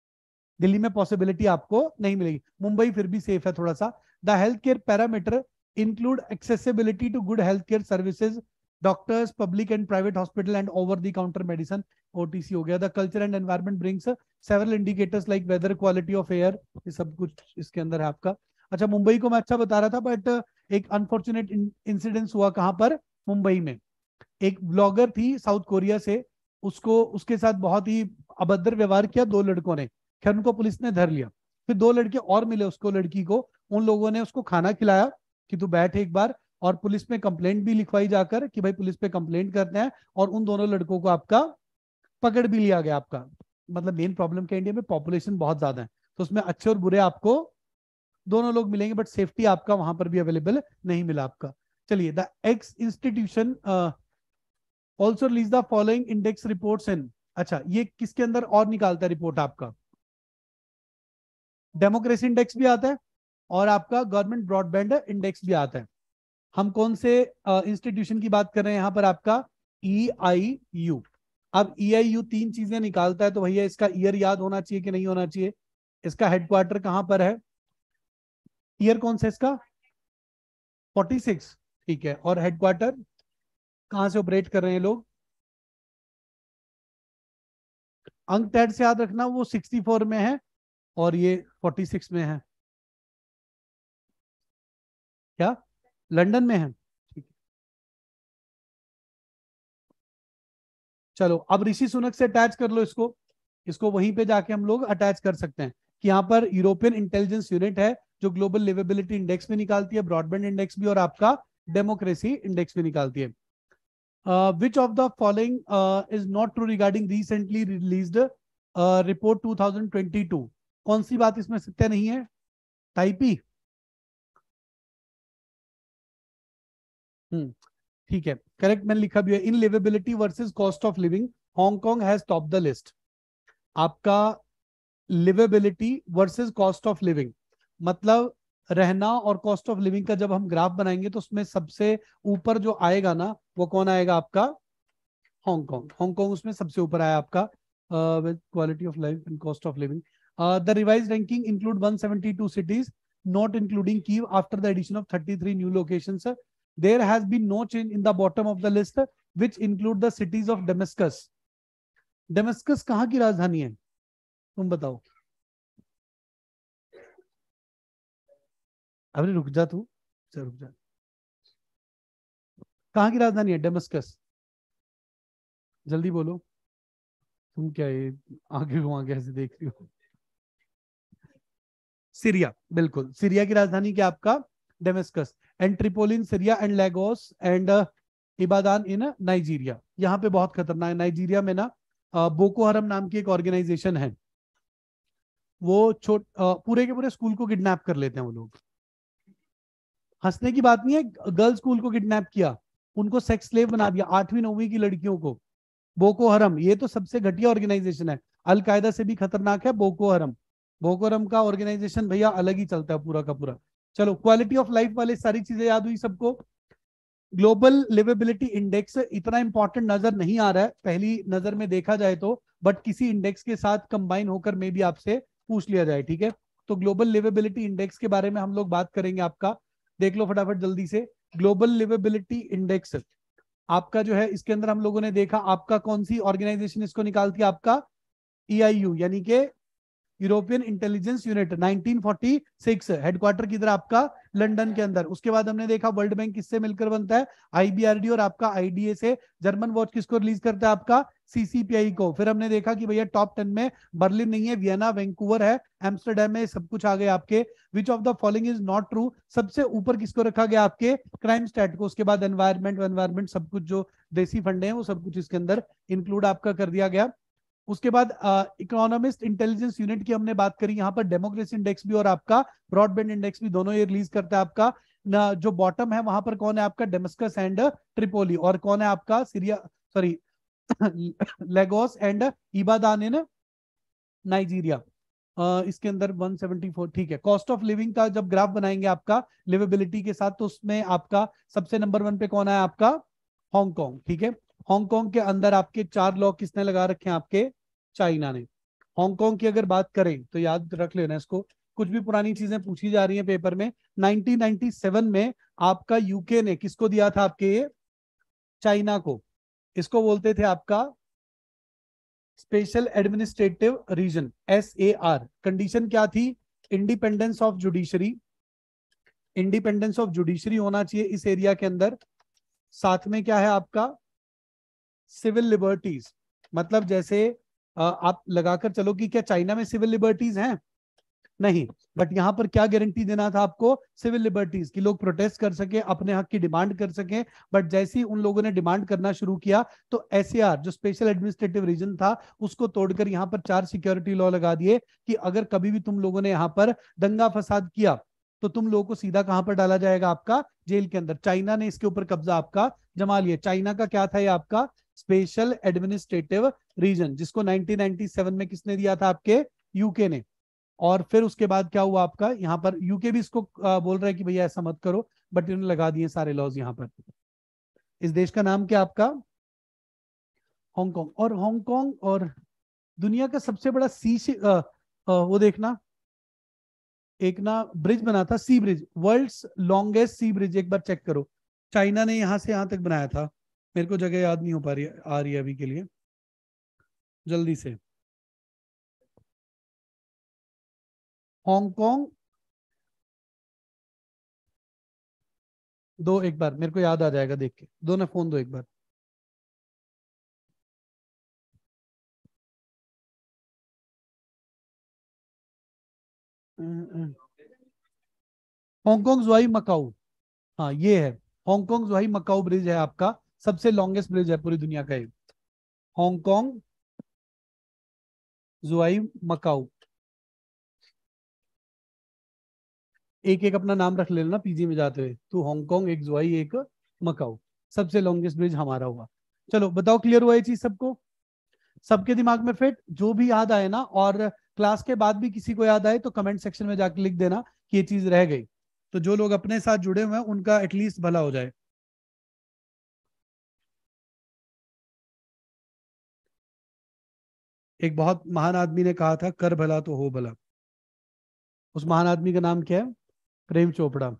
दिल्ली में पॉसिबिलिटी आपको नहीं मिलेगी। मुंबई फिर भी सेफ है थोड़ा सा। The health care parameter include accessibility to good healthcare services, doctors, public and private hospital and over the counter medicine, O T C हो गया. The culture and environment brings several indicators like weather, quality of air, ये सब कुछ इसके अंदर है आपका. अच्छा, मुंबई को मैं अच्छा बता रहा था, बट एक अनफॉर्चुनेट इंसिडेंस हुआ कहां पर, मुंबई में. एक ब्लॉगर थी साउथ कोरिया से, उसको उसके साथ बहुत ही अभद्र व्यवहार किया दो लड़कों ने. खैर उनको पुलिस ने धर लिया. फिर दो लड़के और मिले उसको, लड़की को. उन लोगों ने उसको खाना खिलाया कि तू बैठ एक बार, और पुलिस में कंप्लेंट भी लिखवाई जाकर कि भाई पुलिस पे कंप्लेंट करते हैं, और उन दोनों लड़कों को आपका पकड़ भी लिया गया आपका. मतलब मेन प्रॉब्लम क्या, इंडिया में पॉपुलेशन बहुत ज्यादा है, तो उसमें अच्छे और बुरे आपको दोनों लोग मिलेंगे, बट सेफ्टी आपका वहां पर भी अवेलेबल नहीं मिला आपका. चलिए, the X institution also release the following index reports in. अच्छा, ये किसके अंदर और निकालता है रिपोर्ट आपका, डेमोक्रेसी इंडेक्स भी आता है और आपका गवर्नमेंट ब्रॉडबैंड इंडेक्स भी आता है. हम कौन से इंस्टीट्यूशन uh, की बात कर रहे हैं यहाँ पर, आपका ई आई यू. अब ई आई यू तीन चीजें निकालता है, तो भैया इसका ईयर याद होना चाहिए कि नहीं होना चाहिए. इसका हेडक्वार्टर कहां पर है, ईयर कौन सा इसका, छियालीस, ठीक है. और हेडक्वार्टर कहां से ऑपरेट कर रहे हैं लोग, अंक टैड से याद रखना, वो चौंसठ में है और ये छियालीस में है. क्या लंदन में है, ठीक है. चलो, अब ऋषि सुनक से अटैच कर लो इसको. इसको वहीं पे जाके हम लोग अटैच कर सकते हैं कि यहाँ पर यूरोपियन इंटेलिजेंस यूनिट है जो ग्लोबल लिवेबिलिटी इंडेक्स भी निकालती है, ब्रॉडबैंड इंडेक्स भी, और आपका डेमोक्रेसी इंडेक्स भी निकालती है. Which of the following is not true regarding recently released report two thousand twenty two. कौन सी बात इसमें सत्य नहीं है, टाइपी. हम्म ठीक है, करेक्ट मैंने लिखा भी है. In liveability versus cost of living, Hong Kong has top the list. आपका liveability versus cost of living, मतलब रहना और कॉस्ट ऑफ लिविंग का जब हम ग्राफ बनाएंगे तो उसमें सबसे ऊपर जो आएगा ना, वो कौन आएगा आपका, हांगकांग. हांगकांग उसमें सबसे ऊपर आया आपका with quality of life and cost of living. The revised ranking include one seventy two cities not including Kyiv after the addition of thirty-three new locations. There has been no change in the bottom of the list, which include the cities of Damascus. Damascus कहाँ की राजधानी है, तुम बताओ. अरे रुक जा तू, चल रुक जा. कहाँ की राजधानी है डेमस्कस, जल्दी बोलो. तुम क्या ये आगे को आगे ऐसे देख रही हो. सीरिया, बिल्कुल सीरिया की राजधानी क्या आपका, Damascus. And Tripoli in Syria and Lagos and Ibadan in Nigeria. यहाँ पे बहुत खतरनाक है, नाइजीरिया में ना बोको हरम नाम की एक ऑर्गेनाइजेशन है. वो छोट पूरे के पूरे स्कूल को किडनैप कर लेते हैं वो लोग. हंसने की बात नहीं है, गर्ल्स स्कूल को किडनैप किया, उनको सेक्स स्लेव बना दिया, आठवीं नौवीं की लड़कियों को. बोको हरम ये तो सबसे घटिया ऑर्गेनाइजेशन है, अल कायदा से भी खतरनाक है बोको हरम. बोको हरम का ऑर्गेनाइजेशन भैया अलग ही चलता है पूरा का पूरा. चलो, क्वालिटी ऑफ लाइफ वाले सारी चीजें याद हुई सबको. ग्लोबल लिवेबिलिटी इंडेक्स इतना इंपॉर्टेंट नजर नहीं आ रहा है पहली नजर में देखा जाए तो, बट किसी इंडेक्स के साथ कंबाइन होकर में भी आपसे पूछ लिया जाए, ठीक है. तो ग्लोबल लिवेबिलिटी इंडेक्स के बारे में हम लोग बात करेंगे. आपका देख लो फटाफट जल्दी से. ग्लोबल लिवेबिलिटी इंडेक्स आपका जो है, इसके अंदर हम लोगों ने देखा आपका कौन सी ऑर्गेनाइजेशन इसको निकालती है, आपका ई आई यू यानी कि European intelligence unit. Nineteen forty six headquarter किधर आपका, लंदन के अंदर. उसके बाद हमने देखा वर्ल्ड बैंक किससे मिलकर बनता है, आई बी आर डी और आपका आई डी ए से. जर्मन वॉच किसको रिलीज करता है, आपका सी सी पी आई को. फिर हमने देखा कि भैया टॉप टेन में बर्लिन नहीं है, वियना, वैंकूवर है, एम्स्टरडेम है, सब कुछ आ गए आपके. Which of the following is not true, सबसे ऊपर किसको रखा गया, आपके क्राइम स्टैट को. उसके बाद एनवायरमेंट एनवायरमेंट सब कुछ जो देसी फंडे हैं वो सब कुछ इसके अंदर इंक्लूड आपका कर दिया गया. उसके बाद इकोनॉमिस्ट इंटेलिजेंस यूनिट की हमने बात करी. यहाँ पर डेमोक्रेसी इंडेक्स भी और आपका ब्रॉडबैंड इंडेक्स भी दोनों ये रिलीज करता है. आपका ना जो बॉटम है वहां पर कौन है, आपका डेमस्कस एंड ट्रिपोली. और कौन है आपका, Syria sorry Lagos and Ibadan in Nigeria. इसके अंदर वन सेवेंटी फोर, ठीक है. कॉस्ट ऑफ लिविंग का जब ग्राफ बनाएंगे आपका लिवेबिलिटी के साथ, तो उसमें आपका सबसे नंबर वन पे कौन है, आपका हांगकांग, ठीक है. हांगकांग के अंदर आपके चार लॉ किसने लगा रखे हैं, आपके चाइना ने. हांगकांग की अगर बात करें तो याद रख लेना इसको, कुछ भी पुरानी चीजें पूछी जा रही हैं पेपर में. नाइनटीन नाइंटी सेवन में आपका यूके ने किसको दिया था आपके, ये चाइना को। इसको बोलते थे आपका special administrative region, S A R. Condition क्या थी, independence of judiciary, independence of judiciary होना चाहिए इस एरिया के अंदर। साथ में क्या है आपका, सिविल लिबर्टीज। मतलब जैसे आप लगाकर चलो कि क्या चाइना में सिविल लिबर्टीज हैं, नहीं, बट यहां पर क्या गारंटी देना था आपको, सिविल लिबर्टीज, कि लोग प्रोटेस्ट कर सके, अपने हक की डिमांड कर सके। बट जैसे ही उन लोगों ने डिमांड करना शुरू किया तो एसएआर जो स्पेशल एडमिनिस्ट्रेटिव रीजन था उसको तोड़कर यहां पर चार सिक्योरिटी लॉ लगा दिए कि अगर कभी भी तुम लोगों ने यहां पर दंगा फसाद किया तो तुम लोगों को सीधा कहां पर डाला जाएगा, आपका जेल के अंदर। चाइना ने इसके ऊपर कब्जा आपका जमा लिया। चाइना का क्या था ये आपका स्पेशल एडमिनिस्ट्रेटिव रीजन, जिसको नाइनटीन नाइंटी सेवन में किसने दिया था, आपके यूके ने। और फिर उसके बाद क्या हुआ आपका, यहाँ पर यूके भी इसको आ, बोल रहा है कि भैया ऐसा मत करो, बट इन्होंने लगा दिए सारे लॉज यहाँ पर। इस देश का नाम क्या आपका, हांगकांग। और हांगकांग और दुनिया का सबसे बड़ा सी आ, आ, वो देखना, एक ना ब्रिज बना था, sea bridge, world's longest sea bridge, एक बार चेक करो। चाइना ने यहां से यहां तक बनाया था। मेरे को जगह याद नहीं हो पा रही आ रही है अभी के लिए, जल्दी से। हांगकांग, दो एक बार, मेरे को याद आ जाएगा देख के, दो ना फोन दो एक बार। हांगकांग जुआई मकाऊ, हाँ ये है। हांगकांग जुआई मकाऊ ब्रिज है आपका, सबसे लॉन्गेस्ट ब्रिज है पूरी दुनिया का ये। हांगकांग जुआई मकाऊ, एक एक अपना नाम रख लेना पीजी में जाते हुए, तो हांगकांग, एक जुआई, एक मकाऊ। सबसे लॉन्गेस्ट ब्रिज हमारा हुआ। चलो बताओ, क्लियर हुआ ये चीज सबको, सबके दिमाग में फिट, जो भी याद आए ना, और क्लास के बाद भी किसी को याद आए तो कमेंट सेक्शन में जाके लिख देना कि ये चीज रह गई, तो जो लोग अपने साथ जुड़े हुए हैं उनका एटलीस्ट भला हो जाए। एक बहुत महान आदमी ने कहा था, कर भला तो हो भला। उस महान आदमी का नाम क्या है, प्रेम चोपड़ा।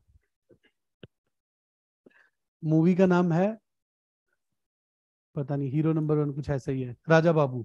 मूवी का नाम है, पता नहीं, हीरो नंबर वन कुछ ऐसा ही है, राजा बाबू।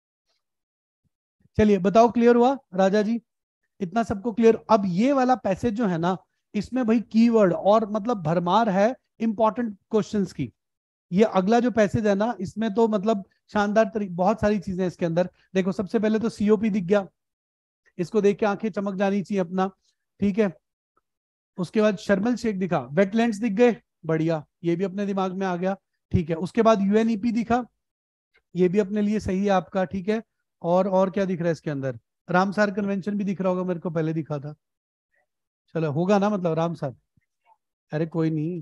चलिए बताओ, क्लियर हुआ राजा जी, इतना सबको क्लियर। अब ये वाला पैसेज जो है ना, इसमें भाई कीवर्ड और मतलब भरमार है इंपॉर्टेंट क्वेश्चंस की। ये अगला जो पैसेज है ना, इसमें तो मतलब शानदार तरीके, बहुत सारी चीजें हैं इसके अंदर। देखो सबसे पहले तो सीओपी दिख गया, इसको देख के आंखें चमक जानी चाहिए अपना, ठीक है। उसके बाद शर्मल शेख दिखा, वेटलैंड्स दिख गए, बढ़िया, ये भी अपने दिमाग में आ गया, ठीक है। उसके बाद यूएनईपी दिखा, ये भी अपने लिए सही है आपका, ठीक है। और और क्या दिख रहा है इसके अंदर, रामसार कन्वेंशन भी दिख रहा होगा, मेरे को पहले दिखा था। चलो होगा ना, मतलब रामसार, अरे कोई नहीं,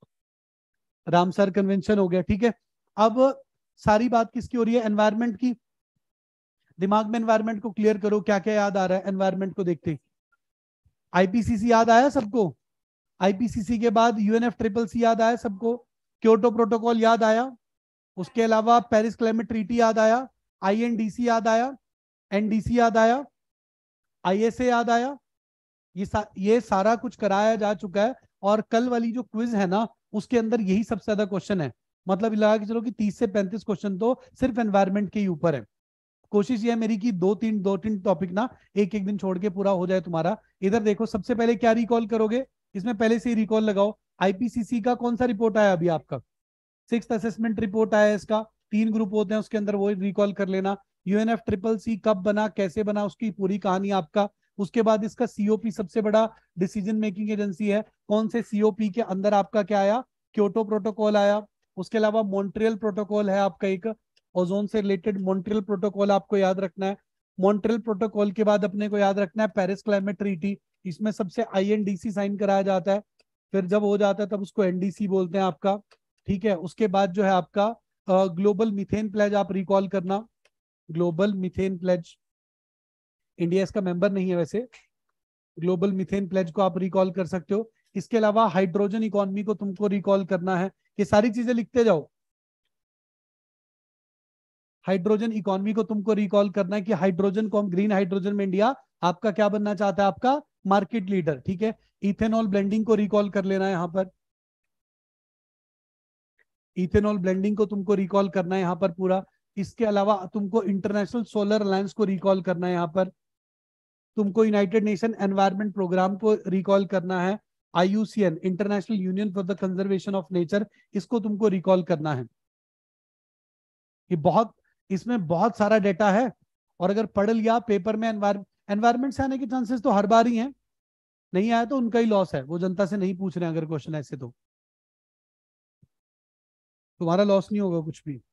रामसार कन्वेंशन हो गया, ठीक है। अब सारी बात किसकी हो रही है, एनवायरमेंट की। दिमाग में एनवायरमेंट को क्लियर करो, क्या क्या याद आ रहा है एनवायरमेंट को देखते। आईपीसीसी याद आया सबको, आईपीसीसी के बाद यूएनएफ ट्रिपल सी याद आया सबको, क्योटो प्रोटोकॉल याद आया, उसके अलावा पेरिस क्लाइमेट ट्रीटी याद आया, आईएनडीसी याद आया, एनडीसी याद आया, आईएसए याद आया। ये सा, ये सारा कुछ कराया जा चुका है। और कल वाली जो क्विज है ना, उसके अंदर यही सबसे ज्यादा क्वेश्चन है। मतलब लगा के चलो कि तीस से पैंतीस क्वेश्चन तो सिर्फ एनवायरमेंट के ही ऊपर है। कोशिश ये है मेरी कि दो तीन दो तीन टॉपिक ना एक एक दिन छोड़ के पूरा हो जाए तुम्हारा। इधर देखो, सबसे पहले क्या रिकॉल करोगे, इसमें पहले से ही रिकॉल लगाओ। आईपीसीसी का कौन सा रिपोर्ट आया अभी आपका, सिक्स असेसमेंट रिपोर्ट आया इसका, तीन ग्रुप होते हैं उसके अंदर, वो रिकॉल कर लेना। यूएनएफ ट्रिपल सी कब बना, कैसे बना, उसकी पूरी कहानी आपका। उसके बाद इसका सीओपी सबसे बड़ा डिसीजन मेकिंग एजेंसी है, कौन से सीओपी के अंदर आपका क्या आया, क्योटो प्रोटोकॉल आया। उसके अलावा मॉन्ट्रियल प्रोटोकॉल है आपका एक, ओजोन से रिलेटेड मॉन्ट्रियल प्रोटोकॉल आपको याद रखना है। मॉन्ट्रियल प्रोटोकॉल के बाद अपने को याद रखना है पेरिस क्लाइमेट ट्रीटी, इसमें सबसे आईएनडीसी साइन कराया जाता है। फिर जब हो जाता है तब उसको एनडीसी बोलते हैं आपका, ठीक है। उसके बाद जो है आपका ग्लोबल मीथेन प्लेज आप रिकॉल करना, ग्लोबल मीथेन प्लेज, इंडिया इसका मेंबर नहीं है वैसे, ग्लोबल मीथेन प्लेज को आप रिकॉल कर सकते हो। इसके अलावा हाइड्रोजन इकोनॉमी को तुमको रिकॉल करना है, ये सारी चीजें लिखते जाओ। हाइड्रोजन इकोनॉमी को तुमको रिकॉल करना है कि हाइड्रोजन को हम, ग्रीन हाइड्रोजन में इंडिया आपका क्या बनना चाहता है, आपका मार्केट लीडर, ठीक है। इथेनॉल ब्लेंडिंग को रिकॉल कर लेना है यहाँ पर, इथेनॉल ब्लेंडिंग को तुमको रिकॉल करना है यहाँ पर पूरा। इसके अलावा तुमको इंटरनेशनल सोलर अलायंस को रिकॉल करना है यहाँ पर, तुमको यूनाइटेड नेशन एनवायरनमेंट प्रोग्राम को रिकॉल करना है, I U C N international union for the conservation of nature, इसको तुमको रिकॉल करना है। ये बहुत, इसमें बहुत सारा डेटा है, और अगर पढ़ लिया पेपर में, एनवायरमेंट एनवायरमेंट से आने के चांसेस तो हर बार ही हैं, नहीं आया तो उनका ही लॉस है, वो जनता से नहीं पूछ रहे हैं अगर क्वेश्चन ऐसे, तो तुम्हारा लॉस नहीं होगा कुछ भी।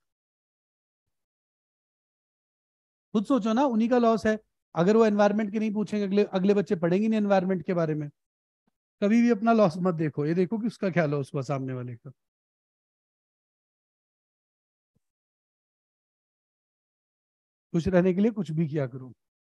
खुद सोचो ना, उन्हीं का लॉस है। अगर वो एनवायरमेंट के नहीं पूछेंगे, अगले अगले बच्चे पढ़ेंगे नहीं एनवायरमेंट के बारे में। कभी भी अपना लॉस मत देखो, ये देखो कि उसका क्या लॉस हुआ सामने वाले का। खुश रहने के लिए कुछ भी किया करो।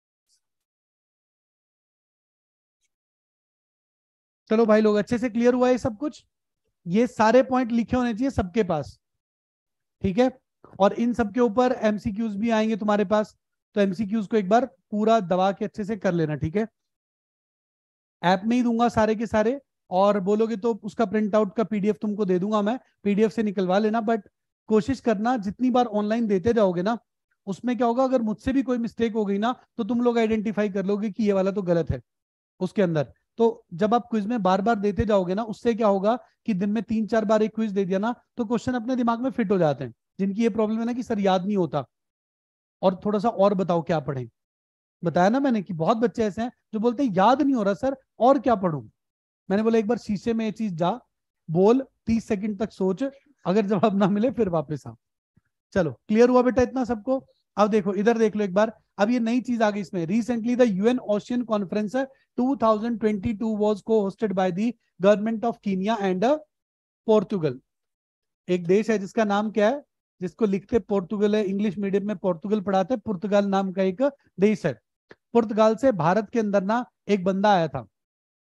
चलो भाई लोग, अच्छे से क्लियर हुआ ये सब कुछ, ये सारे पॉइंट लिखे होने चाहिए सबके पास, ठीक है। और इन सब के ऊपर एमसीक्यूज भी आएंगे तुम्हारे पास, तो एमसीक्यूज को एक बार पूरा दबा के अच्छे से कर लेना, ठीक है। ऐप में ही दूंगा सारे के सारे, और बोलोगे तो उसका प्रिंट आउट का पीडीएफ तुमको दे दूंगा मैं, पीडीएफ से निकलवा लेना। बट कोशिश करना जितनी बार ऑनलाइन देते जाओगे ना, उसमें क्या होगा, अगर मुझसे भी कोई मिस्टेक हो गई ना, तो तुम लोग आइडेंटिफाई कर लोगे कि ये वाला तो गलत है उसके अंदर। तो जब आप क्विज में बार बार देते जाओगे ना, उससे क्या होगा कि दिन में तीन चार बार एक क्विज दे दिया ना, तो क्वेश्चन अपने दिमाग में फिट हो जाते हैं। जिनकी ये प्रॉब्लम है ना कि सर याद नहीं होता, और थोड़ा सा और बताओ क्या पढ़ें, बताया ना मैंने कि बहुत बच्चे ऐसे हैं जो बोलते हैं याद नहीं हो रहा सर, और क्या पढ़ूं। मैंने बोला एक बार शीशे में ये चीज जा, बोल, तीस सेकंड तक सोच, अगर जवाब ना मिले फिर वापस आ। चलो क्लियर हुआ बेटा इतना सबको। अब देखो इधर देख लो एक बार, अब ये नई चीज आ गई इसमें, recently the UN ocean conference two thousand twenty two was co hosted by the government of Kenya and Portugal. एक देश है जिसका नाम क्या है, जिसको लिखते पोर्तुगल है, इंग्लिश मीडियम में पोर्तुगल पढ़ाते हैं, पुर्तगाल नाम का एक देश है। पुर्तगाल से भारत के अंदर ना एक बंदा आया था,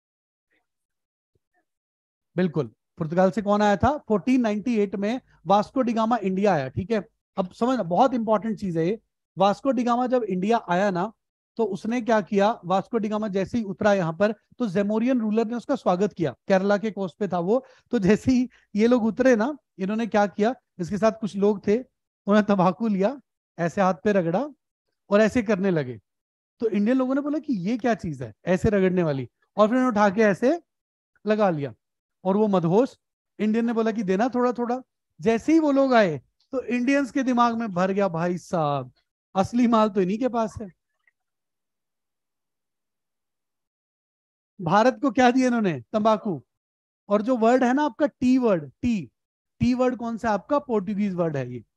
बिल्कुल। पुर्तगाल से कौन आया था, फोर्टीन नाइंटी एट में वास्को डिगामा इंडिया आया, ठीक है। अब समझना, बहुत इंपॉर्टेंट चीज है ये। वास्को डिगामा जब इंडिया आया ना, तो उसने क्या किया, वास्को डिगामा जैसे ही उतरा यहाँ पर, तो जेमोरियन रूलर ने उसका स्वागत किया, केरला के कोस्ट पे था वो। तो जैसे ही ये लोग उतरे ना, इन्होंने क्या किया, इसके साथ कुछ लोग थे, उन्होंने तंबाकू लिया, ऐसे हाथ पे रगड़ा और ऐसे करने लगे। तो इंडियन लोगों ने बोला कि ये क्या चीज है ऐसे रगड़ने वाली, और फिर उन्होंने उठा के ऐसे लगा लिया, और वो मदहोश। इंडियन ने बोला कि देना थोड़ा थोड़ा। जैसे ही वो लोग आए, तो इंडियंस के दिमाग में भर गया, भाई साहब असली माल तो इन्हीं के पास है। भारत को क्या दिया इन्होंने, तंबाकू। और जो वर्ड है ना आपका T word, T T word कौन सा आपका, पोर्टुगीज वर्ड है ये।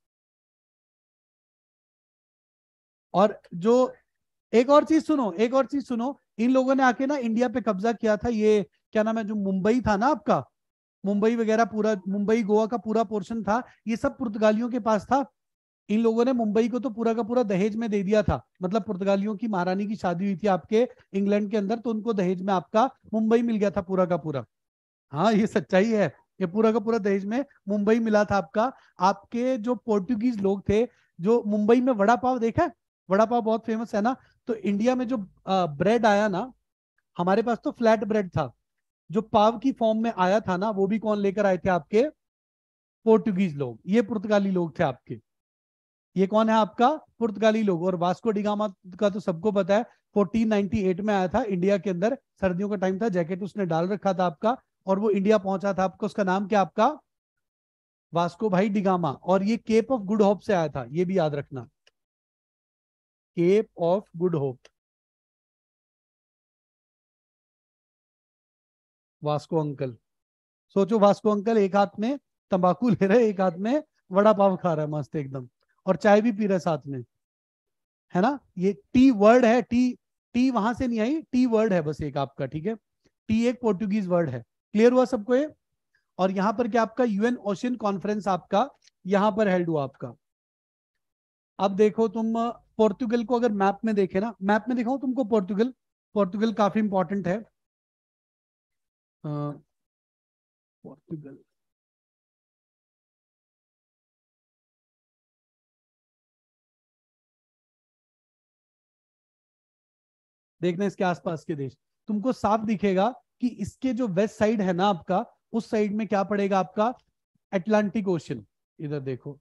और जो, एक और चीज सुनो, एक और चीज सुनो, इन लोगों ने आके ना इंडिया पे कब्जा किया था, ये क्या नाम है, जो मुंबई था ना आपका, मुंबई वगैरह पूरा, मुंबई गोवा का पूरा पोर्शन था, ये सब पुर्तगालियों के पास था। इन लोगों ने मुंबई को तो पूरा का पूरा दहेज में दे दिया था, मतलब पुर्तगालियों की महारानी की शादी हुई थी आपके इंग्लैंड के अंदर, तो उनको दहेज में आपका मुंबई मिल गया था पूरा का पूरा। हाँ ये सच्चाई है, ये पूरा का पूरा दहेज में मुंबई मिला था आपका। आपके जो पोर्टुगीज लोग थे, जो मुंबई में वड़ा पाव देखा है, वड़ा पाव बहुत फेमस है ना, तो इंडिया में जो ब्रेड आया ना, हमारे पास तो फ्लैट ब्रेड था, जो पाव की फॉर्म में आया था ना, वो भी कौन लेकर आए थे आपके, पोर्टुगीज लोग, ये पुर्तगाली लोग थे आपके। ये कौन है आपका, पुर्तगाली लोग। और वास्को डिगामा का तो सबको पता है, फोर्टीन नाइंटी एट में आया था इंडिया के अंदर, सर्दियों का टाइम था, जैकेट उसने डाल रखा था आपका, और वो इंडिया पहुंचा था आपका, उसका नाम क्या आपका, वास्को भाई डिगामा। और ये केप ऑफ गुड होप से आया था, ये भी याद रखना, Cape of Good Hope, Vasco uncle. सोचो वास्को अंकल एक हाथ में तंबाकू ले रहे, एक हाथ में वड़ा पाव खा रहा है मस्त एकदम, और चाय भी पी रहा है साथ में, है ना। ये टी वर्ड है, टी, टी वहां से नहीं आई, टी वर्ड है बस एक आपका, ठीक है। टी एक पोर्टुगीज वर्ड है, क्लियर हुआ सबको ये। और यहाँ पर क्या आपका यूएन ओशियन कॉन्फ्रेंस आपका यहाँ पर हेल्ड हुआ आपका। अब देखो तुम पोर्तुगल को अगर मैप में देखे ना, मैप में दिखाओ तुमको पोर्तुगल, पोर्तुगल काफी इंपॉर्टेंट है। अ, पोर्तुगल, देखना इसके आसपास के देश। तुमको साफ दिखेगा कि इसके जो वेस्ट साइड है ना आपका, उस साइड में क्या पड़ेगा आपका, अटलांटिक ओशन। इधर देखो,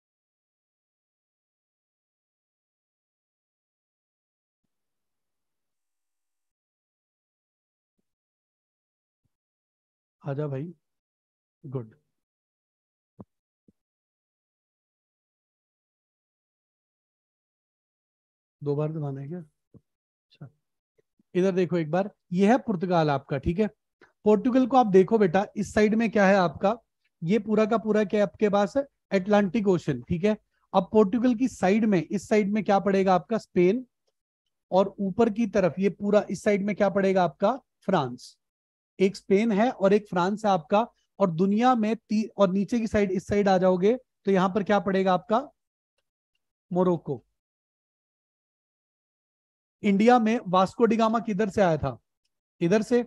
आजा भाई, गुड। दो बार दबाना है क्या? अच्छा, इधर देखो एक बार, ये है पुर्तगाल आपका, ठीक है। पोर्टुगल को आप देखो बेटा, इस साइड में क्या है आपका, ये पूरा का पूरा क्या आपके पास है, अटलांटिक ओशन, ठीक है। अब पोर्टुगल की साइड में, इस साइड में क्या पड़ेगा आपका, स्पेन, और ऊपर की तरफ ये पूरा इस साइड में क्या पड़ेगा आपका, फ्रांस। एक स्पेन है और एक फ्रांस है आपका, और दुनिया में ती, और नीचे की साइड, इस साइड आ जाओगे तो यहां पर क्या पड़ेगा आपका, मोरक्को। इंडिया में वास्को डिगामा किधर से आया था, इधर से,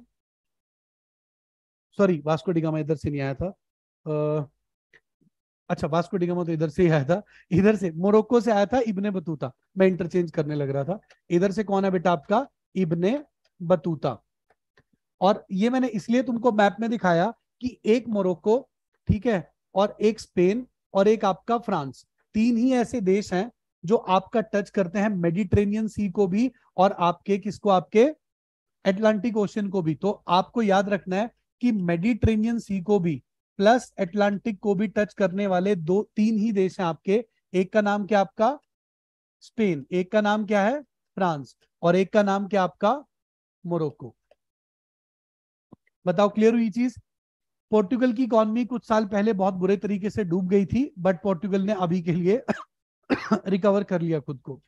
सॉरी वास्को डिगामा इधर से नहीं आया था, अ, अच्छा वास्को डिगामा तो इधर से ही आया था, इधर से मोरक्को से आया था इब्ने बतूता, मैं इंटरचेंज करने लग रहा था। इधर से कौन है बेटा आपका, इब्ने बतूता। और ये मैंने इसलिए तुमको मैप में दिखाया कि एक मोरक्को, ठीक है, और एक स्पेन, और एक आपका फ्रांस, तीन ही ऐसे देश हैं जो आपका टच करते हैं मेडिटेरेनियन सी को भी, और आपके किसको, आपके अटलांटिक ओशन को भी। तो आपको याद रखना है कि मेडिटेरेनियन सी को भी प्लस अटलांटिक को भी टच करने वाले दो तीन ही देश हैं आपके। एक का नाम क्या आपका, स्पेन, एक का नाम क्या है, फ्रांस, और एक का नाम क्या आपका, मोरक्को। बताओ क्लियर हुई चीज? पोर्टुगल की इकॉनमी कुछ साल पहले बहुत बुरे तरीके से डूब गई थी, बट पोर्टुगल ने अभी के लिए रिकवर कर लिया खुद को।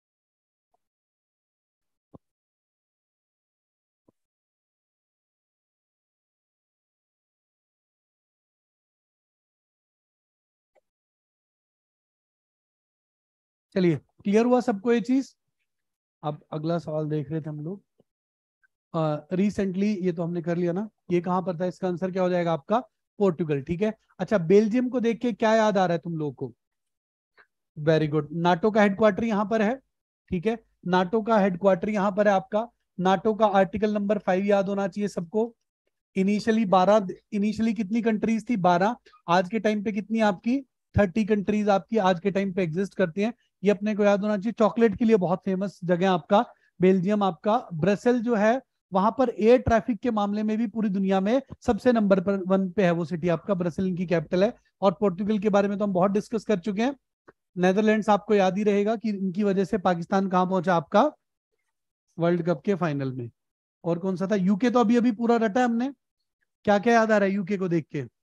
चलिए, क्लियर हुआ सबको ये चीज? अब अगला सवाल देख रहे थे हम लोग, रिसेंटली ये तो हमने कर लिया ना, ये कहां पर था, इसका आंसर क्या हो जाएगा आपका, पोर्टुगल, ठीक है। अच्छा, बेल्जियम को देख के क्या याद आ रहा है तुम लोगों को? वेरी गुड, नाटो का हेडक्वार्टर यहां पर है, ठीक है। नाटो का हेडक्वार्टर यहां पर है आपका। नाटो का आर्टिकल नंबर फाइव याद होना चाहिए सबको। इनिशियली बारह, इनिशियली कितनी कंट्रीज थी, बारह। आज के टाइम पे कितनी आपकी, थर्टी कंट्रीज आपकी आज के टाइम पे एग्जिस्ट करती हैं। ये अपने को याद होना चाहिए। चॉकलेट के लिए बहुत फेमस जगह आपका बेल्जियम आपका। ब्रसेल जो है, वहां पर एयर ट्रैफिक के मामले में भी पूरी दुनिया में सबसे नंबर पर वन पे है वो सिटी आपका, ब्रसेल इनकी कैपिटल है। और पोर्टुगल के बारे में तो हम बहुत डिस्कस कर चुके हैं। नेदरलैंड्स आपको याद ही रहेगा कि इनकी वजह से पाकिस्तान कहां पहुंचा आपका, वर्ल्ड कप के फाइनल में। और कौन सा था, यूके तो अभी अभी पूरा रटा है हमने। क्या क्या याद आ रहा है यूके को देख के?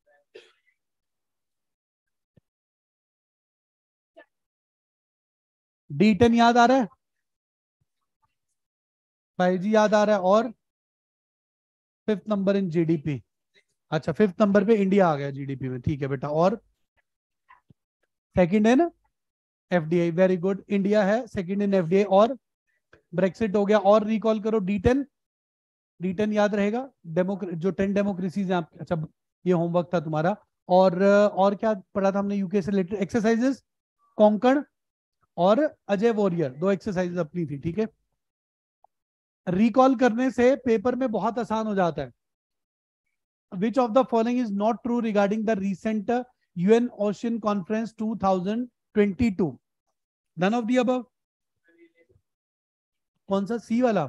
डी टेन याद आ रहा है, फाइव जी याद आ रहा है, और फिफ्थ नंबर इन जीडीपी। अच्छा, फिफ्थ नंबर पे इंडिया आ गया जीडीपी में, ठीक है बेटा। और सेकंड है ना एफडीआई, वेरी गुड, इंडिया है सेकंड इन एफडीआई। और ब्रेक्सिट हो गया। और रिकॉल करो, डी टेन, डी टेन याद रहेगा, डेमोक्रे जो टेन डेमोक्रेसीज हैं आप, अच्छा ये होमवर्क था तुम्हारा। और और क्या पढ़ा था हमने यूके से रिलेटेड एक्सरसाइजेस, कोंकण और अजय वॉरियर, दो एक्सरसाइजेस अपनी थी, ठीक है। रिकॉल करने से पेपर में बहुत आसान हो जाता है। Which of the following is not true regarding the recent uh, U N Ocean Conference twenty twenty-two? None of the above. कौन सा, सी वाला?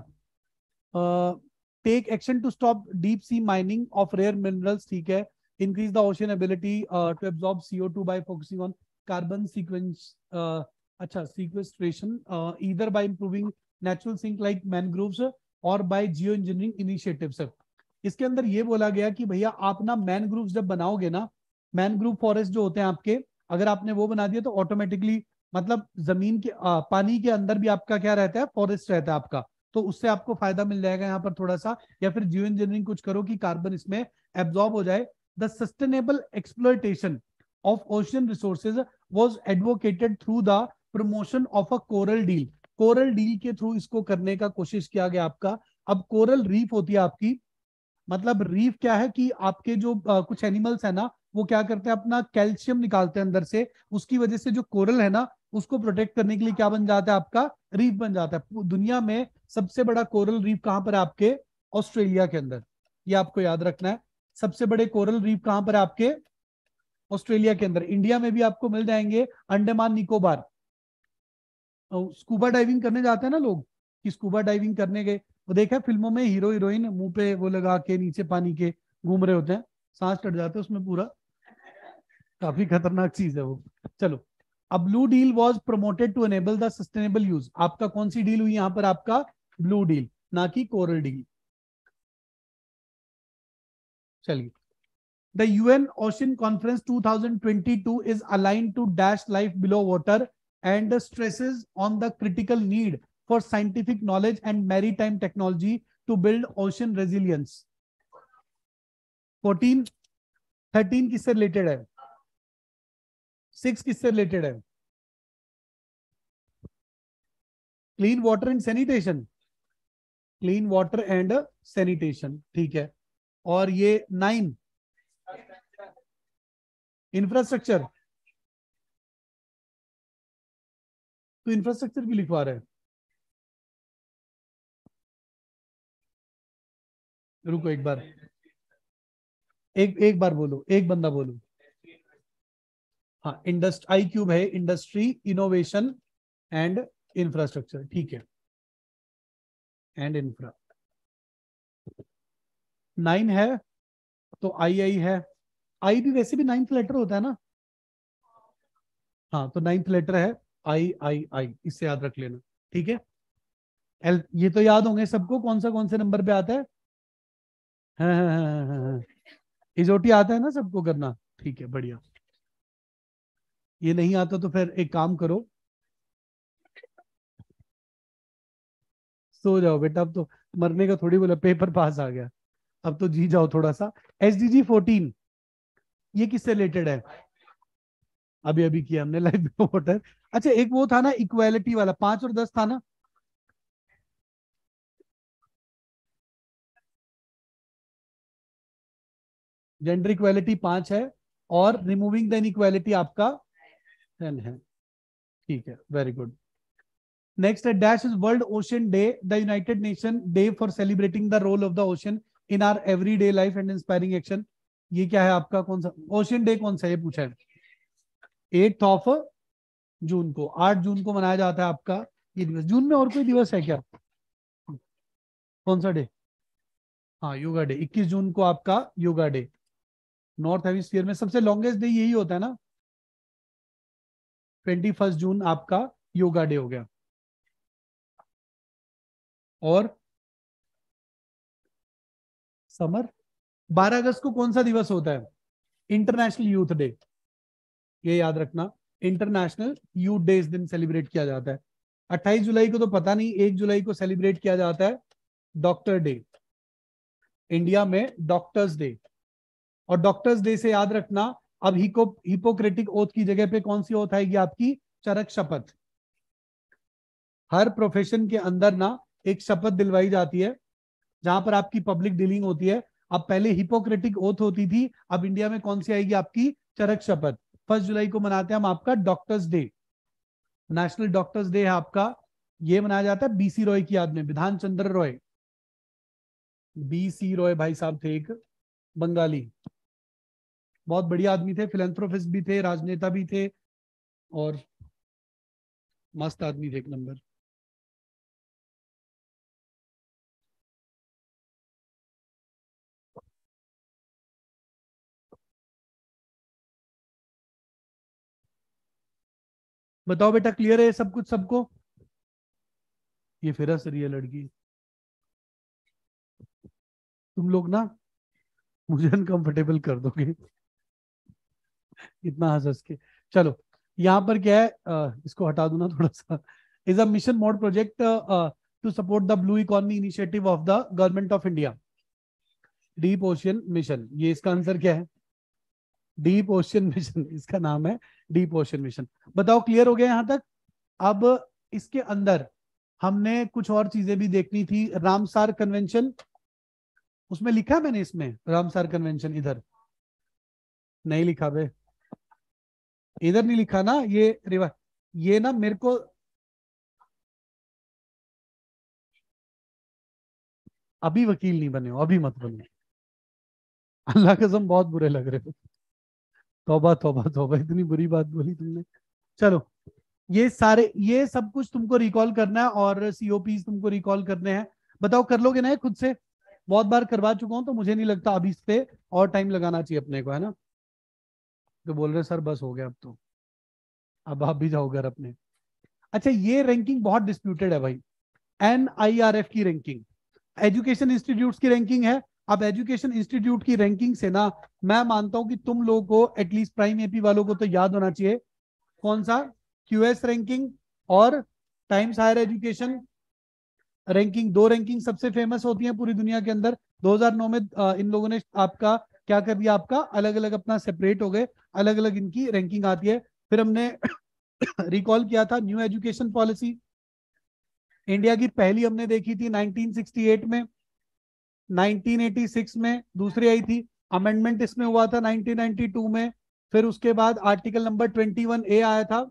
Take action to stop deep sea mining of rare minerals, ठीक है। Increase the ocean ability to absorb C O two by focusing on carbon sequence, अच्छा sequestration, either by improving natural sink like mangroves और by geo engineering initiatives. इसके अंदर ये बोला गया कि भैया आप ना मैनग्रोव्स जब बनाओगे ना, मैनग्रोव फॉरेस्ट जो होते हैं आपके, अगर आपने वो बना दिया तो ऑटोमेटिकली मतलब जमीन के आ, पानी के अंदर भी आपका क्या रहता है, फॉरेस्ट रहता है आपका। तो उससे आपको फायदा मिल जाएगा यहाँ पर थोड़ा सा। या फिर जियो इंजीनियरिंग कुछ करो कि कार्बन इसमें एब्जॉर्ब हो जाए। The sustainable exploitation of ocean resources was advocated through the promotion of a coral deal. Coral deal के थ्रू इसको करने का कोशिश किया गया आपका। अब कोरल रीफ होती है आपकी, मतलब रीफ क्या है कि आपके जो आ, कुछ एनिमल्स है ना, वो क्या करते हैं, अपना कैल्शियम निकालते हैं अंदर से। उसकी वजह से जो कोरल है ना, उसको प्रोटेक्ट करने के लिए क्या बन जाता है आपका, रीफ बन जाता है। दुनिया में सबसे बड़ा कोरल रीफ कहां पर है आपके, ऑस्ट्रेलिया के अंदर, ये आपको याद रखना है। सबसे बड़े कोरल रीफ कहां पर है आपके? ऑस्ट्रेलिया के अंदर। इंडिया में भी आपको मिल जाएंगे अंडमान निकोबार। स्कूबा डाइविंग करने जाते हैं ना लोग, कि स्कूबा डाइविंग करने गए, वो देखा है फिल्मों में हीरो हीरोइन मुंह पे वो लगा के नीचे पानी के घूम रहे होते हैं, सांस कट जाते हैं उसमें पूरा, काफी खतरनाक चीज है वो। चलो, अब blue deal was promoted to enable the sustainable use. आपका कौन सी डील हुई यहां पर? आपका ब्लू डील, ना कि कोरल डील। चलिए, the UN ocean conference twenty twenty-two is aligned to dash life below water and stresses on the critical need for scientific knowledge and maritime technology to build ocean resilience. fourteen, thirteen किससे related है? Six किससे related है? Clean water and sanitation, clean water and sanitation, ठीक है। और ये nine infrastructure, तो infrastructure भी लिखवा रहे हैं। रुको एक बार, एक एक बार बोलो, एक बंदा बोलो। हाँ, इंडस्ट आई क्यूब है, इंडस्ट्री, इनोवेशन एंड इंफ्रास्ट्रक्चर, ठीक है, एंड इंफ्रा। नाइन है तो आई आई है। आई भी वैसे भी नाइन्थ लेटर होता है ना? हाँ, तो नाइन्थ लेटर है आई आई आई, इससे याद रख लेना, ठीक है। एल, ये तो याद होंगे सबको, कौन सा कौन से नंबर पे आता है? हाँ हाँ हाँ हाँ हाँ, इजोटी आता है ना सबको करना, ठीक है, बढ़िया। ये नहीं आता तो फिर एक काम करो, सो जाओ बेटा, अब तो मरने का थोड़ी बोला, पेपर पास आ गया, अब तो जी जाओ थोड़ा सा। एस डी जी फोर्टीन, ये किससे रिलेटेड है? अभी अभी किया हमने, लाइफ वाटर। अच्छा, एक वो था ना इक्वालिटी वाला, पांच और दस था ना? जेंडर इक्वालिटी पांच है, और रिमूविंग द इनइक्वालिटी आपका टेन है, ठीक है, वेरी गुड। नेक्स्ट है dash is world ocean day, the United Nation day for celebrating the role of the ocean in our every day life and inspiring action. ये क्या है आपका? कौन सा ओशन डे, कौन सा ये पूछा है? एट ऑफ जून को, आठ जून को मनाया जाता है आपका ये दिवस। जून में और कोई दिवस है क्या? कौन सा डे? हाँ, योगा डे, इक्कीस जून को आपका योगा डे। नॉर्थ हेमिस्फीयर में सबसे लॉन्गेस्ट डे यही होता है ना, ट्वेंटी फर्स्ट जून आपका योगा डे हो गया। और समर, बारह अगस्त को कौन सा दिवस होता है? इंटरनेशनल यूथ डे, ये याद रखना, इंटरनेशनल यूथ डे इस दिन सेलिब्रेट किया जाता है। अट्ठाईस जुलाई को तो पता नहीं, एक जुलाई को सेलिब्रेट किया जाता है डॉक्टर डे, इंडिया में डॉक्टर्स डे। और डॉक्टर्स डे से याद रखना, अब हिको हिपोक्रेटिक ओथ की जगह पे कौन सी ओथ आएगी आपकी? चरक शपथ। हर प्रोफेशन के अंदर ना एक शपथ दिलवाई जाती है जहां पर आपकी पब्लिक डीलिंग होती है। अब पहले हिपोक्रेटिक ओथ होती थी, अब इंडिया में कौन सी आएगी आपकी? चरक शपथ। फर्स्ट जुलाई को मनाते हैं हम आपका doctors day, national doctors day है आपका। ये मनाया जाता है बीसी रॉय की याद में, विधान चंद्र रॉय। बीसी रॉय भाई साहब थे एक बंगाली, बहुत बढ़िया आदमी थे, फिलेंथ्रोपिस्ट भी थे, राजनेता भी थे, और मस्त आदमी थे एक नंबर। बताओ बेटा, क्लियर है सब कुछ सबको? ये फिर हंस रही है लड़की, तुम लोग ना मुझे अनकंफर्टेबल कर दोगे इतना हंस हंस के। चलो, यहाँ पर क्या है, अ, इसको हटा दूं ना थोड़ा सा। Is a mission mode project to support the blue economy initiative of the government of India. Deep ocean mission, ये इसका आंसर क्या है? डीप ओशियन मिशन, इसका नाम है डीप ओशियन मिशन। बताओ, क्लियर हो गया यहां तक? अब इसके अंदर हमने कुछ और चीजें भी देखनी थी। रामसार कन्वेंशन, उसमें लिखा है मैंने, इसमें रामसार कन्वेंशन इधर नहीं लिखा बे, इधर नहीं लिखा ना ये रिवा, ये ना मेरे को अभी वकील नहीं बने हो, अभी मत बनो, अल्लाह कसम बहुत बुरे लग रहे हो। तौबा तौबा तौबा, इतनी बुरी बात बोली तुमने। चलो, ये सारे ये सब कुछ तुमको रिकॉल करना है और सीओपी तुमको रिकॉल करने हैं। बताओ कर लोगे ना ये खुद से? बहुत बार करवा चुका हूं तो मुझे नहीं लगता अभी इस पे और टाइम लगाना चाहिए अपने को, है ना? तो बोल रहे सर बस हो गया अब तो, अब आप भी जाओ घर अपने। अच्छा, ये रैंकिंग बहुत डिस्प्यूटेड है भाई, एन आई आर एफ की रैंकिंग, एजुकेशन इंस्टीट्यूट की रैंकिंग है। अब एजुकेशन इंस्टीट्यूट की रैंकिंग से ना, मैं मानता हूं कि तुम लोगों को एटलीस्ट प्राइम एपी वालों को तो याद होना चाहिए। कौन सा? क्यूएस रैंकिंग और टाइम्स हायर एजुकेशन रैंकिंग, दो रैंकिंग सबसे फेमस होती हैं पूरी दुनिया के अंदर। दो हज़ार नौ में अ, इन लोगों ने आपका क्या कर दिया, आपका अलग अलग अपना सेपरेट हो गए, अलग अलग इनकी रैंकिंग आती है। फिर हमने रिकॉल किया था न्यू एजुकेशन पॉलिसी, इंडिया की पहली हमने देखी थी नाइनटीन सिक्सटी एट में, नाइनटीन एटी सिक्स में दूसरी आई थी, अमेंडमेंट इसमें हुआ था नाइनटीन नाइंटी टू में। फिर उसके बाद article number twenty one A आया था,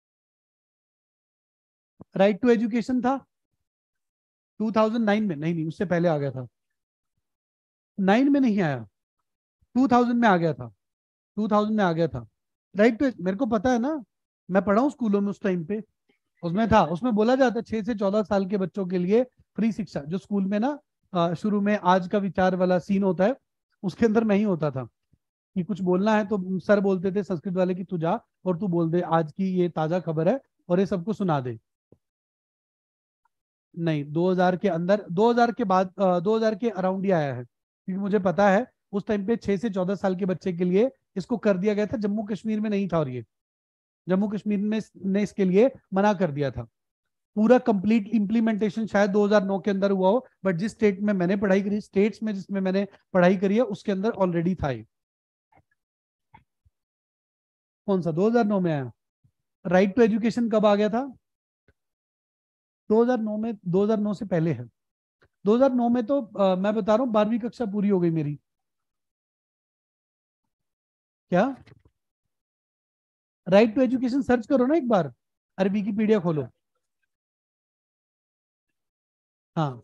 राइट टू एजुकेशन था टू थाउज़ेंड नाइन में, नहीं नहीं उससे पहले आ गया था, नाइन में नहीं आया, टू थाउज़ेंड में आ गया था, टू थाउज़ेंड में आ गया था। राइट टू, मेरे को पता है ना, मैं पढ़ा हूँ स्कूलों में उस टाइम पे, उसमें था, उसमें बोला जाता है छह से चौदह साल के बच्चों के लिए फ्री शिक्षा, जो स्कूल में ना अ, शुरू में आज का विचार वाला सीन होता है, उसके अंदर नहीं होता था कि कुछ बोलना है तो सर बोलते थे संस्कृत वाले कि तू जा और तू बोल दे आज की ये ताजा खबर है और ये सबको सुना दे। नहीं, दो हज़ार के अंदर, दो हज़ार के बाद, अ, दो हज़ार के अराउंड ही आया है, क्योंकि मुझे पता है उस टाइम पे छह से चौदह साल के बच्चे के लिए इसको कर दिया गया था, जम्मू कश्मीर में नहीं था, और ये जम्मू कश्मीर में ने इसके लिए मना कर दिया था। पूरा कंप्लीट इंप्लीमेंटेशन शायद दो हज़ार नौ के अंदर हुआ हो, बट जिस स्टेट में मैंने पढ़ाई करी, स्टेट्स में जिसमें मैंने पढ़ाई करी है उसके अंदर ऑलरेडी था ये। कौन सा दो हज़ार नौ में आया? राइट टू एजुकेशन कब आ गया था? दो हज़ार नौ में, दो हज़ार नौ से पहले है। दो हज़ार नौ में तो अ, मैं बता रहा हूँ बारहवीं कक्षा पूरी हो गई मेरी। क्या? राइट टू एजुकेशन सर्च करो ना एक बार, अरे विकीपीडिया खोलो। हाँ,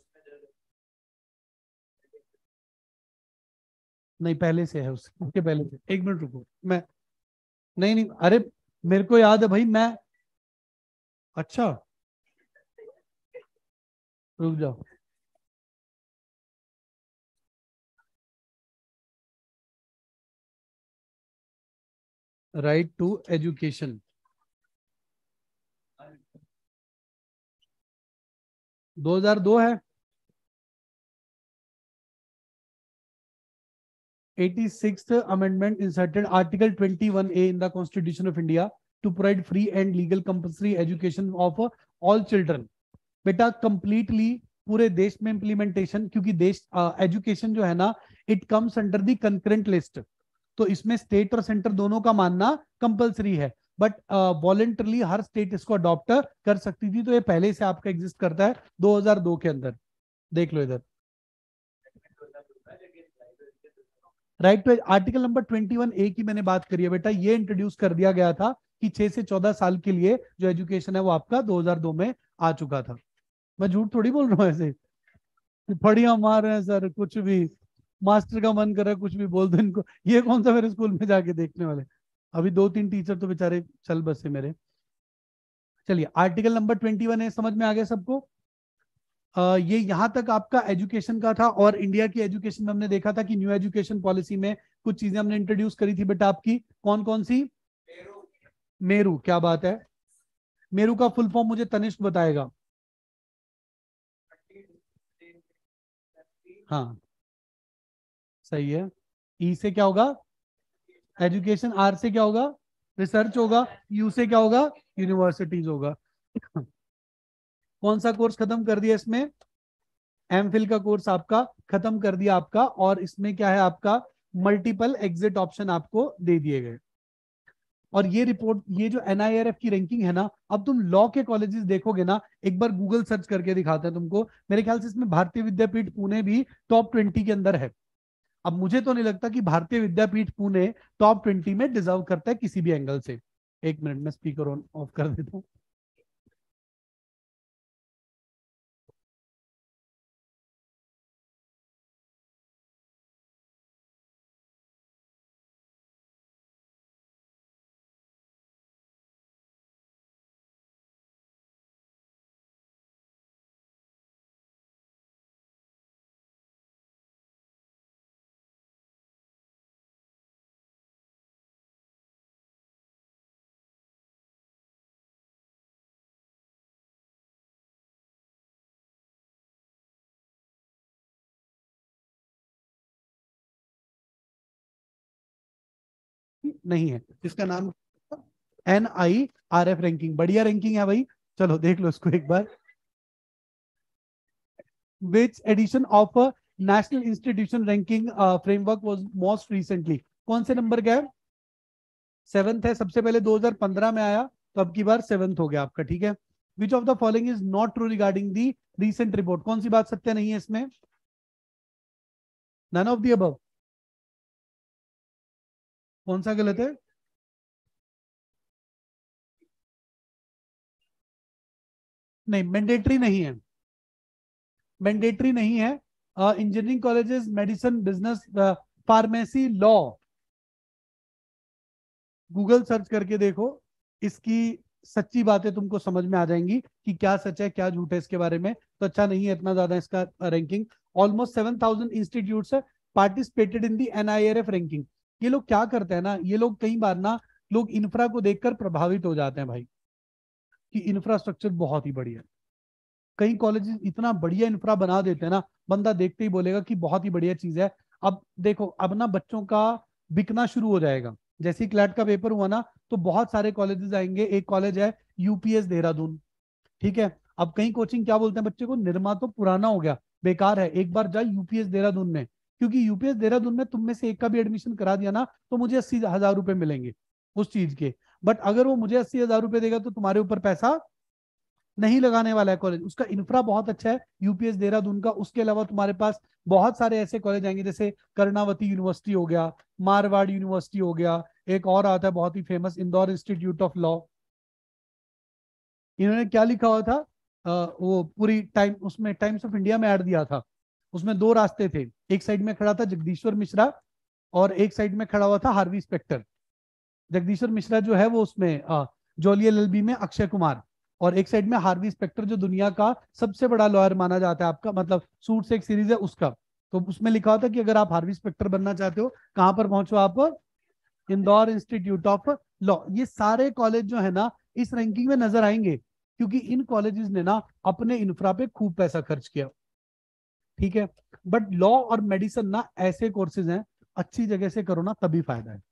नहीं पहले से है, उस उसके पहले से, एक मिनट रुको मैं, नहीं नहीं अरे मेरे को याद है भाई मैं, अच्छा रुक जाओ। राइट टू एजुकेशन दो हज़ार दो है, eighty-sixth amendment inserted article twenty-one A in the constitution of India to provide free and legal compulsory education of all children। बेटा कंप्लीटली पूरे देश में इंप्लीमेंटेशन, क्योंकि देश एजुकेशन जो है ना, it comes under the concurrent list, तो इसमें स्टेट और सेंटर दोनों का मानना कंपलसरी है, बट वॉलेंटरली हर स्टेट इसको अडॉप्ट कर सकती थी, तो ये पहले से आपका एग्जिस्ट करता है दो हज़ार दो के अंदर, देख लो इधर। Right to article number twenty one A की मैंने बात करी है बेटा, ये इंट्रोड्यूस कर दिया गया था कि छह से चौदह साल के लिए जो एजुकेशन है वो आपका दो हज़ार दो में आ चुका था। मैं झूठ थोड़ी बोल रहा हूँ ऐसे, बढ़िया मार रहे हैं सर कुछ भी, मास्टर का मन कर रहा है कुछ भी बोल दो इनको, ये कौन सा मेरे स्कूल में जाके देखने वाले। अभी दो तीन टीचर तो बेचारे चल बसे मेरे। चलिए, आर्टिकल नंबर ट्वेंटी वन है, समझ में आ गया सबको? अ, ये यहाँ तक आपका एजुकेशन का था, और इंडिया की एजुकेशन में हमने देखा था कि न्यू एजुकेशन पॉलिसी में कुछ चीजें हमने इंट्रोड्यूस करी थी बेटा आपकी, कौन कौन सी? मेरू, क्या बात है, मेरू का फुल फॉर्म मुझे तनिष्क बताएगा। हाँ, सही है। ई से क्या होगा? एजुकेशन। आर से क्या होगा? रिसर्च होगा। यू से क्या होगा? यूनिवर्सिटीज होगा। कौन सा कोर्स खत्म कर दिया इसमें? एमफिल का कोर्स आपका खत्म कर दिया आपका, और इसमें क्या है आपका, मल्टीपल एग्जिट ऑप्शन आपको दे दिए गए। और ये रिपोर्ट, ये जो एन आई आर एफ की रैंकिंग है ना, अब तुम लॉ के कॉलेजेस देखोगे ना, एक बार गूगल सर्च करके दिखाते हैं तुमको, मेरे ख्याल से इसमें भारतीय विद्यापीठ पुणे भी टॉप ट्वेंटी के अंदर है। अब मुझे तो नहीं लगता कि भारतीय विद्यापीठ पुणे टॉप ट्वेंटी में डिजर्व करता है किसी भी एंगल से। एक मिनट में स्पीकर ऑन ऑफ कर देता हूँ। नहीं है, इसका नाम N I R F ranking. बढ़िया रैंकिंग है भाई, चलो देख लो इसको एक बार। Which edition of national institution ranking framework was most recently, कौन से नंबर का है? सेवंथ है, सबसे पहले दो हज़ार पंद्रह में आया, तो अब की बार सेवंथ हो गया आपका, ठीक है। Which of the following is not true regarding the recent report, कौन सी बात सत्य नहीं है इसमें? नन ऑफ दी अबव, कौन सा गलत है? नहीं, मैंडेटरी नहीं है, मैंडेटरी नहीं है। Engineering colleges, medicine, business, pharmacy, law, Google search करके देखो, इसकी सच्ची बातें तुमको समझ में आ जाएंगी कि क्या सच है क्या झूठ है इसके बारे में। तो अच्छा नहीं है इतना ज्यादा इसका ranking. Almost seven thousand institutes participated in the N I R F ranking. ये लोग क्या करते हैं ना, ये लोग कई बार ना, लोग इंफ्रा को देखकर प्रभावित हो जाते हैं भाई, कि इंफ्रास्ट्रक्चर बहुत ही बढ़िया है। कई कॉलेजेस इतना बढ़िया इंफ्रा बना देते हैं ना, बंदा देखते ही बोलेगा कि बहुत ही बढ़िया चीज है। अब देखो, अब ना बच्चों का बिकना शुरू हो जाएगा। जैसे ही क्लैट का पेपर हुआ ना, तो बहुत सारे कॉलेजेस आएंगे। एक कॉलेज है यूपीएस देहरादून, ठीक है। अब कई कोचिंग क्या बोलते हैं बच्चे को, निर्मा तो पुराना हो गया, बेकार है, एक बार जाए यूपीएस देहरादून में, क्योंकि यूपीएस देहरादून में तुम में से एक का भी एडमिशन करा दिया ना, तो मुझे अस्सी हजार रुपए मिलेंगे उस चीज के। बट अगर वो मुझे अस्सी हजार रुपए देगा तो तुम्हारे ऊपर पैसा नहीं लगाने वाला है कॉलेज। उसका इंफ्रा बहुत अच्छा है यूपीएस देहरादून का। उसके अलावा तुम्हारे पास बहुत सारे ऐसे कॉलेज आएंगे, जैसे कर्णावती यूनिवर्सिटी हो गया, मारवाड़ यूनिवर्सिटी हो गया, एक और आता है बहुत ही famous, Indore Institute of Law. इन्होंने क्या लिखा हुआ था, आ, वो पूरी टाइम उसमें टाइम्स ऑफ इंडिया में ऐड दिया था। उसमें दो रास्ते थे, एक साइड में खड़ा था जगदीश्वर मिश्रा और एक साइड में खड़ा हुआ था हार्वी स्पेक्टर। जगदीश्वर मिश्रा जो है वो उसमें जोली एल एल बी में अक्षय कुमार, और एक साइड में हार्वी स्पेक्टर जो दुनिया का सबसे बड़ा लॉयर माना जाता है आपका, मतलब सूट्स एक सीरीज है उसका। तो उसमें लिखा होता है कि अगर आप हार्वी स्पेक्टर बनना चाहते हो, कहां पर पहुंचो आप? Indore Institute of Law. ये सारे कॉलेज जो है ना, इस रैंकिंग में नजर आएंगे, क्योंकि इन कॉलेजेस ने ना अपने इंफ्रा पे खूब पैसा खर्च किया, ठीक है। बट लॉ और मेडिसिन ना ऐसे कोर्सेज हैं, अच्छी जगह से करो ना तभी फायदा है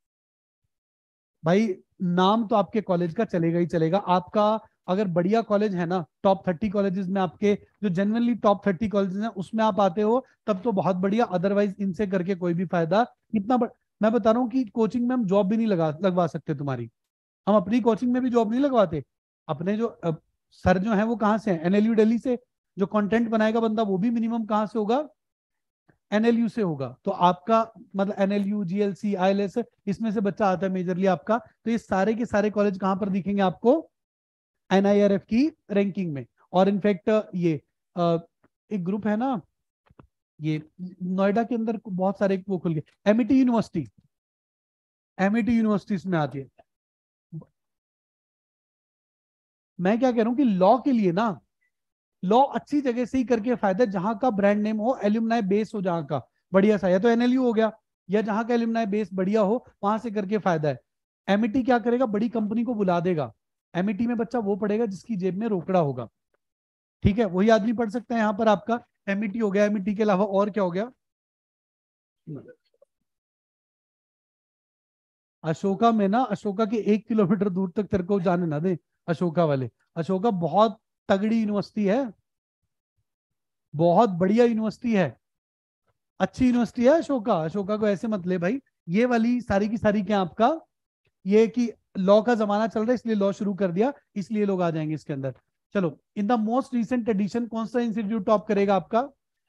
भाई। नाम तो आपके कॉलेज का चलेगा ही चलेगा आपका। अगर बढ़िया कॉलेज है ना, टॉप थर्टी कॉलेजेस में आपके, जो जनरली टॉप थर्टी कॉलेजेस हैं उसमें आप आते हो, तब तो बहुत बढ़िया। अदरवाइज इनसे करके कोई भी फायदा इतना बड़... मैं बता रहा हूँ कि कोचिंग में हम जॉब भी नहीं लगा लगवा सकते तुम्हारी। हम अपनी कोचिंग में भी जॉब नहीं लगवाते। अपने जो अ, सर जो है वो कहाँ से है? एनएलयू दिल्ली से। जो कंटेंट बनाएगा बंदा वो भी मिनिमम कहाँ से होगा? एनएलयू से होगा। तो आपका मतलब एनएलयू, जीएलसी, आईएलएस, इसमें से बच्चा आता है मेजरली आपका। तो ये सारे के सारे कॉलेज कहां पर दिखेंगे आपको? एनआईआरएफ की रैंकिंग में। और इनफैक्ट ये अ, एक ग्रुप है ना, ये नोएडा के अंदर बहुत सारे वो खुल गए, एमिटी यूनिवर्सिटी, एमिटी यूनिवर्सिटी इसमें आती है। मैं क्या कह रहा हूँ कि लॉ के लिए ना, लॉ अच्छी जगह से ही करके फायदा है, जहां का ब्रांड नेम हो, एल्यूमनाई बेस हो जहां का बढ़िया सा, या तो एनएलयू हो गया, या जहां का एल्यूमनाई बेस बढ़िया हो वहां से करके फायदा है। एमिटी क्या करेगा, बड़ी कंपनी को बुला देगा। एमिटी में बच्चा वो पढ़ेगा जिसकी जेब में रोकड़ा होगा, ठीक है, वही आदमी पढ़ सकता है यहाँ पर आपका। एमिटी हो गया, एमिटी के अलावा और क्या हो गया? अशोका में ना, अशोका के एक किलोमीटर दूर तक तेरे को जाने ना दे अशोका वाले। अशोका बहुत तगड़ी यूनिवर्सिटी है, बहुत बढ़िया यूनिवर्सिटी है, अच्छी यूनिवर्सिटी है अशोका। अशोका को ऐसे मत ले भाई। ये वाली सारी की सारी क्या आपका, ये कि लॉ का जमाना चल रहा है इसलिए लॉ शुरू कर दिया, इसलिए लोग आ जाएंगे इसके अंदर। चलो, in the most recent edition कौन सा इंस्टीट्यूट टॉप करेगा आपका?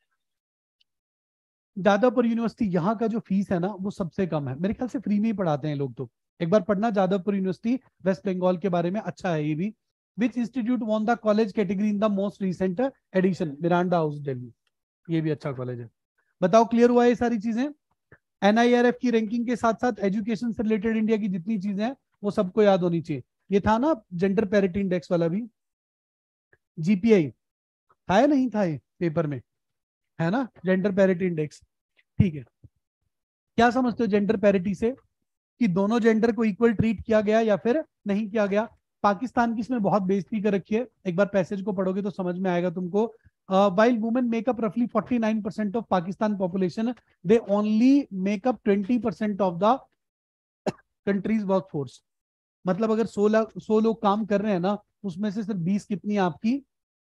जादवपुर यूनिवर्सिटी। यहाँ का जो फीस है ना वो सबसे कम है, मेरे ख्याल से फ्री में ही पढ़ाते हैं लोग। तो एक बार पढ़ना जादवपुर यूनिवर्सिटी, वेस्ट बंगाल के बारे में, अच्छा है ये भी। Which institute won the college category in the most recent edition? Miranda House Delhi, ये भी अच्छा कॉलेज है। बताओ, क्लियर हुआ ये सारी चीजें? एनआईआरएफ की रैंकिंग के साथ साथ एजुकेशन से रिलेटेड इंडिया की जितनी चीजें हैं वो सबको याद होनी चाहिए। ये था ना जेंडर पैरिटी इंडेक्स वाला भी, जीपीआई था या नहीं था ये पेपर में? है ना, जेंडर पैरिटी इंडेक्स, ठीक है। क्या समझते हो जेंडर पैरिटी से, कि दोनों जेंडर को इक्वल ट्रीट किया गया या फिर नहीं किया गया? पाकिस्तान की इसमें बहुत बेइज्जती कर रखी है, एक बार पैसेज को पढ़ोगे तो समझ में आएगा तुमको। वाइल वुमेन मेकअप रफली forty nine percent of Pakistan population, they only make up twenty percent of the country's work force. मतलब अगर सोलह सौ लोग काम कर रहे हैं ना, उसमें से सिर्फ बीस कितनी है आपकी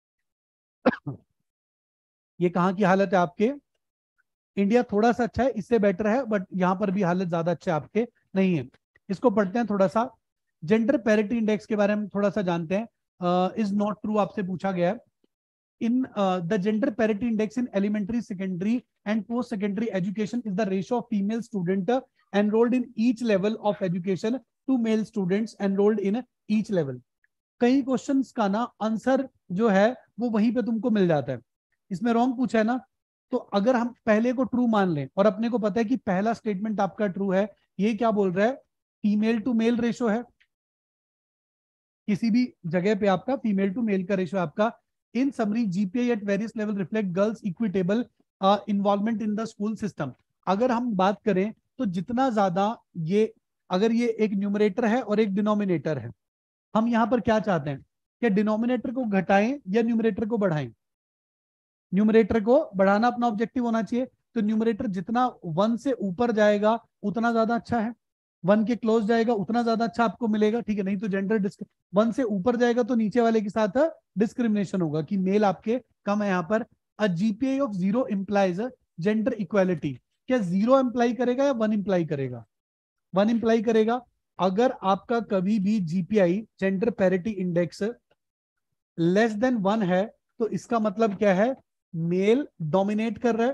ये कहाँ की हालत है आपके? इंडिया थोड़ा सा अच्छा है, इससे बेटर है, बट यहाँ पर भी हालत ज्यादा अच्छे आपके नहीं है। इसको पढ़ते हैं थोड़ा सा। जेंडर पैरिटी इंडेक्स के बारे में थोड़ा सा जानते हैं। इज नॉट ट्रू आपसे पूछा गया है। in uh, the gender parity index in elementary, secondary and post secondary education is the ratio of female student uh, enrolled in each level of education to male students enrolled in each level। कई questions का ना answer जो है वो वहीं पे तुमको मिल जाता है। इसमें रॉन्ग पूछा है ना, तो अगर हम पहले को ट्रू मान लें और अपने को पता है कि पहला स्टेटमेंट आपका ट्रू है, ये क्या बोल रहा है? फीमेल टू मेल रेशो है, किसी भी जगह पे आपका फीमेल टू मेल का रेशो आपका। In summary GPI at various level reflect girls equitable involvement in the school system. अगर हम बात करें तो जितना ज्यादा ये, अगर ये एक न्यूमरेटर है और एक डिनोमिनेटर है, हम यहाँ पर क्या चाहते हैं कि डिनोमिनेटर को घटाएं या न्यूमरेटर को बढ़ाएं? न्यूमरेटर को बढ़ाना अपना ऑब्जेक्टिव होना चाहिए। तो न्यूमरेटर जितना वन से ऊपर जाएगा उतना ज्यादा अच्छा है, वन के क्लोज जाएगा उतना ज्यादा अच्छा आपको मिलेगा, ठीक है। नहीं तो जेंडर डिस्क वन से ऊपर जाएगा तो नीचे वाले के साथ डिस्क्रिमिनेशन होगा कि मेल आपके कम है यहाँ पर। A GPI of zero implies gender equality. क्या जीरो इंप्लाई करेगा या वन इंप्लाई करेगा? वन इंप्लाई करेगा। अगर आपका कभी भी GPI gender parity index less than one है तो इसका मतलब क्या है? मेल डोमिनेट कर रहा है,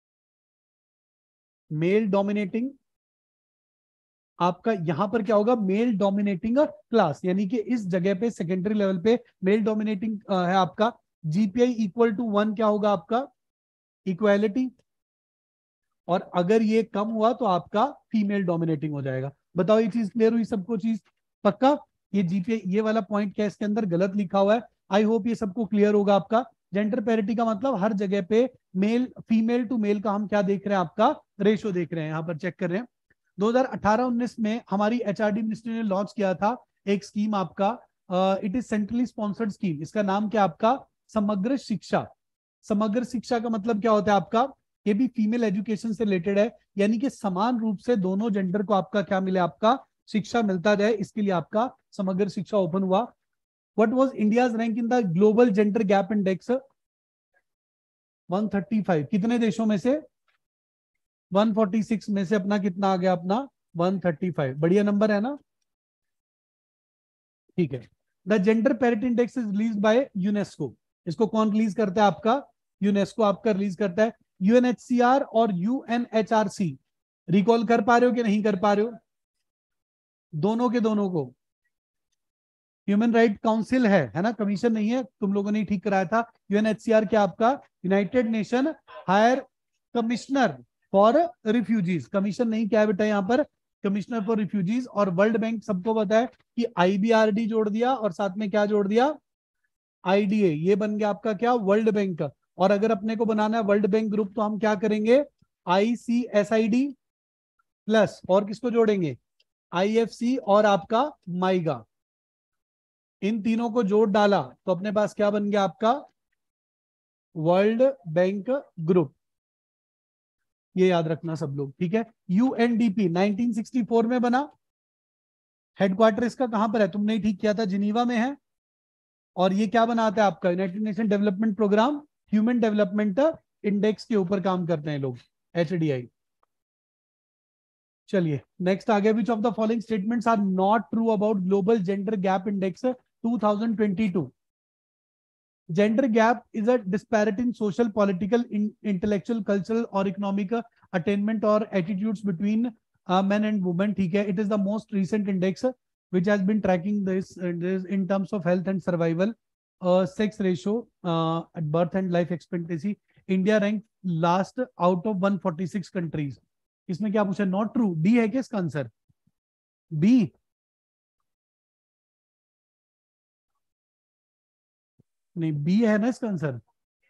मेल डोमिनेटिंग। आपका यहां पर क्या होगा? मेल डोमिनेटिंग क्लास, यानी कि इस जगह पे सेकेंडरी लेवल पे मेल डोमिनेटिंग है आपका। जीपीआई इक्वल टू वन क्या होगा आपका? इक्वालिटी। और अगर ये कम हुआ तो आपका फीमेल डोमिनेटिंग हो जाएगा। बताओ ये चीज क्लियर हुई सबको? चीज पक्का? ये जीपीआई ये वाला पॉइंट क्या इसके अंदर गलत लिखा हुआ है? आई होप ये सबको क्लियर होगा आपका। जेंडर पैरिटी का मतलब हर जगह पे मेल फीमेल टू मेल का हम क्या देख रहे हैं? आपका रेशो देख रहे हैं, यहाँ पर चेक कर रहे हैं। दो हज़ार अठारह उन्नीस में हमारी एचआरडी मिनिस्ट्री ने लॉन्च किया था एक स्कीम आपका, it is centrally sponsored scheme. इसका नाम क्या आपका? समग्र शिक्षा। समग्र शिक्षा का मतलब क्या होता है आपका? ये भी फीमेल एजुकेशन से रिलेटेड है, यानी कि समान रूप से दोनों जेंडर को आपका क्या मिले? आपका शिक्षा मिलता जाए, इसके लिए आपका समग्र शिक्षा ओपन हुआ। What was India's rank in the global gender gap index? एक सौ पैंतीस। कितने देशों में से? एक सौ छियालीस में से अपना कितना आ गया? अपना एक सौ पैंतीस। बढ़िया नंबर है ना, ठीक है। The gender parity index is release by UNESCO. इसको कौन रिलीज करता है आपका? यूनेस्को आपका रिलीज करता है। यूएनएचसीआर और यूएनएचआरसी, रिकॉल कर पा रहे हो कि नहीं कर पा रहे हो? दोनों के दोनों को। ह्यूमन राइट काउंसिल है है ना, कमीशन नहीं है, तुम लोगों ने ठीक कराया था। यूएनएचसीआर क्या आपका? United Nation High Commissioner for Refugees. Commission नहीं, क्या है बेटा यहाँ पर? Commissioner for refugees. और वर्ल्ड बैंक सबको पता है कि आईबीआरडी जोड़ दिया और साथ में क्या जोड़ दिया? आईडीए। ये बन गया आपका क्या? World bank. और अगर अपने को बनाना है वर्ल्ड बैंक ग्रुप तो हम क्या करेंगे? आईसीएसआईडी प्लस और किसको जोड़ेंगे? आईएफसी और आपका माइगा। इन तीनों को जोड़ डाला तो अपने पास क्या बन गया आपका? World Bank Group. ये याद रखना सब लोग, ठीक है। यूएनडीपी नाइनटीन सिक्सटी फोर में बना। हेडक्वार्टर इसका कहां पर है? तुमने ही ठीक किया था, जिनीवा में है। और ये क्या बनाता है आपका? United Nation Development Programme Human Development Index के ऊपर काम करते हैं लोग, एचडीआई। चलिए नेक्स्ट आ गया। Which of the following statements are not true about global gender gap index two thousand twenty two? Gender gap is a disparity in social, political, in, intellectual, cultural or economic uh, attainment or attitudes between uh, men and women. ठीक है, it is the most recent index uh, which has been tracking this, uh, this in terms of health and survival, uh, sex ratio, uh, at birth and life expectancy. India ranked last out of one forty-six countries. इसमें क्या पूछा? Not true. D है क्या इसका answer? B? नहीं, B है ना इसका answer.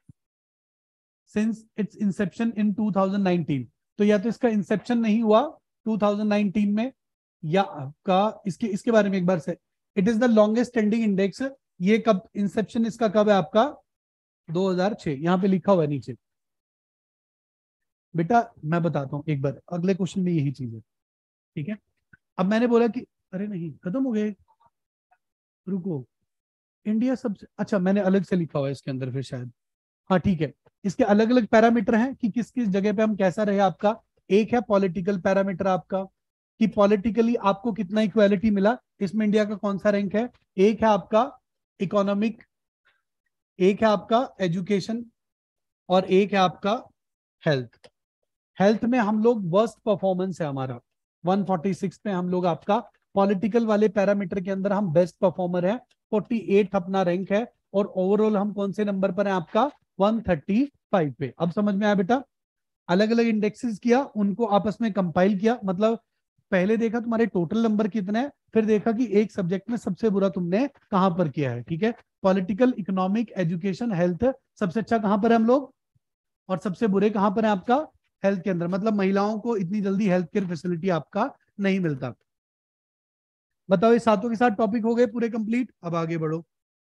Since its inception in two thousand nineteen, तो या तो इसका इंसेप्शन नहीं हुआ टू थाउजेंड नाइनटीन में, या आपका इसके इसके बारे में एक बार से। It is the longest standing index. ये कब इंसेप्शन इसका कब है आपका? दो हज़ार छह। यहां पे लिखा हुआ है नीचे। बेटा मैं बताता हूं एक बार, अगले क्वेश्चन में यही चीज है, ठीक है। अब मैंने बोला कि अरे नहीं खत्म हो गए, रुको, इंडिया सबसे, अच्छा मैंने अलग से लिखा हुआ है इसके अंदर फिर शायद, हाँ ठीक है। इसके अलग अलग पैरामीटर हैं कि किस किस जगह पे हम कैसा रहे आपका। एक है पॉलिटिकल पैरामीटर आपका, कि पॉलिटिकली आपको कितना इक्वालिटी मिला, इसमें इंडिया का कौन सा रैंक है। एक है आपका इकोनॉमिक, एक है आपका एजुकेशन, और एक है आपका हेल्थ। हेल्थ में हम लोग वर्स्ट परफॉर्मेंस है हमारा, एक सौ छियालीस पे हम लोग आपका पॉलिटिकल वाले पैरामीटर के अंदर हम बेस्ट परफॉर्मर है, अड़तालीस अपना रैंक है। और ओवरऑल हम कौन से नंबर पर है आपका, एक सौ पैंतीस पे। अब समझ में आया बेटा, अलग अलग इंडेक्सेस किया, उनको आपस में कंपाइल किया, मतलब पहले देखा तुम्हारे टोटल नंबर कितने हैं, फिर देखा कि एक सब्जेक्ट में सबसे बुरा तुमने कहां पर किया है, ठीक है। पॉलिटिकल, इकोनॉमिक, एजुकेशन, हेल्थ, सबसे अच्छा कहां पर है हम लोग, और सबसे बुरे कहां पर है आपका, हेल्थ के अंदर। मतलब महिलाओं को इतनी जल्दी हेल्थ केयर फैसिलिटी आपका नहीं मिलता। बताओ ये सातों के साथ टॉपिक हो गए पूरे कंप्लीट, अब आगे बढ़ो।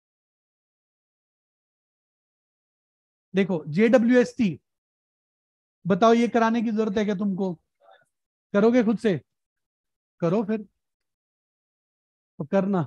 देखो जेडब्ल्यू एस टी, बताओ ये कराने की जरूरत है क्या तुमको, करोगे खुद से, करो फिर तो करना।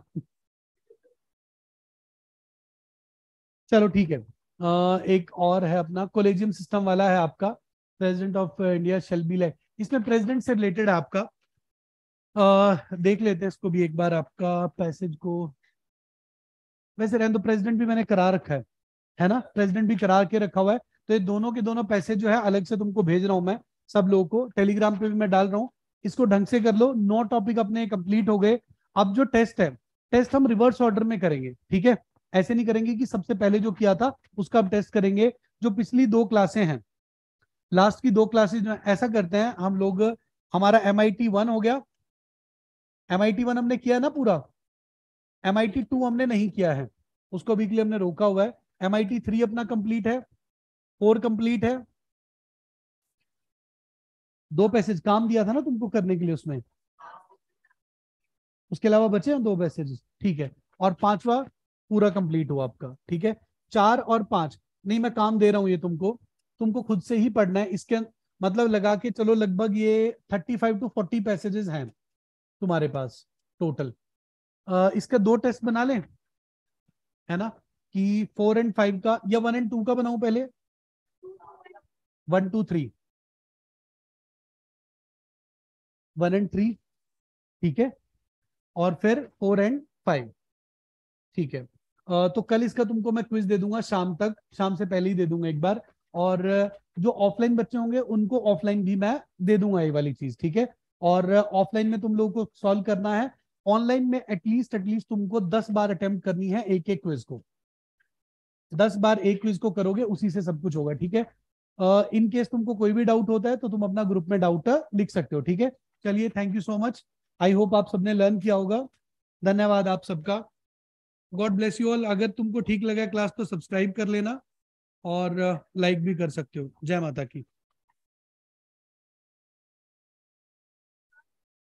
चलो ठीक है। अ, एक और है अपना कोलेजियम सिस्टम वाला है आपका, President of India shall be like, इसमें प्रेसिडेंट से रिलेटेड है आपका। अ, देख लेते हैं इसको भी एक बार, आपका पैसेज को, वैसे रहने दो, प्रेसिडेंट भी मैंने करा रखा है है ना, प्रेसिडेंट भी करा के रखा हुआ है। तो ये दोनों के दोनों पैसेज जो है अलग से तुमको भेज रहा हूं मैं, सब लोगों को टेलीग्राम पे भी मैं डाल रहा हूँ। इसको ढंग से कर लो, नौ टॉपिक अपने कंप्लीट हो गए। अब जो टेस्ट है, टेस्ट हम रिवर्स ऑर्डर में करेंगे, ठीक है। ऐसे नहीं करेंगे कि सबसे पहले जो किया था उसका अब टेस्ट करेंगे। जो पिछली दो क्लासें हैं, लास्ट की दो क्लासेज जो हैं, ऐसा करते हैं हम लोग, हमारा एम आई टी वन हो गया, एम आई टी वन हमने किया ना पूरा, एम आई टी टू हमने नहीं किया है, उसको भी के लिए हमने रोका हुआ है। एम आई टी थ्री अपना कंप्लीट है, फोर कंप्लीट है, दो पैसेज काम दिया था ना तुमको करने के लिए उसमें, उसके अलावा बचे हैं दो पैसेज, ठीक है। और पांचवा पूरा कंप्लीट हुआ आपका, ठीक है। चार और पांच नहीं, मैं काम दे रहा हूं ये तुमको, तुमको खुद से ही पढ़ना है इसके, मतलब लगा के चलो लगभग ये thirty five to forty passages हैं तुम्हारे पास टोटल। इसका दो टेस्ट बना लें, है ना, कि फोर एंड फाइव का, या वन एंड टू का बनाऊं पहले, one two three, one and three, ठीक है, और फिर फोर एंड फाइव, ठीक है। अ, तो कल इसका तुमको मैं क्विज दे दूंगा शाम तक, शाम से पहले ही दे दूंगा एक बार। और अ, जो ऑफलाइन बच्चे होंगे उनको ऑफलाइन भी मैं दे दूंगा ये वाली चीज, ठीक है। और ऑफलाइन में तुम लोगों को सॉल्व करना है, ऑनलाइन में एटलीस्ट एटलीस्ट तुमको दस बार अटेम्प्ट करनी है एक एक क्विज को, दस बार एक क्विज को करोगे उसी से सब कुछ होगा, ठीक है। इन केस तुमको कोई भी डाउट होता है तो तुम अपना ग्रुप में डाउट लिख सकते हो, ठीक है। चलिए thank you so much, I hope आप सबने लर्न किया होगा। धन्यवाद आप सबका, गॉड ब्लेस यू ऑल। अगर तुमको ठीक लगा क्लास तो सब्सक्राइब कर लेना, और लाइक भी कर सकते हो। जय माता की।